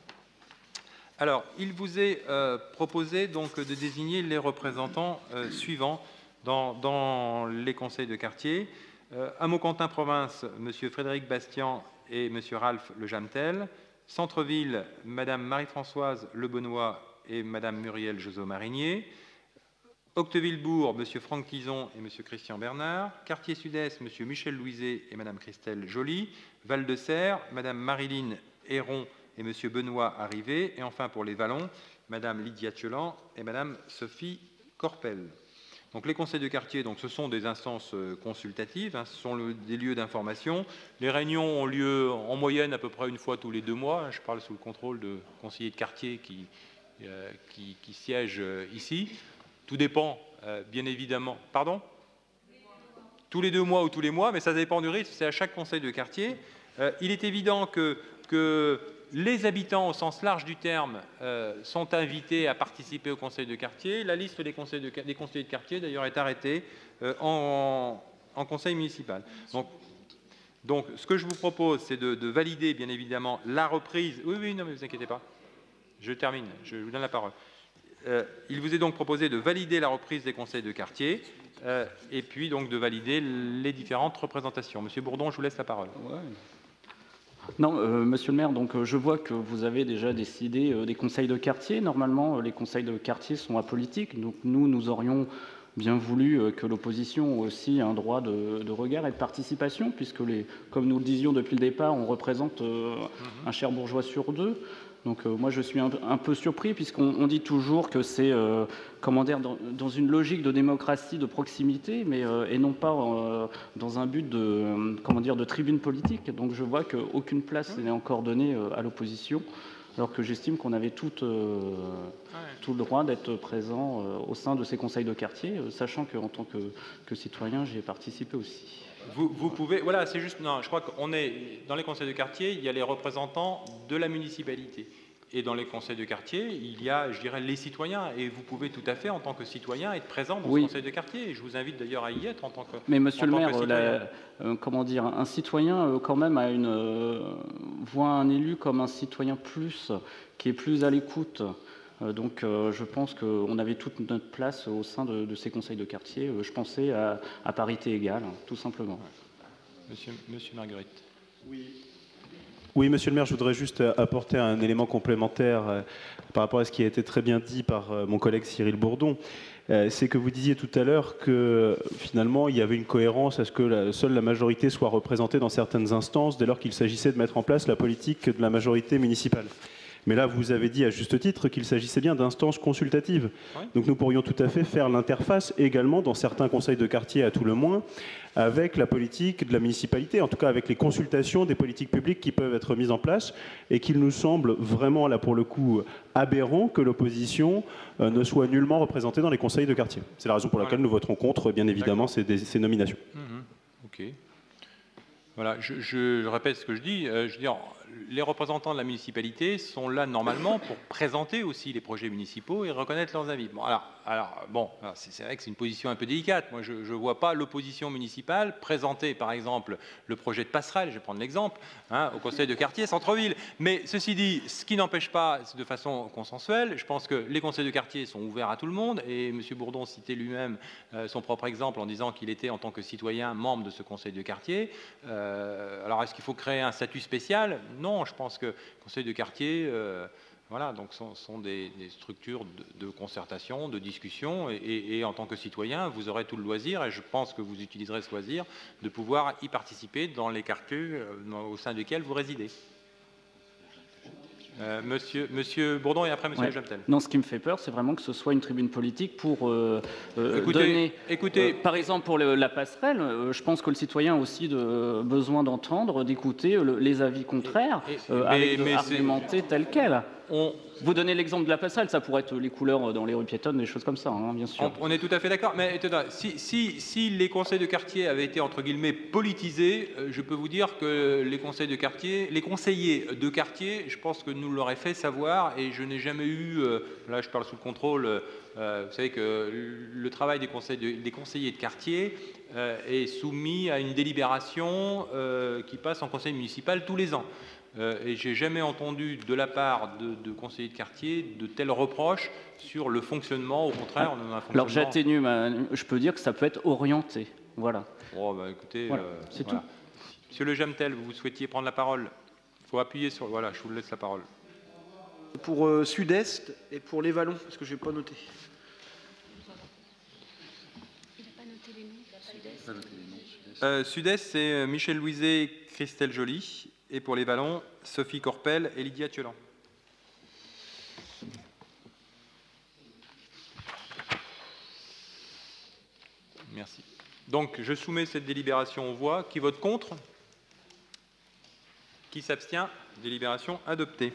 Alors, il vous est euh, proposé donc de désigner les représentants euh, suivants dans, dans les conseils de quartier. Euh, à Montquentin-Province, M. Frédéric Bastian et M. Ralph Le Jamtel. Centre-ville, Mme Marie-Françoise Le Benoît et Mme Muriel Josot-Marinier. Octeville-Bourg, M. Franck Tison et M. Christian Bernard. Quartier Sud-Est, M. Michel Louiset et Mme Christelle Joly. Val-de-Serre, Mme Marilyn Héron et M. Benoît Arrivé. Et enfin, pour les Vallons, Mme Lydia Thiolan et Mme Sophie Corpel. Donc, les conseils de quartier, donc, ce sont des instances consultatives, hein, ce sont le, des lieux d'information. Les réunions ont lieu en moyenne à peu près une fois tous les deux mois. Je parle sous le contrôle de conseillers de quartier qui, euh, qui, qui siègent ici. Tout dépend, euh, bien évidemment. Pardon ? Tous les deux mois ou tous les mois, mais ça dépend du rythme, c'est à chaque conseil de quartier. Euh, il est évident que, que les habitants, au sens large du terme, euh, sont invités à participer au conseil de quartier. La liste des conseils de, des conseillers de quartier, d'ailleurs, est arrêtée euh, en, en conseil municipal. Donc, donc, ce que je vous propose, c'est de, de valider, bien évidemment, la reprise. Oui, oui, non, mais ne vous inquiétez pas. Je termine, je vous donne la parole. Euh, il vous est donc proposé de valider la reprise des conseils de quartier euh, et puis donc de valider les différentes représentations. Monsieur Bourdon, je vous laisse la parole. Ouais. Non, euh, monsieur le maire, donc, euh, je vois que vous avez déjà décidé euh, des conseils de quartier. Normalement, euh, les conseils de quartier sont apolitiques. Donc nous, nous aurions bien voulu euh, que l'opposition ait aussi un droit de, de regard et de participation, puisque, les, comme nous le disions depuis le départ, on représente euh, mm-hmm. un Cherbourgeois sur deux. Donc euh, moi je suis un, un peu surpris puisqu'on on dit toujours que c'est euh, comment dire dans, dans une logique de démocratie de proximité, mais euh, et non pas euh, dans un but de euh, comment dire de tribune politique. Donc je vois qu'aucune place n'est encore donnée euh, à l'opposition, alors que j'estime qu'on avait tout, euh, tout le droit d'être présent euh, au sein de ces conseils de quartier, euh, sachant qu'en tant que, que citoyen j'y ai participé aussi. Vous, vous pouvez, voilà, c'est juste, non, je crois qu'on est, dans les conseils de quartier, il y a les représentants de la municipalité. Et dans les conseils de quartier, il y a, je dirais, les citoyens. Et vous pouvez tout à fait, en tant que citoyen, être présent dans oui. ce conseil de quartier. Et je vous invite d'ailleurs à y être en tant que Mais monsieur le maire, la, euh, comment dire, un citoyen, euh, quand même, a une, euh, voit un élu comme un citoyen plus, qui est plus à l'écoute. Euh, donc euh, je pense qu'on avait toute notre place au sein de, de ces conseils de quartier. Euh, je pensais à, à parité égale, tout simplement. Ouais. Monsieur, monsieur Marguerite. Oui. Oui, monsieur le maire, je voudrais juste apporter un élément complémentaire euh, par rapport à ce qui a été très bien dit par euh, mon collègue Cyril Bourdon. Euh, c'est que vous disiez tout à l'heure que finalement il y avait une cohérence à ce que la, seule la majorité soit représentée dans certaines instances dès lors qu'il s'agissait de mettre en place la politique de la majorité municipale. Mais là, vous avez dit à juste titre qu'il s'agissait bien d'instances consultatives. Oui. Donc nous pourrions tout à fait faire l'interface également, dans certains conseils de quartier à tout le moins, avec la politique de la municipalité, en tout cas avec les consultations des politiques publiques qui peuvent être mises en place, et qu'il nous semble vraiment, là pour le coup, aberrant que l'opposition euh, ne soit nullement représentée dans les conseils de quartier. C'est la raison pour laquelle voilà. nous voterons contre, bien évidemment, ces, ces nominations. Mmh, ok. Voilà, je, je, je répète ce que je dis. Euh, je veux dire, les représentants de la municipalité sont là normalement pour présenter aussi les projets municipaux et reconnaître leurs avis. Bon, alors, alors bon, c'est vrai que c'est une position un peu délicate. Moi, je ne vois pas l'opposition municipale présenter, par exemple, le projet de passerelle, je vais prendre l'exemple, hein, au conseil de quartier centre-ville. Mais ceci dit, ce qui n'empêche pas, de façon consensuelle, je pense que les conseils de quartier sont ouverts à tout le monde, et M. Bourdon citait lui-même euh, son propre exemple en disant qu'il était, en tant que citoyen, membre de ce conseil de quartier. Euh, alors, est-ce qu'il faut créer un statut spécial ? Non, je pense que les conseils de quartier, euh, voilà, donc sont, sont des, des structures de, de concertation, de discussion, et, et, et en tant que citoyen, vous aurez tout le loisir, et je pense que vous utiliserez ce loisir, de pouvoir y participer dans les quartiers euh, au sein desquels vous résidez. Euh, monsieur, monsieur Bourdon et après Monsieur ouais. Jabtel. Non, ce qui me fait peur, c'est vraiment que ce soit une tribune politique pour euh, euh, écoutez, donner... Écoutez, euh, par exemple, pour le, la passerelle, euh, je pense que le citoyen a aussi de, besoin d'entendre, d'écouter les avis contraires, et, et, euh, mais, avec mais argumenter tel quel. On... Vous donnez l'exemple de la passerelle, ça pourrait être les couleurs dans les rues piétonnes, des choses comme ça, hein, bien sûr. On, on est tout à fait d'accord, mais si, si, si les conseils de quartier avaient été, entre guillemets, politisés, je peux vous dire que les conseils de quartier, les conseillers de quartier, je pense que nous l'auraient fait savoir, et je n'ai jamais eu, euh, là je parle sous le contrôle, euh, vous savez que le travail des, conseils de, des conseillers de quartier euh, est soumis à une délibération euh, qui passe en conseil municipal tous les ans. Euh, et j'ai jamais entendu de la part de, de conseillers de quartier de tels reproches sur le fonctionnement. Au contraire, on a un fonctionnement... Alors j'atténue, je peux dire que ça peut être orienté. Voilà. Oh, bah, écoutez, voilà, euh, c'est voilà. tout. Monsieur Le Jamtel, vous souhaitiez prendre la parole. Il faut appuyer sur... Voilà, je vous laisse la parole. Pour euh, Sud-Est et pour les Vallons, parce que je n'ai pas noté. Il n'a pas noté les noms. Sud-Est, euh, Sud-Est, c'est Michel Louiset, Christelle Joly. Et pour les Vallons, Sophie Corpel et Lydia Thiolan. Merci. Donc, je soumets cette délibération aux voix. Qui vote contre? Qui s'abstient? Délibération adoptée.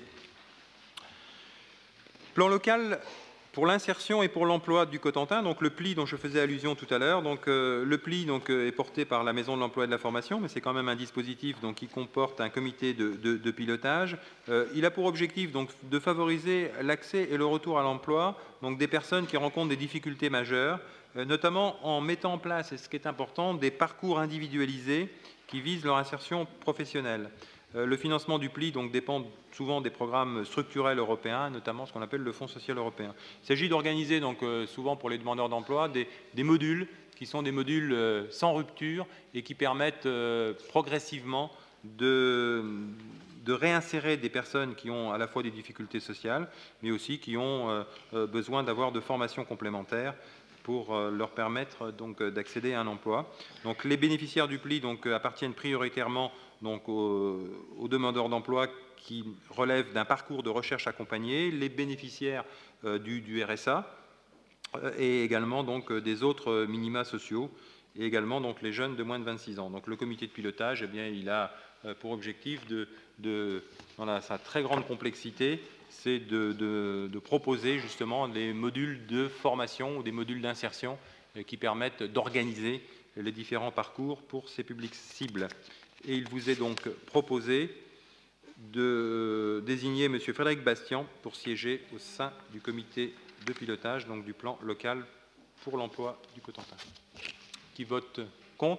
Plan local pour l'insertion et pour l'emploi du Cotentin, donc le pli dont je faisais allusion tout à l'heure, donc euh, le pli donc, euh, est porté par la Maison de l'Emploi et de la Formation, mais c'est quand même un dispositif donc, qui comporte un comité de, de, de pilotage. Euh, il a pour objectif donc, de favoriser l'accès et le retour à l'emploi donc, des personnes qui rencontrent des difficultés majeures, euh, notamment en mettant en place, et ce qui est important, des parcours individualisés qui visent leur insertion professionnelle. Le financement du pli donc, dépend souvent des programmes structurels européens, notamment ce qu'on appelle le Fonds social européen. Il s'agit d'organiser donc, euh, souvent pour les demandeurs d'emploi des, des modules qui sont des modules euh, sans rupture et qui permettent euh, progressivement de, de réinsérer des personnes qui ont à la fois des difficultés sociales, mais aussi qui ont euh, besoin d'avoir de formations complémentaires pour euh, leur permettre donc, d'accéder à un emploi. Donc, les bénéficiaires du pli donc, appartiennent prioritairement donc aux, aux demandeurs d'emploi qui relèvent d'un parcours de recherche accompagné, les bénéficiaires euh, du, du R S A euh, et également donc, des autres minima sociaux et également donc, les jeunes de moins de vingt-six ans. Donc le comité de pilotage, eh bien, il a euh, pour objectif, de, de, dans sa très grande complexité, c'est de, de, de proposer justement des modules de formation ou des modules d'insertion euh, qui permettent d'organiser les différents parcours pour ces publics cibles. Et il vous est donc proposé de désigner M. Frédéric Bastian pour siéger au sein du comité de pilotage donc du plan local pour l'emploi du Cotentin. Qui vote contre?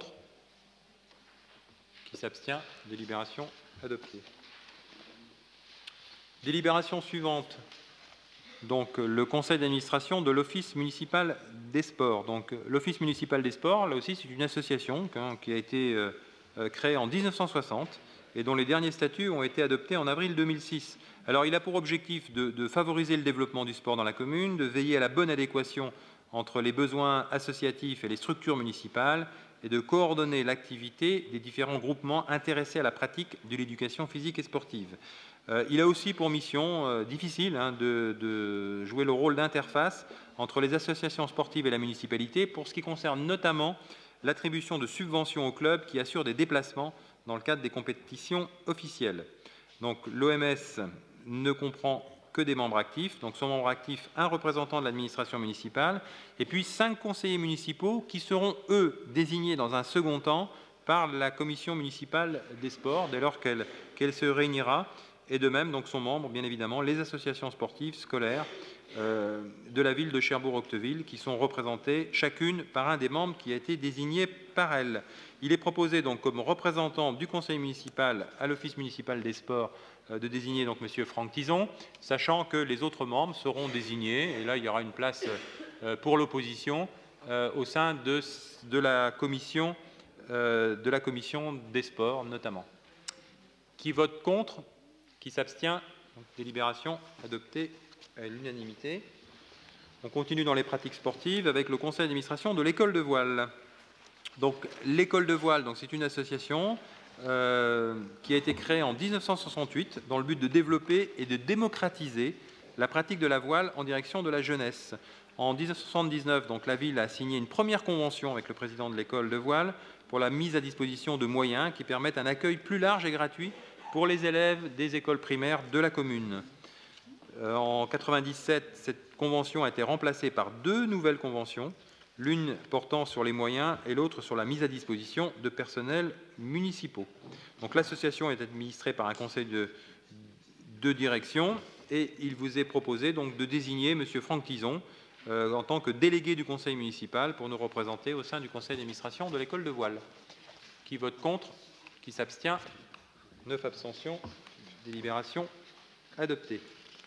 Qui s'abstient? Délibération adoptée. Délibération suivante. Donc, le conseil d'administration de l'Office municipal des sports. Donc, l'Office municipal des sports, là aussi, c'est une association hein, qui a été euh, créé en mille neuf cent soixante et dont les derniers statuts ont été adoptés en avril deux mille six. Alors, il a pour objectif de, de favoriser le développement du sport dans la commune, de veiller à la bonne adéquation entre les besoins associatifs et les structures municipales et de coordonner l'activité des différents groupements intéressés à la pratique de l'éducation physique et sportive. Euh, il a aussi pour mission euh, difficile hein, de, de jouer le rôle d'interface entre les associations sportives et la municipalité pour ce qui concerne notamment l'attribution de subventions aux clubs qui assurent des déplacements dans le cadre des compétitions officielles. Donc l'O M S ne comprend que des membres actifs, donc son membre actif, un représentant de l'administration municipale, et puis cinq conseillers municipaux qui seront, eux, désignés dans un second temps par la commission municipale des sports, dès lors qu'elle qu'elle se réunira, et de même, donc son membre, bien évidemment, les associations sportives scolaires euh, de la ville de Cherbourg-Octeville, qui sont représentées chacune par un des membres qui a été désigné par elle. Il est proposé donc comme représentant du conseil municipal à l'office municipal des sports de désigner donc M. Franck Tison, sachant que les autres membres seront désignés, et là il y aura une place pour l'opposition au sein de, de, la commission, de la commission des sports notamment. Qui vote contre? Qui s'abstient? Délibération adoptée à l'unanimité. On continue dans les pratiques sportives avec le conseil d'administration de l'école de voile. Donc l'école de voile, donc c'est une association Euh, qui a été créé en mille neuf cent soixante-huit dans le but de développer et de démocratiser la pratique de la voile en direction de la jeunesse. En mille neuf cent soixante-dix-neuf, donc, la ville a signé une première convention avec le président de l'école de voile pour la mise à disposition de moyens qui permettent un accueil plus large et gratuit pour les élèves des écoles primaires de la commune. Euh, en mille neuf cent quatre-vingt-dix-sept, cette convention a été remplacée par deux nouvelles conventions, l'une portant sur les moyens et l'autre sur la mise à disposition de personnels municipaux. Donc l'association est administrée par un conseil de, de direction et il vous est proposé donc de désigner M. Franck Tison euh, en tant que délégué du conseil municipal pour nous représenter au sein du conseil d'administration de l'école de voile. Qui vote contre? Qui s'abstient? neuf abstentions. Délibération adoptée.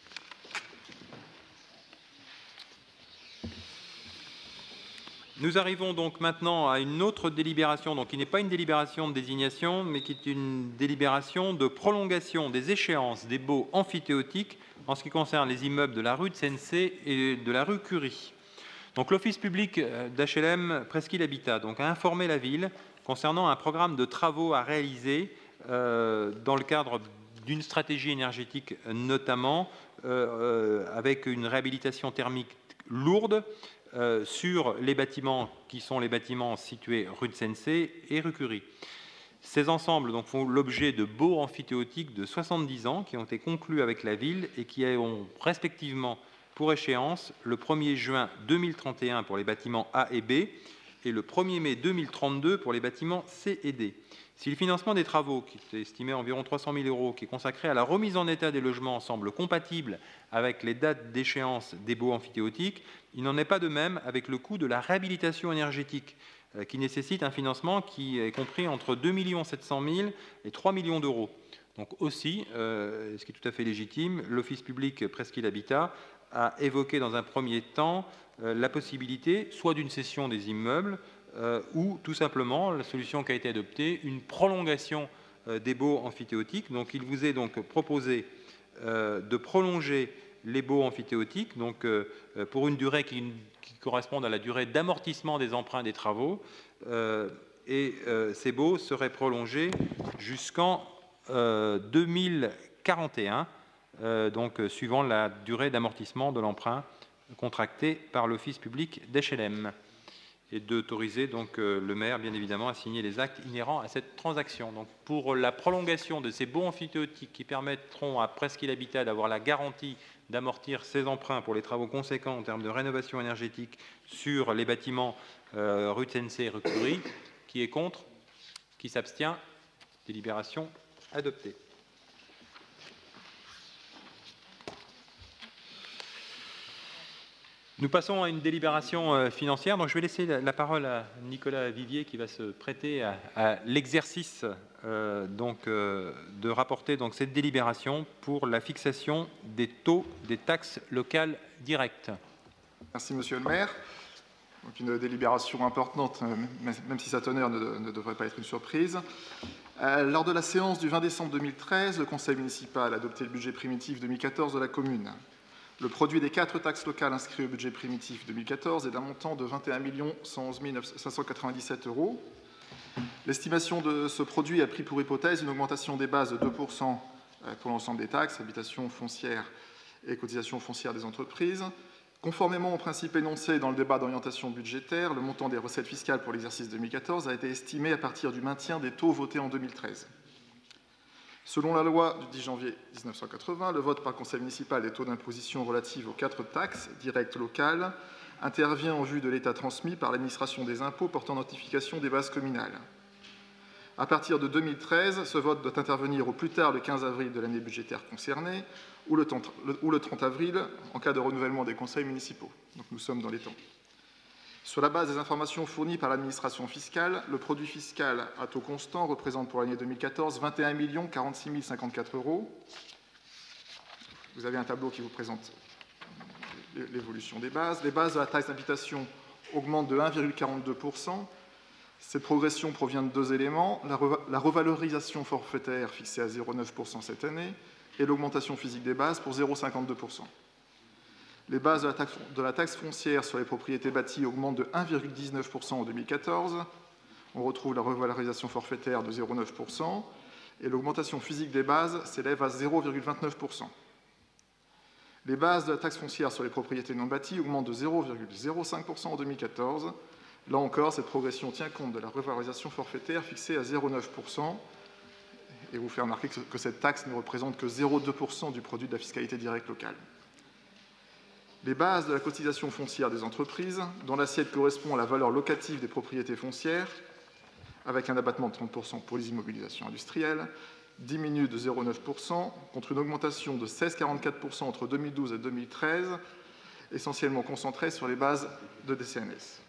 Nous arrivons donc maintenant à une autre délibération, donc qui n'est pas une délibération de désignation, mais qui est une délibération de prolongation des échéances des baux amphithéotiques en ce qui concerne les immeubles de la rue de Sensé et de la rue Curie. Donc l'Office public d'H L M Presqu'île Habitat donc, a informé la ville concernant un programme de travaux à réaliser euh, dans le cadre d'une stratégie énergétique notamment, euh, euh, avec une réhabilitation thermique lourde, Euh, sur les bâtiments qui sont les bâtiments situés rue de Sensé et rue Curie. Ces ensembles donc, font l'objet de baux amphithéotiques de soixante-dix ans qui ont été conclus avec la ville et qui ont respectivement pour échéance le premier juin deux mille trente et un pour les bâtiments A et B et le premier mai deux mille trente-deux pour les bâtiments C et D. Si le financement des travaux, qui est estimé à environ trois cent mille euros, qui est consacré à la remise en état des logements, semble compatible avec les dates d'échéance des baux amphithéotiques, il n'en est pas de même avec le coût de la réhabilitation énergétique, euh, qui nécessite un financement qui est compris entre deux millions sept cent mille et trois millions d'euros. Donc aussi, euh, ce qui est tout à fait légitime, l'Office public Presqu'île Habitat a évoqué dans un premier temps euh, la possibilité soit d'une cession des immeubles, Euh, ou tout simplement, la solution qui a été adoptée, une prolongation euh, des baux amphithéotiques. Donc il vous est donc proposé euh, de prolonger les baux amphithéotiques donc, euh, pour une durée qui, qui corresponde à la durée d'amortissement des emprunts des travaux. Euh, et euh, ces baux seraient prolongés jusqu'en euh, deux mille quarante et un, euh, donc euh, suivant la durée d'amortissement de l'emprunt contracté par l'Office public d'H L M. Et d'autoriser donc euh, le maire, bien évidemment, à signer les actes inhérents à cette transaction. Donc, pour la prolongation de ces baux amphithéotiques qui permettront à Presqu'île Habitat d'avoir la garantie d'amortir ses emprunts pour les travaux conséquents en termes de rénovation énergétique sur les bâtiments euh, rue de Sensé et rue Curie, qui est contre? Qui s'abstient? Délibération adoptée. Nous passons à une délibération financière. Donc, je vais laisser la parole à Nicolas Vivier qui va se prêter à, à l'exercice euh, donc, euh, de rapporter donc, cette délibération pour la fixation des taux des taxes locales directes. Merci, Monsieur le maire. Donc, une délibération importante, même si sa teneur ne, ne devrait pas être une surprise. Euh, lors de la séance du vingt décembre deux mille treize, le Conseil municipal a adopté le budget primitif deux mille quatorze de la commune. Le produit des quatre taxes locales inscrites au budget primitif deux mille quatorze est d'un montant de vingt et un millions cent onze mille cinq cent quatre-vingt-dix-sept euros. L'estimation de ce produit a pris pour hypothèse une augmentation des bases de deux pour cent pour l'ensemble des taxes, habitation foncière et cotisation foncière des entreprises. Conformément au principe énoncé dans le débat d'orientation budgétaire, le montant des recettes fiscales pour l'exercice deux mille quatorze a été estimé à partir du maintien des taux votés en deux mille treize. Selon la loi du dix janvier mille neuf cent quatre-vingts, le vote par conseil municipal des taux d'imposition relatifs aux quatre taxes directes locales intervient en vue de l'état transmis par l'administration des impôts portant notification des bases communales. À partir de deux mille treize, ce vote doit intervenir au plus tard le quinze avril de l'année budgétaire concernée ou le trente avril en cas de renouvellement des conseils municipaux. Donc nous sommes dans les temps. Sur la base des informations fournies par l'administration fiscale, le produit fiscal à taux constant représente pour l'année deux mille quatorze vingt et un millions quarante-six mille cinquante-quatre euros. Vous avez un tableau qui vous présente l'évolution des bases. Les bases de la taxe d'habitation augmentent de un virgule quarante-deux pour cent. Cette progression provient de deux éléments, la revalorisation forfaitaire fixée à zéro virgule neuf pour cent cette année et l'augmentation physique des bases pour zéro virgule cinquante-deux pour cent. Les bases de la, taxe, de la taxe foncière sur les propriétés bâties augmentent de un virgule dix-neuf pour cent en deux mille quatorze. On retrouve la revalorisation forfaitaire de zéro virgule neuf pour cent et l'augmentation physique des bases s'élève à zéro virgule vingt-neuf pour cent. Les bases de la taxe foncière sur les propriétés non bâties augmentent de zéro virgule zéro cinq pour cent en deux mille quatorze. Là encore, cette progression tient compte de la revalorisation forfaitaire fixée à zéro virgule neuf pour cent et vous fait remarquer que cette taxe ne représente que zéro virgule deux pour cent du produit de la fiscalité directe locale. Les bases de la cotisation foncière des entreprises, dont l'assiette correspond à la valeur locative des propriétés foncières, avec un abattement de trente pour cent pour les immobilisations industrielles, diminuent de zéro virgule neuf pour cent contre une augmentation de seize virgule quarante-quatre pour cent entre deux mille douze et deux mille treize, essentiellement concentrée sur les bases de D C N S.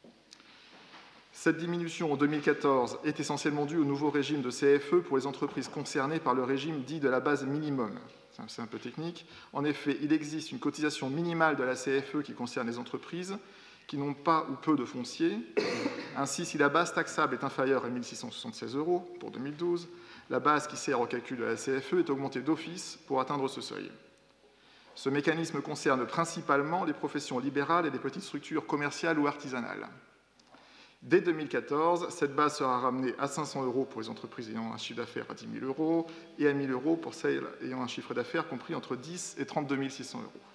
Cette diminution en deux mille quatorze est essentiellement due au nouveau régime de C F E pour les entreprises concernées par le régime dit de la base minimum. C'est un peu technique. En effet, il existe une cotisation minimale de la C F E qui concerne les entreprises qui n'ont pas ou peu de foncier. Ainsi, si la base taxable est inférieure à mille six cent soixante-seize euros pour deux mille douze, la base qui sert au calcul de la C F E est augmentée d'office pour atteindre ce seuil. Ce mécanisme concerne principalement les professions libérales et les petites structures commerciales ou artisanales. Dès deux mille quatorze, cette base sera ramenée à cinq cents euros pour les entreprises ayant un chiffre d'affaires à dix mille euros et à mille euros pour celles ayant un chiffre d'affaires compris entre dix et trente-deux mille six cents euros.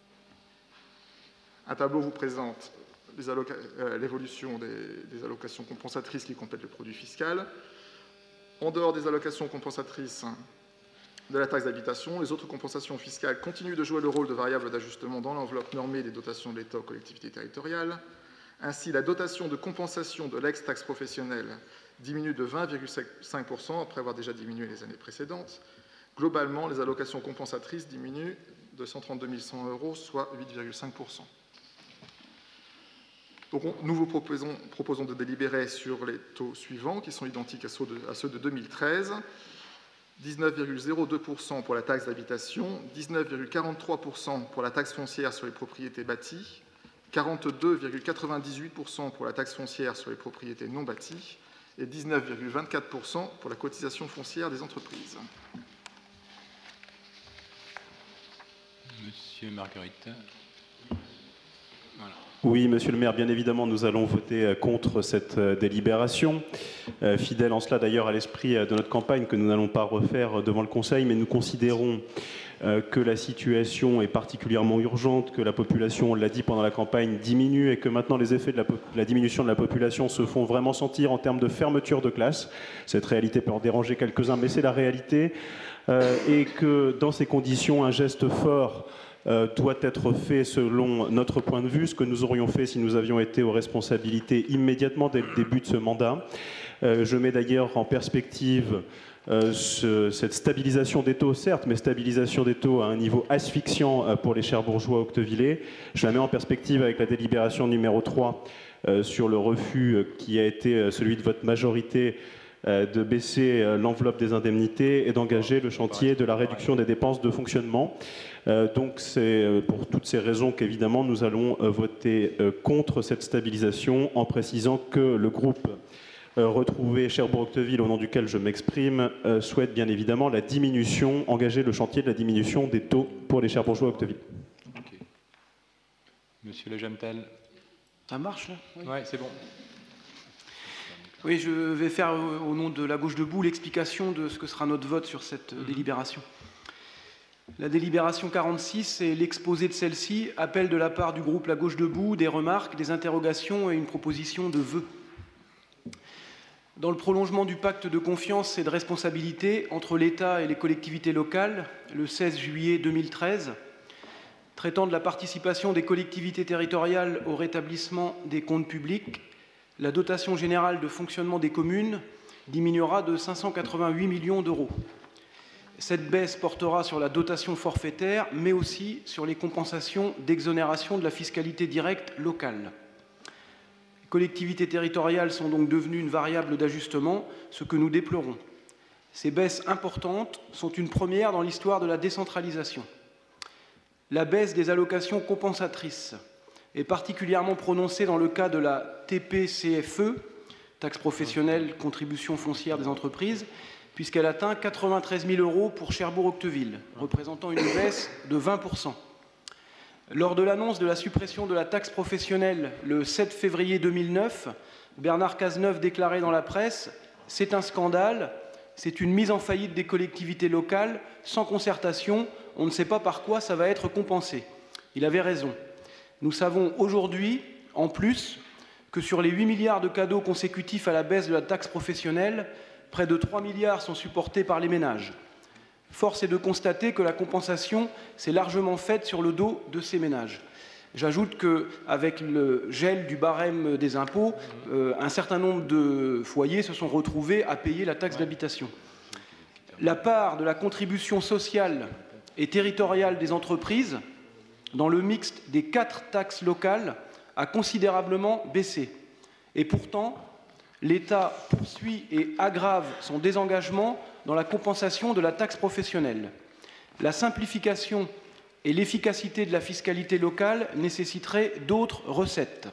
Un tableau vous présente l'évolution des, des allocations compensatrices qui complètent le produit fiscal. En dehors des allocations compensatrices de la taxe d'habitation, les autres compensations fiscales continuent de jouer le rôle de variable d'ajustement dans l'enveloppe normée des dotations de l'État aux collectivités territoriales. Ainsi, la dotation de compensation de l'ex-taxe professionnelle diminue de vingt virgule cinq pour cent après avoir déjà diminué les années précédentes. Globalement, les allocations compensatrices diminuent de cent trente-deux mille cent euros, soit huit virgule cinq pour cent. Donc, nous vous proposons, proposons de délibérer sur les taux suivants, qui sont identiques à ceux de, à ceux de deux mille treize. dix-neuf virgule zéro deux pour cent pour la taxe d'habitation, dix-neuf virgule quarante-trois pour cent pour la taxe foncière sur les propriétés bâties, quarante-deux virgule quatre-vingt-dix-huit pour cent pour la taxe foncière sur les propriétés non bâties et dix-neuf virgule vingt-quatre pour cent pour la cotisation foncière des entreprises. Monsieur Marguerite. Voilà. Oui, monsieur le maire, bien évidemment, nous allons voter contre cette délibération. Euh, fidèle en cela d'ailleurs à l'esprit de notre campagne que nous n'allons pas refaire devant le Conseil, mais nous considérons euh, que la situation est particulièrement urgente, que la population, on l'a dit pendant la campagne, diminue et que maintenant les effets de la, la diminution de la population se font vraiment sentir en termes de fermeture de classe. Cette réalité peut en déranger quelques-uns, mais c'est la réalité. Euh, et que dans ces conditions, un geste fort Euh, doit être fait selon notre point de vue, ce que nous aurions fait si nous avions été aux responsabilités immédiatement dès le début de ce mandat. Euh, je mets d'ailleurs en perspective euh, ce, cette stabilisation des taux, certes, mais stabilisation des taux à un niveau asphyxiant euh, pour les Cherbourgeois octevillais. Je la mets en perspective avec la délibération numéro trois euh, sur le refus euh, qui a été euh, celui de votre majorité de baisser l'enveloppe des indemnités et d'engager le chantier de la réduction des dépenses de fonctionnement. Donc c'est pour toutes ces raisons qu'évidemment nous allons voter contre cette stabilisation en précisant que le groupe retrouvé Cherbourg-Octeville, au nom duquel je m'exprime, souhaite bien évidemment la diminution, engager le chantier de la diminution des taux pour les Cherbourgeois Octeville. Okay. Monsieur Le Jamtel. Ça marche là? Oui, ouais, c'est bon. Oui, je vais faire au nom de la Gauche Debout l'explication de ce que sera notre vote sur cette délibération. La délibération quarante-six et l'exposé de celle-ci appellent de la part du groupe La Gauche Debout des remarques, des interrogations et une proposition de vœu. Dans le prolongement du pacte de confiance et de responsabilité entre l'État et les collectivités locales, le seize juillet deux mille treize, traitant de la participation des collectivités territoriales au rétablissement des comptes publics, la dotation générale de fonctionnement des communes diminuera de cinq cent quatre-vingt-huit millions d'euros. Cette baisse portera sur la dotation forfaitaire, mais aussi sur les compensations d'exonération de la fiscalité directe locale. Les collectivités territoriales sont donc devenues une variable d'ajustement, ce que nous déplorons. Ces baisses importantes sont une première dans l'histoire de la décentralisation. La baisse des allocations compensatrices est particulièrement prononcée dans le cas de la T P C F E, taxe professionnelle, contribution foncière des entreprises, puisqu'elle atteint quatre-vingt-treize mille euros pour Cherbourg-Octeville, représentant une baisse de vingt pour cent. Lors de l'annonce de la suppression de la taxe professionnelle le sept février deux mille neuf, Bernard Cazeneuve déclarait dans la presse « C'est un scandale, c'est une mise en faillite des collectivités locales, sans concertation, on ne sait pas par quoi ça va être compensé ». Il avait raison. Nous savons aujourd'hui, en plus, que sur les huit milliards de cadeaux consécutifs à la baisse de la taxe professionnelle, près de trois milliards sont supportés par les ménages. Force est de constater que la compensation s'est largement faite sur le dos de ces ménages. J'ajoute qu'avec le gel du barème des impôts, euh, un certain nombre de foyers se sont retrouvés à payer la taxe d'habitation. La part de la contribution sociale et territoriale des entreprises dans le mixte des quatre taxes locales a considérablement baissé. Et pourtant, l'État poursuit et aggrave son désengagement dans la compensation de la taxe professionnelle. La simplification et l'efficacité de la fiscalité locale nécessiteraient d'autres recettes.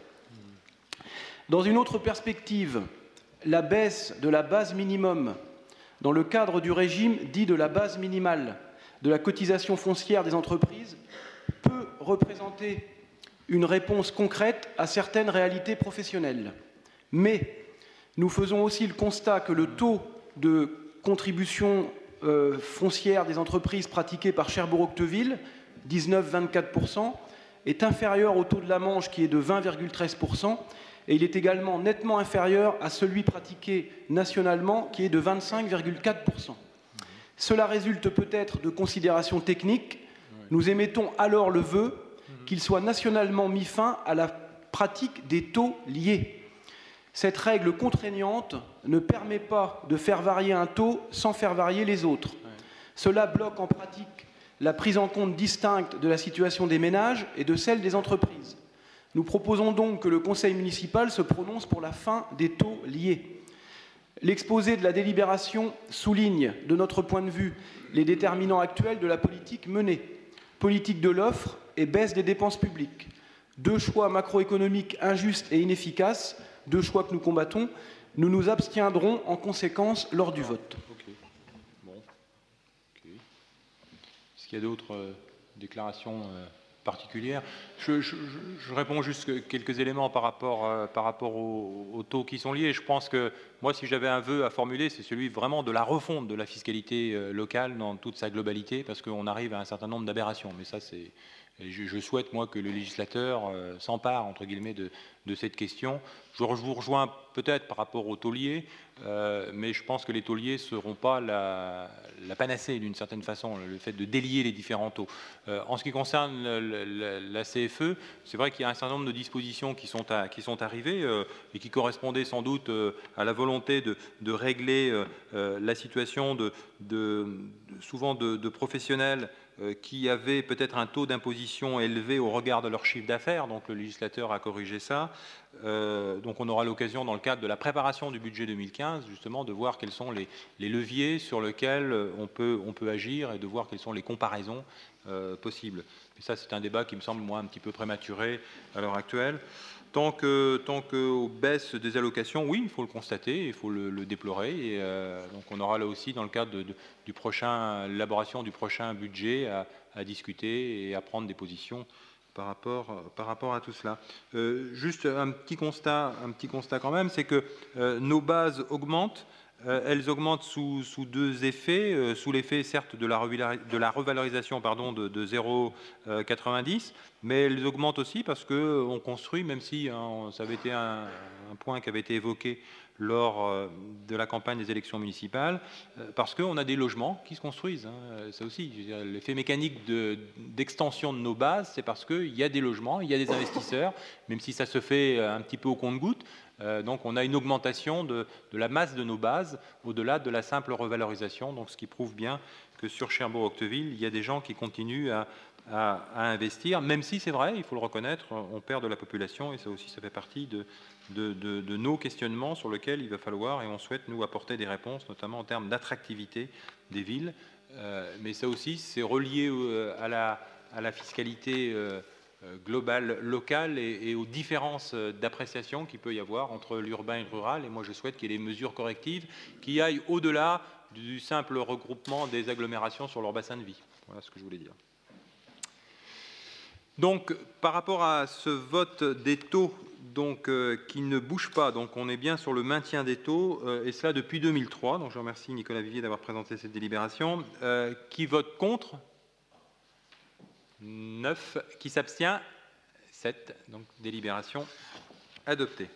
Dans une autre perspective, la baisse de la base minimum dans le cadre du régime dit de la base minimale de la cotisation foncière des entreprises peut représenter une réponse concrète à certaines réalités professionnelles. Mais nous faisons aussi le constat que le taux de contribution euh, foncière des entreprises pratiqué par Cherbourg-Octeville, dix-neuf virgule vingt-quatre pour cent, est inférieur au taux de la Manche qui est de vingt virgule treize pour cent et il est également nettement inférieur à celui pratiqué nationalement qui est de vingt-cinq virgule quatre pour cent. Cela résulte peut-être de considérations techniques. Nous émettons alors le vœu qu'il soit nationalement mis fin à la pratique des taux liés. Cette règle contraignante ne permet pas de faire varier un taux sans faire varier les autres. Ouais. Cela bloque en pratique la prise en compte distincte de la situation des ménages et de celle des entreprises. Nous proposons donc que le Conseil municipal se prononce pour la fin des taux liés. L'exposé de la délibération souligne, de notre point de vue, les déterminants actuels de la politique menée. Politique de l'offre et baisse des dépenses publiques. Deux choix macroéconomiques injustes et inefficaces, deux choix que nous combattons. Nous nous abstiendrons en conséquence lors du vote. Okay. Bon. Okay. Est-ce qu'il y a d'autres euh, déclarations euh, particulières? je, je, je réponds juste quelques éléments par rapport, euh, par rapport aux, aux taux qui sont liés. Je pense que moi, si j'avais un vœu à formuler, c'est celui vraiment de la refonte de la fiscalité euh, locale dans toute sa globalité, parce qu'on arrive à un certain nombre d'aberrations. Mais ça, c'est... Je, je souhaite, moi, que le législateur euh, s'empare, entre guillemets, de, de cette question. Je vous rejoins peut-être par rapport aux tauliers, euh, mais je pense que les tauliers ne seront pas la, la panacée, d'une certaine façon, le fait de délier les différents taux. Euh, en ce qui concerne le, le, la C F E, c'est vrai qu'il y a un certain nombre de dispositions qui sont, à, qui sont arrivées euh, et qui correspondaient sans doute euh, à la volonté de, de régler euh, la situation de, de, de, souvent de, de professionnels qui avaient peut-être un taux d'imposition élevé au regard de leur chiffre d'affaires, donc le législateur a corrigé ça. Euh, donc on aura l'occasion, dans le cadre de la préparation du budget deux mille quinze, justement, de voir quels sont les, les leviers sur lesquels on peut, on peut agir et de voir quelles sont les comparaisons euh, possibles. Mais ça, c'est un débat qui me semble, moi, un petit peu prématuré à l'heure actuelle. Tant que, tant qu'aux baisses des allocations, oui, il faut le constater, il faut le, le déplorer. Et euh, donc on aura là aussi, dans le cadre de, de, du prochain, l'élaboration du prochain budget, à, à discuter et à prendre des positions par rapport, par rapport à tout cela. Euh, juste un petit constat, un petit constat quand même, c'est que euh, nos bases augmentent. Euh, elles augmentent sous, sous deux effets, euh, sous l'effet certes de la, de la revalorisation pardon, de, de zéro virgule quatre-vingt-dix, mais elles augmentent aussi parce qu'on construit, même si hein, ça avait été un, un point qui avait été évoqué lors euh, de la campagne des élections municipales, euh, parce qu'on a des logements qui se construisent. Hein, ça aussi, l'effet mécanique de, d'extension de nos bases, c'est parce qu'il y a des logements, il y a des investisseurs, même si ça se fait un petit peu au compte-gouttes. Euh, donc on a une augmentation de, de la masse de nos bases au-delà de la simple revalorisation, donc ce qui prouve bien que sur Cherbourg-Octeville, il y a des gens qui continuent à, à, à investir, même si c'est vrai, il faut le reconnaître, on perd de la population et ça aussi ça fait partie de, de, de, de nos questionnements sur lesquels il va falloir et on souhaite nous apporter des réponses, notamment en termes d'attractivité des villes, euh, mais ça aussi c'est relié euh, à, la, à la fiscalité euh, globale, locale et, et aux différences d'appréciation qu'il peut y avoir entre l'urbain et le rural. Et moi, je souhaite qu'il y ait des mesures correctives qui aillent au-delà du simple regroupement des agglomérations sur leur bassin de vie. Voilà ce que je voulais dire. Donc, par rapport à ce vote des taux donc, euh, qui ne bouge pas, donc on est bien sur le maintien des taux, euh, et cela depuis deux mille trois. Donc, je remercie Nicolas Vivier d'avoir présenté cette délibération. Euh, qui vote contre ? neuf, qui s'abstient, sept, donc délibération adoptée.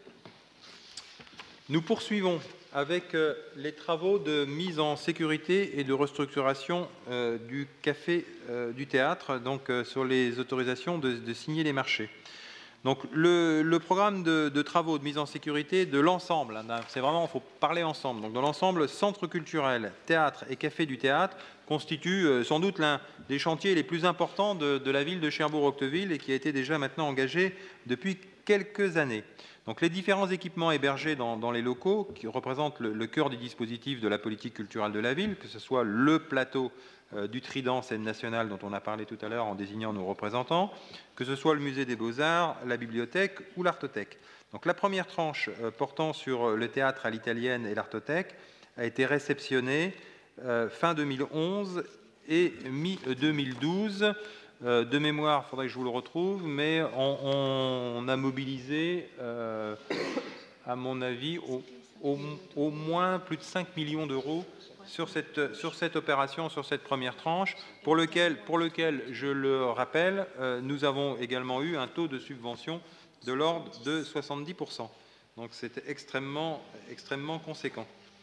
Nous poursuivons avec euh, les travaux de mise en sécurité et de restructuration euh, du café euh, du théâtre, donc euh, sur les autorisations de, de signer les marchés. Donc le, le programme de, de travaux de mise en sécurité de l'ensemble, hein, c'est vraiment, il faut parler ensemble, donc dans l'ensemble, centre culturel, théâtre et café du théâtre constitue euh, sans doute l'un des chantiers les plus importants de, de la ville de Cherbourg-Octeville et qui a été déjà maintenant engagé depuis quelques années. Donc les différents équipements hébergés dans, dans les locaux qui représentent le, le cœur du dispositif de la politique culturelle de la ville, que ce soit le plateau euh, du Trident scène nationale dont on a parlé tout à l'heure en désignant nos représentants, que ce soit le musée des Beaux-Arts, la bibliothèque ou l'Artothèque. Donc la première tranche euh, portant sur le théâtre à l'italienne et l'Artothèque a été réceptionnée euh, fin deux mille onze et mi deux mille douze. Euh, de mémoire, il faudrait que je vous le retrouve, mais on, on a mobilisé, euh, à mon avis, au, au, au moins plus de cinq millions d'euros sur cette, sur cette opération, sur cette première tranche, pour lequel, pour lequel je le rappelle, euh, nous avons également eu un taux de subvention de l'ordre de soixante-dix pour cent. Donc c'était extrêmement, extrêmement conséquent.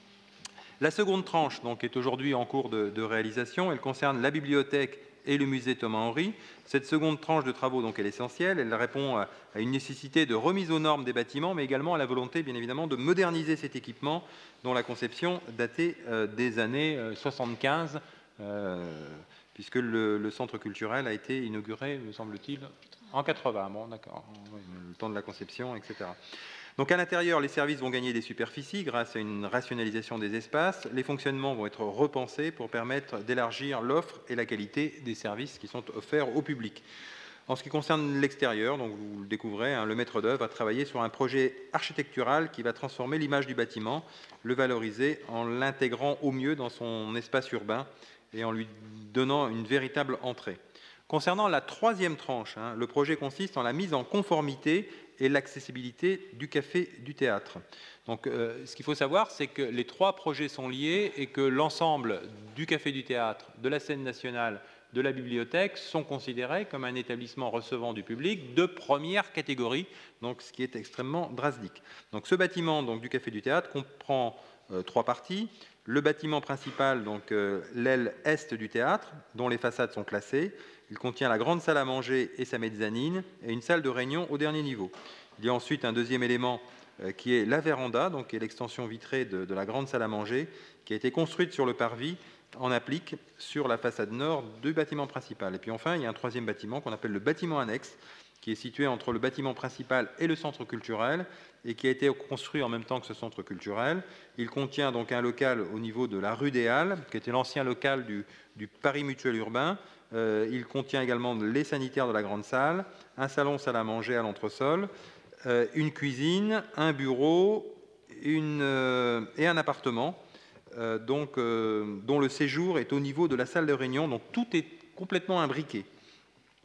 La seconde tranche donc, est aujourd'hui en cours de, de réalisation. Elle concerne la bibliothèque et le musée Thomas-Henry. Cette seconde tranche de travaux donc, est essentielle. Elle répond à, à une nécessité de remise aux normes des bâtiments, mais également à la volonté, bien évidemment, de moderniser cet équipement dont la conception datait euh, des années euh, soixante-quinze, euh, puisque le, le centre culturel a été inauguré, me semble-t-il, en quatre-vingts. Bon, d'accord, le temps de la conception, et cetera. Donc à l'intérieur, les services vont gagner des superficies grâce à une rationalisation des espaces. Les fonctionnements vont être repensés pour permettre d'élargir l'offre et la qualité des services qui sont offerts au public. En ce qui concerne l'extérieur, donc vous le découvrez, hein, le maître d'œuvre a travaillé sur un projet architectural qui va transformer l'image du bâtiment, le valoriser en l'intégrant au mieux dans son espace urbain et en lui donnant une véritable entrée. Concernant la troisième tranche, hein, le projet consiste en la mise en conformité et l'accessibilité du café du théâtre. Donc, euh, ce qu'il faut savoir, c'est que les trois projets sont liés et que l'ensemble du café du théâtre, de la scène nationale, de la bibliothèque sont considérés comme un établissement recevant du public de première catégorie, donc ce qui est extrêmement drastique. Donc, ce bâtiment donc, du café du théâtre comprend euh, trois parties. Le bâtiment principal, donc euh, l'aile est du théâtre, dont les façades sont classées. Il contient la grande salle à manger et sa mezzanine, et une salle de réunion au dernier niveau. Il y a ensuite un deuxième élément euh, qui est la véranda, donc qui est l'extension vitrée de, de la grande salle à manger, qui a été construite sur le parvis en applique sur la façade nord du bâtiment principal. Et puis enfin, il y a un troisième bâtiment qu'on appelle le bâtiment annexe, qui est situé entre le bâtiment principal et le centre culturel, et qui a été construit en même temps que ce centre culturel. Il contient donc un local au niveau de la rue des Halles, qui était l'ancien local du, du Paris Mutuel Urbain. Euh, il contient également les sanitaires de la grande salle, un salon salle à manger à l'entresol, euh, une cuisine, un bureau une, euh, et un appartement, euh, donc, euh, dont le séjour est au niveau de la salle de réunion. Donc tout est complètement imbriqué.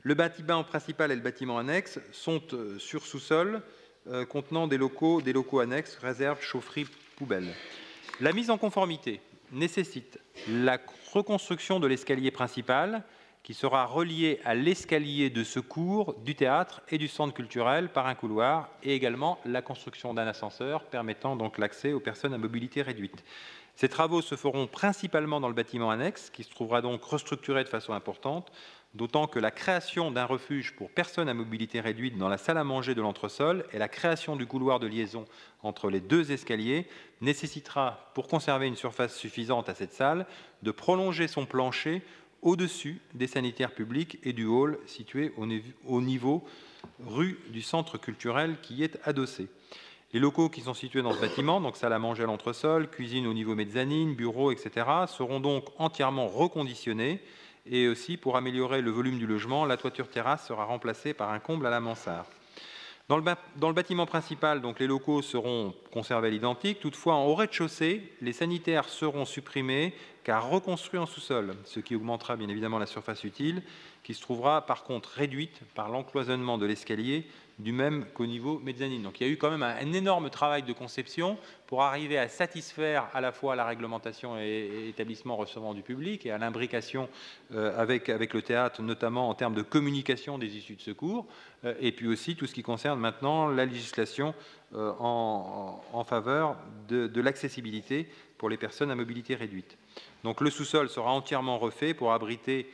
Le bâtiment principal et le bâtiment annexe sont euh, sur sous-sol euh, contenant des locaux, des locaux annexes, réserves, chaufferies, poubelles. La mise en conformité nécessite la reconstruction de l'escalier principal qui sera relié à l'escalier de secours du théâtre et du centre culturel par un couloir, et également la construction d'un ascenseur permettant donc l'accès aux personnes à mobilité réduite. Ces travaux se feront principalement dans le bâtiment annexe, qui se trouvera donc restructuré de façon importante, d'autant que la création d'un refuge pour personnes à mobilité réduite dans la salle à manger de l'entresol et la création du couloir de liaison entre les deux escaliers nécessitera, pour conserver une surface suffisante à cette salle, de prolonger son plancher au-dessus des sanitaires publics et du hall situé au niveau rue du centre culturel qui est adossé. Les locaux qui sont situés dans ce bâtiment, donc salle à manger à l'entresol, cuisine au niveau mezzanine, bureaux, et cetera, seront donc entièrement reconditionnés. Et aussi, pour améliorer le volume du logement, la toiture terrasse sera remplacée par un comble à la mansarde. Dans le, dans le bâtiment principal, donc, les locaux seront conservés à l'identique. Toutefois, en au rez-de-chaussée, les sanitaires seront supprimés car reconstruits en sous-sol, ce qui augmentera bien évidemment la surface utile, qui se trouvera par contre réduite par l'encloisonnement de l'escalier, du même qu'au niveau mezzanine. Donc il y a eu quand même un, un énorme travail de conception pour arriver à satisfaire à la fois la réglementation et, et établissements recevant du public et à l'imbrication euh, avec, avec le théâtre, notamment en termes de communication des issues de secours, euh, et puis aussi tout ce qui concerne maintenant la législation euh, en, en, en faveur de, de l'accessibilité pour les personnes à mobilité réduite. Donc le sous-sol sera entièrement refait pour abriter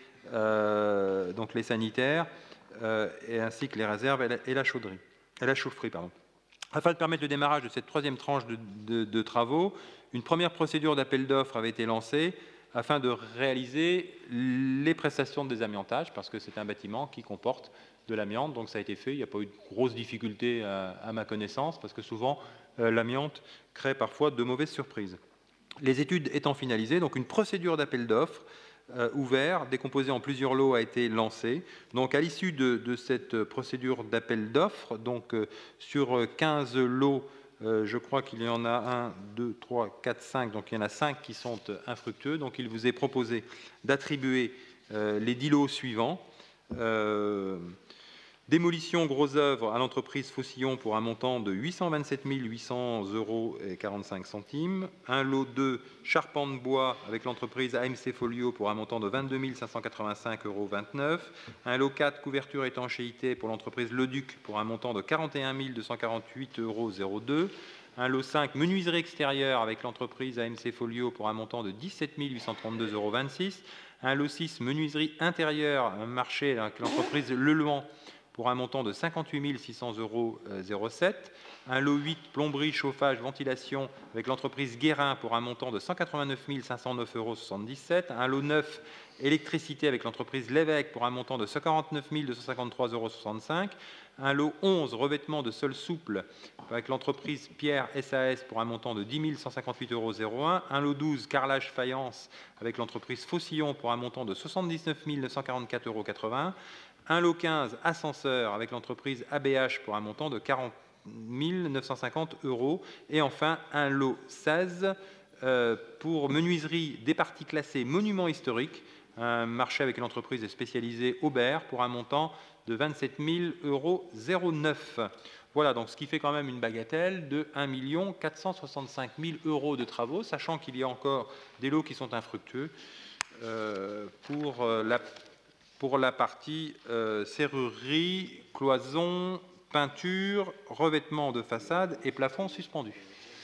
euh, donc les sanitaires, Euh, et ainsi que les réserves et la, et la, chauderie, et la chaufferie. Pardon. Afin de permettre le démarrage de cette troisième tranche de, de, de travaux, une première procédure d'appel d'offres avait été lancée afin de réaliser les prestations de désamiantage, parce que c'est un bâtiment qui comporte de l'amiante, donc ça a été fait. Il n'y a pas eu de grosses difficultés à, à ma connaissance, parce que souvent euh, l'amiante crée parfois de mauvaises surprises. Les études étant finalisées, donc une procédure d'appel d'offres Euh, ouvert, décomposé en plusieurs lots, a été lancé. Donc, à l'issue de, de cette procédure d'appel d'offres, donc euh, sur quinze lots, euh, je crois qu'il y en a un, deux, trois, quatre, cinq. Donc, il y en a cinq qui sont infructueux. Donc, il vous est proposé d'attribuer euh, les dix lots suivants. Euh, Démolition gros œuvre à l'entreprise Faucillon pour un montant de huit cent vingt-sept mille huit cents euros et quarante-cinq centimes. Un lot deux, charpente bois avec l'entreprise A M C Folio pour un montant de vingt-deux mille cinq cent quatre-vingt-cinq euros vingt-neuf. Un lot quatre, couverture étanchéité pour l'entreprise Le Duc pour un montant de quarante et un mille deux cent quarante-huit euros deux. Un lot cinq, menuiserie extérieure avec l'entreprise A M C Folio pour un montant de dix-sept mille huit cent trente-deux euros vingt-six. Un lot six, menuiserie intérieure, un marché avec l'entreprise Le Luan pour un montant de cinquante-huit mille six cents euros zéro sept. Un lot huit, plomberie, chauffage, ventilation avec l'entreprise Guérin pour un montant de cent quatre-vingt-neuf mille cinq cent neuf euros soixante-dix-sept. Un lot neuf, électricité avec l'entreprise Lévesque pour un montant de cent quarante-neuf mille deux cent cinquante-trois euros soixante-cinq. Un lot onze, revêtement de sol souple avec l'entreprise Pierre S A S pour un montant de dix mille cent cinquante-huit euros zéro un. Un lot douze, carrelage faïence avec l'entreprise Faucillon pour un montant de soixante-dix-neuf mille neuf cent quarante-quatre euros quatre-vingts. Un lot quinze, ascenseur avec l'entreprise A B H pour un montant de quarante mille neuf cent cinquante euros. Et enfin, un lot seize euh, pour menuiserie des parties classées monuments historiques, un marché avec l'entreprise spécialisée Aubert pour un montant de vingt-sept mille euros zéro neuf. Voilà, donc ce qui fait quand même une bagatelle de un million quatre cent soixante-cinq mille euros de travaux, sachant qu'il y a encore des lots qui sont infructueux euh, pour la pour la partie euh, serrurerie, cloison, peinture, revêtement de façade et plafond suspendu.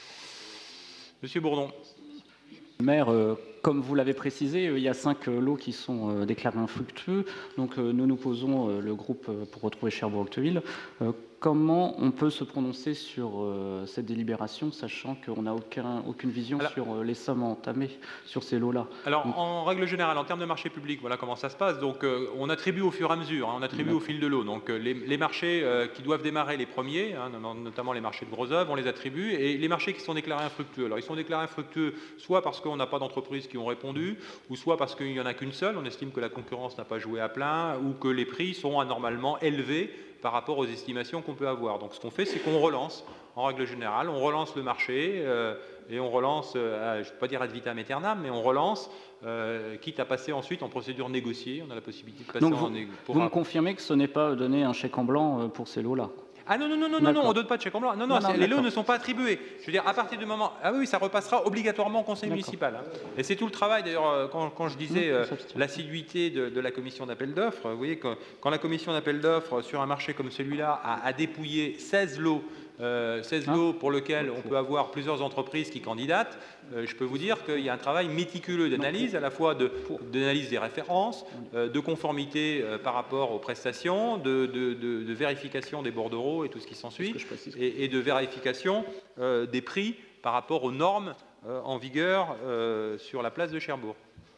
Monsieur Bourdon. Maire, euh, comme vous l'avez précisé, euh, il y a cinq euh, lots qui sont euh, déclarés infructueux. Donc euh, nous nous posons, euh, le groupe euh, pour retrouver Cherbourg-Octeville, euh, comment on peut se prononcer sur euh, cette délibération, sachant qu'on n'a aucun, aucune vision alors, sur euh, les sommes entamées sur ces lots-là. Alors, donc, en règle générale, en termes de marché public, voilà comment ça se passe. Donc, euh, on attribue au fur et à mesure, hein, on attribue au fil de l'eau. Donc, euh, les, les marchés euh, qui doivent démarrer les premiers, hein, notamment les marchés de gros œuvres, on les attribue, et les marchés qui sont déclarés infructueux. Alors, ils sont déclarés infructueux soit parce qu'on n'a pas d'entreprises qui ont répondu, ou soit parce qu'il n'y en a qu'une seule, on estime que la concurrence n'a pas joué à plein, ou que les prix sont anormalement élevés par rapport aux estimations qu'on peut avoir. Donc ce qu'on fait, c'est qu'on relance, en règle générale, on relance le marché euh, et on relance, euh, je ne peux pas dire ad vitam aeternam, mais on relance, euh, quitte à passer ensuite en procédure négociée. On a la possibilité de passer Donc en vous, négociation. vous me confirmez que ce n'est pas donner un chèque en blanc euh, pour ces lots-là? Ah non, non, non, non, non, non, on ne donne pas de chèque en blanc. Non, non, Non, non, les lots ne sont pas attribués. Je veux dire, à partir du moment... Ah oui, ça repassera obligatoirement au conseil municipal. Hein. Et c'est tout le travail, d'ailleurs, quand, quand je disais euh, l'assiduité de, de la commission d'appel d'offres, vous voyez, quand, quand la commission d'appel d'offres sur un marché comme celui-là a, a dépouillé seize lots, euh, seize lots pour lesquels on peut avoir plusieurs entreprises qui candidatent, euh, je peux vous dire qu'il y a un travail méticuleux d'analyse, à la fois d'analyse de, des références, euh, de conformité euh, par rapport aux prestations, de, de, de, de vérification des bordereaux et tout ce qui s'ensuit, et, et de vérification euh, des prix par rapport aux normes euh, en vigueur euh, sur la place de Cherbourg.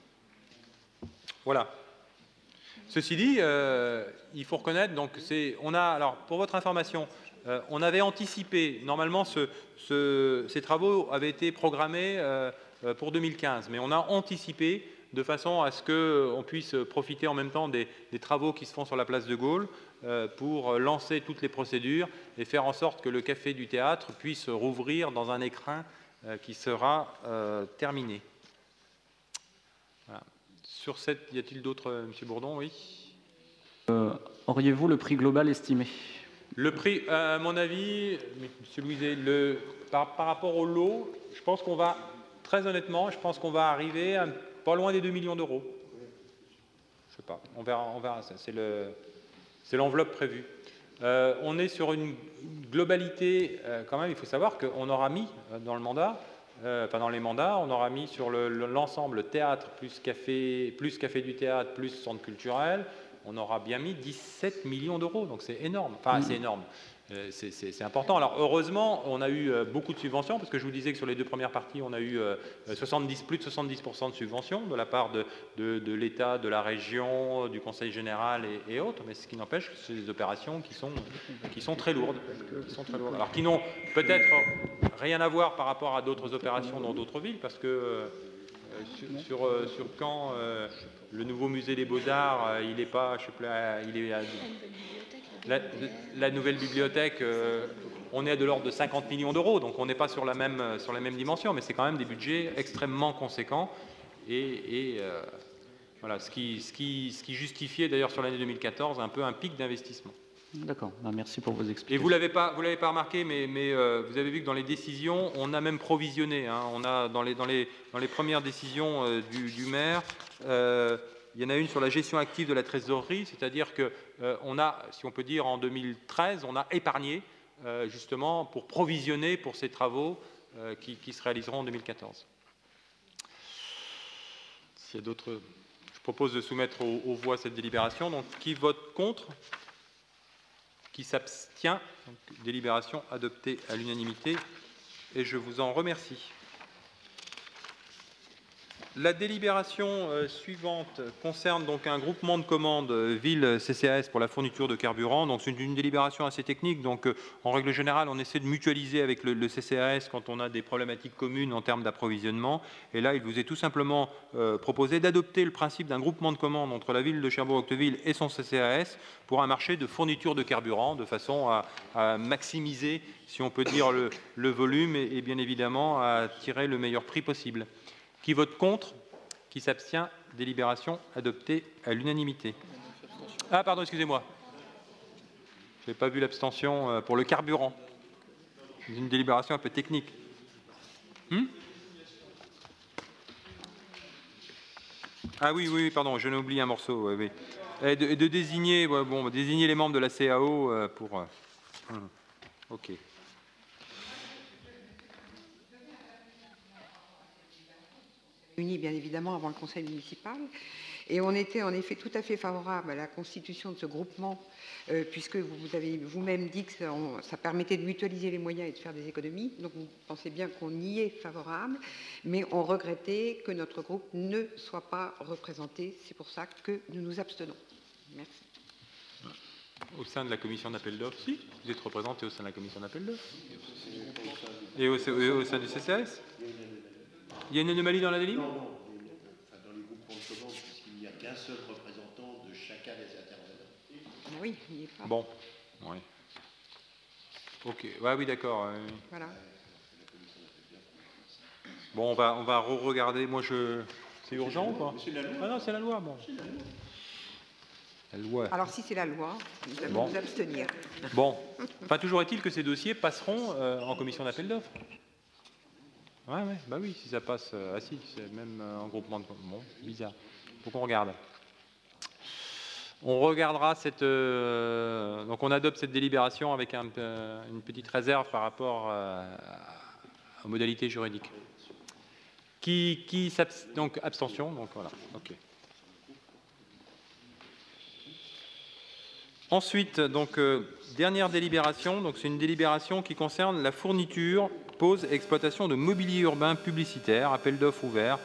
Voilà. Ceci dit, euh, il faut reconnaître, donc c'est, on a, alors pour votre information, euh, on avait anticipé, normalement ce, ce, ces travaux avaient été programmés euh, pour deux mille quinze, mais on a anticipé de façon à ce qu'on puisse profiter en même temps des, des travaux qui se font sur la place de Gaulle euh, pour lancer toutes les procédures et faire en sorte que le café du théâtre puisse rouvrir dans un écrin euh, qui sera euh, terminé. Voilà. Sur cette, y a-t-il d'autres, euh, M. Bourdon? Oui. Euh, Auriez-vous le prix global estimé? Le prix, à mon avis, M. Louiset, le, par, par rapport au lot, je pense qu'on va, très honnêtement, je pense qu'on va arriver à pas loin des deux millions d'euros. Je ne sais pas, on verra, on verra ça. C'est le, c'est l'enveloppe prévue. Euh, on est sur une globalité, euh, quand même, il faut savoir qu'on aura mis euh, dans le mandat, euh, enfin dans les mandats, on aura mis sur le, le, l'ensemble théâtre plus café, plus café du théâtre, plus centre culturel, on aura bien mis dix-sept millions d'euros, donc c'est énorme, enfin mmh. c'est énorme, euh, c'est important. Alors heureusement, on a eu euh, beaucoup de subventions, parce que je vous disais que sur les deux premières parties, on a eu euh, soixante-dix, plus de soixante-dix pour cent de subventions de la part de, de, de l'État, de la région, du Conseil général et, et autres, mais ce qui n'empêche que c'est des opérations qui sont, qui sont très lourdes, qui sont très lourdes. Alors qui n'ont peut-être rien à voir par rapport à d'autres opérations dans d'autres villes, parce que euh, sur, sur, euh, sur Caen, euh, le nouveau musée des Beaux-Arts, euh, il n'est pas, je sais plus, il est à, la, la nouvelle bibliothèque, euh, on est à de l'ordre de cinquante millions d'euros, donc on n'est pas sur la même sur la même dimension, mais c'est quand même des budgets extrêmement conséquents et, et euh, voilà, ce qui, ce qui, ce qui justifiait d'ailleurs sur l'année deux mille quatorze un peu un pic d'investissement. D'accord, ben, merci pour vos explications. Et vous l'avez pas, vous l'avez pas remarqué, mais, mais euh, vous avez vu que dans les décisions, on a même provisionné. Hein, on a dans les dans les dans les premières décisions euh, du, du maire, euh, il y en a une sur la gestion active de la trésorerie, c'est-à-dire que euh, on a, si on peut dire, en deux mille treize, on a épargné euh, justement pour provisionner pour ces travaux euh, qui, qui se réaliseront en deux mille quatorze. S'il y a d'autres, je propose de soumettre aux, aux voix cette délibération. Donc, qui vote contre? Qui s'abstient? Délibération adoptée à l'unanimité et je vous en remercie. La délibération euh, suivante concerne donc un groupement de commandes euh, ville C C A S pour la fourniture de carburant. Donc c'est une, une délibération assez technique. Donc euh, en règle générale, on essaie de mutualiser avec le, le C C A S quand on a des problématiques communes en termes d'approvisionnement. Et là, il vous est tout simplement euh, proposé d'adopter le principe d'un groupement de commandes entre la ville de Cherbourg-Octeville et son C C A S pour un marché de fourniture de carburant, de façon à, à maximiser, si on peut dire, le, le volume et, et bien évidemment à tirer le meilleur prix possible. Qui vote contre? Qui s'abstient? Délibération adoptée à l'unanimité. Ah, pardon, excusez-moi. Je n'ai pas vu l'abstention pour le carburant. C'est une délibération un peu technique. Hmm ah oui, oui, pardon, je n'ai oublié un morceau. Oui, oui. Et de, de désigner, ouais, bon, désigner les membres de la C A O pour... Euh, ok. Bien évidemment avant le conseil municipal et on était en effet tout à fait favorable à la constitution de ce groupement euh, puisque vous avez vous-même dit que ça, on, ça permettait de mutualiser les moyens et de faire des économies, donc vous pensez bien qu'on y est favorable, mais on regrettait que notre groupe ne soit pas représenté, c'est pour ça que nous nous abstenons. Merci. Au sein de la commission d'appel d'offres, si, vous êtes représenté au sein de la commission d'appel d'offres et au, et au sein du C C A S. Il y a une anomalie dans la délibération? Non, non, enfin, dans les groupements de commandes, puisqu'il n'y a qu'un seul représentant de chacun des intervenants. Ah oui, il n'y est pas. Bon, oui. Ok, ouais, oui, d'accord. Euh... Voilà. Bon, on va, on va re-regarder. Moi, je... C'est urgent ou quoi? C'est la loi. Ah non, c'est la loi. Bon. La loi. Alors, si c'est la loi, nous allons Bon. nous abstenir. Bon. Enfin, toujours est-il que ces dossiers passeront euh, en commission d'appel d'offres. Ouais, ouais, bah oui, si ça passe. Euh, ah si, c'est même euh, en groupement de. Bon, bizarre. Faut qu'on regarde. On regardera cette. Euh, donc, on adopte cette délibération avec un, euh, une petite réserve par rapport euh, aux modalités juridiques. Qui, qui s'abst... donc abstention, donc voilà. Ok. Ensuite, donc euh, dernière délibération. Donc c'est une délibération qui concerne la fourniture, pose et exploitation de mobilier urbain publicitaire, appel d'offres ouvert.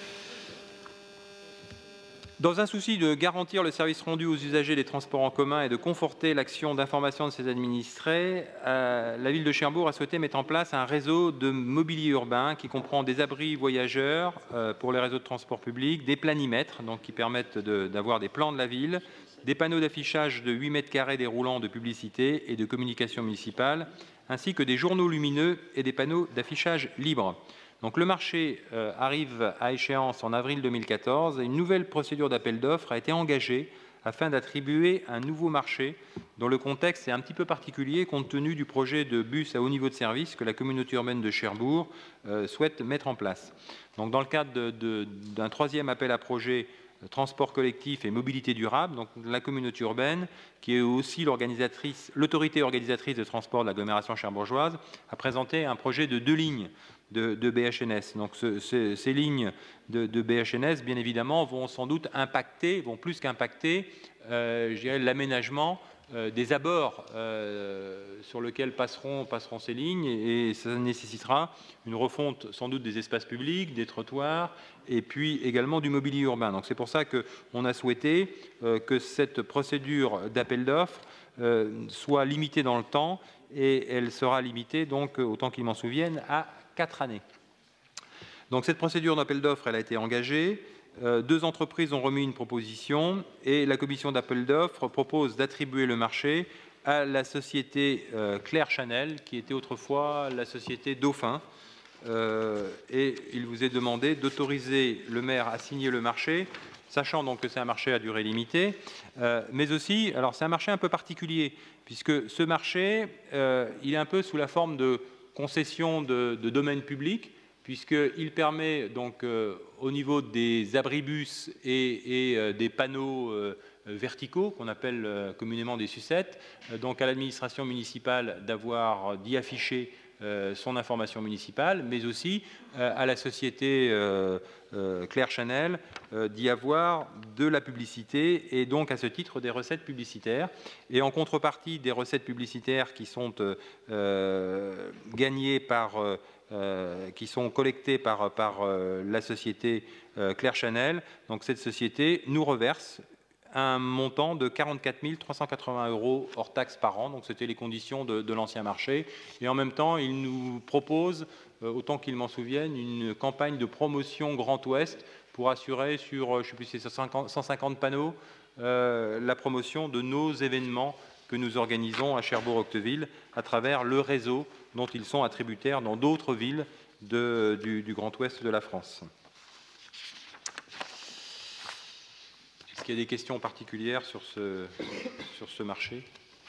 Dans un souci de garantir le service rendu aux usagers des transports en commun et de conforter l'action d'information de ses administrés, euh, la ville de Cherbourg a souhaité mettre en place un réseau de mobilier urbain qui comprend des abris voyageurs euh, pour les réseaux de transport public, des planimètres donc, qui permettent de, d'avoir des plans de la ville, des panneaux d'affichage de huit mètres carrés déroulants de publicité et de communication municipale, ainsi que des journaux lumineux et des panneaux d'affichage libre. Donc, le marché euh, arrive à échéance en avril deux mille quatorze et une nouvelle procédure d'appel d'offres a été engagée afin d'attribuer un nouveau marché dont le contexte est un petit peu particulier compte tenu du projet de bus à haut niveau de service que la communauté urbaine de Cherbourg euh, souhaite mettre en place. Donc, dans le cadre de, de, d'un troisième appel à projet transport collectif et mobilité durable, donc la communauté urbaine, qui est aussi l'organisatrice, l'autorité organisatrice de transport de l'agglomération cherbourgeoise, a présenté un projet de deux lignes de, de B H N S. Donc ce, ce, ces lignes de, de B H N S, bien évidemment, vont sans doute impacter, vont plus qu'impacter, euh, je dirais, l'aménagement euh, des abords euh, sur lesquels passeront, passeront ces lignes, et, et ça nécessitera une refonte sans doute des espaces publics, des trottoirs, et puis également du mobilier urbain. Donc c'est pour ça qu'on a souhaité euh, que cette procédure d'appel d'offres euh, soit limitée dans le temps, et elle sera limitée, donc, autant qu'il m'en souvienne, à quatre années. Donc cette procédure d'appel d'offres, elle a été engagée. Euh, deux entreprises ont remis une proposition et la commission d'appel d'offres propose d'attribuer le marché à la société euh, Claire Chanel, qui était autrefois la société Dauphin. Euh, et il vous est demandé d'autoriser le maire à signer le marché, sachant donc que c'est un marché à durée limitée, euh, mais aussi, alors c'est un marché un peu particulier, puisque ce marché, euh, il est un peu sous la forme de concession de, de domaine public, puisqu'il permet donc euh, au niveau des abribus et, et euh, des panneaux euh, verticaux, qu'on appelle euh, communément des sucettes, euh, donc à l'administration municipale d'avoir d'y afficher euh, son information municipale, mais aussi euh, à la société euh, euh, Claire Chanel euh, d'y avoir de la publicité et donc à ce titre des recettes publicitaires. Et en contrepartie des recettes publicitaires qui sont euh, gagnées par... Euh, Euh, qui sont collectés par, par euh, la société euh, Claire Chanel. Donc cette société nous reverse un montant de quarante-quatre mille trois cent quatre-vingts euros hors taxes par an. Donc c'était les conditions de, de l'ancien marché. Et en même temps, il nous propose, euh, autant qu'il m'en souvienne, une campagne de promotion Grand Ouest pour assurer sur, je sais plus, c'est cent cinquante panneaux, euh, la promotion de nos événements que nous organisons à Cherbourg-Octeville à travers le réseau dont ils sont attributaires dans d'autres villes de, du, du Grand Ouest de la France. Est-ce qu'il y a des questions particulières sur ce, sur ce marché?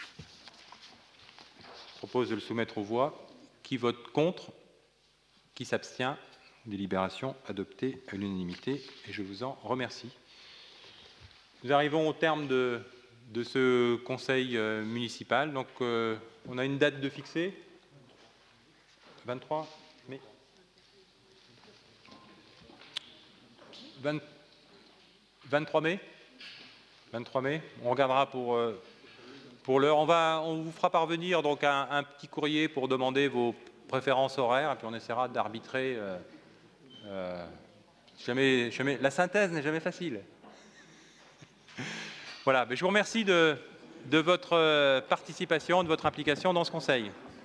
Je propose de le soumettre aux voix. Qui vote contre? Qui s'abstient? Délibération adoptée à l'unanimité et je vous en remercie. Nous arrivons au terme de, de ce conseil euh, municipal. Donc, euh, on a une date de fixée. vingt-trois mai. vingt, vingt-trois mai. vingt-trois mai. On regardera pour, euh, pour l'heure. On, va, on vous fera parvenir donc un, un petit courrier pour demander vos préférences horaires et puis on essaiera d'arbitrer. Euh, euh, jamais, jamais, la synthèse n'est jamais facile. Voilà. Mais je vous remercie de, de votre participation, de votre implication dans ce conseil.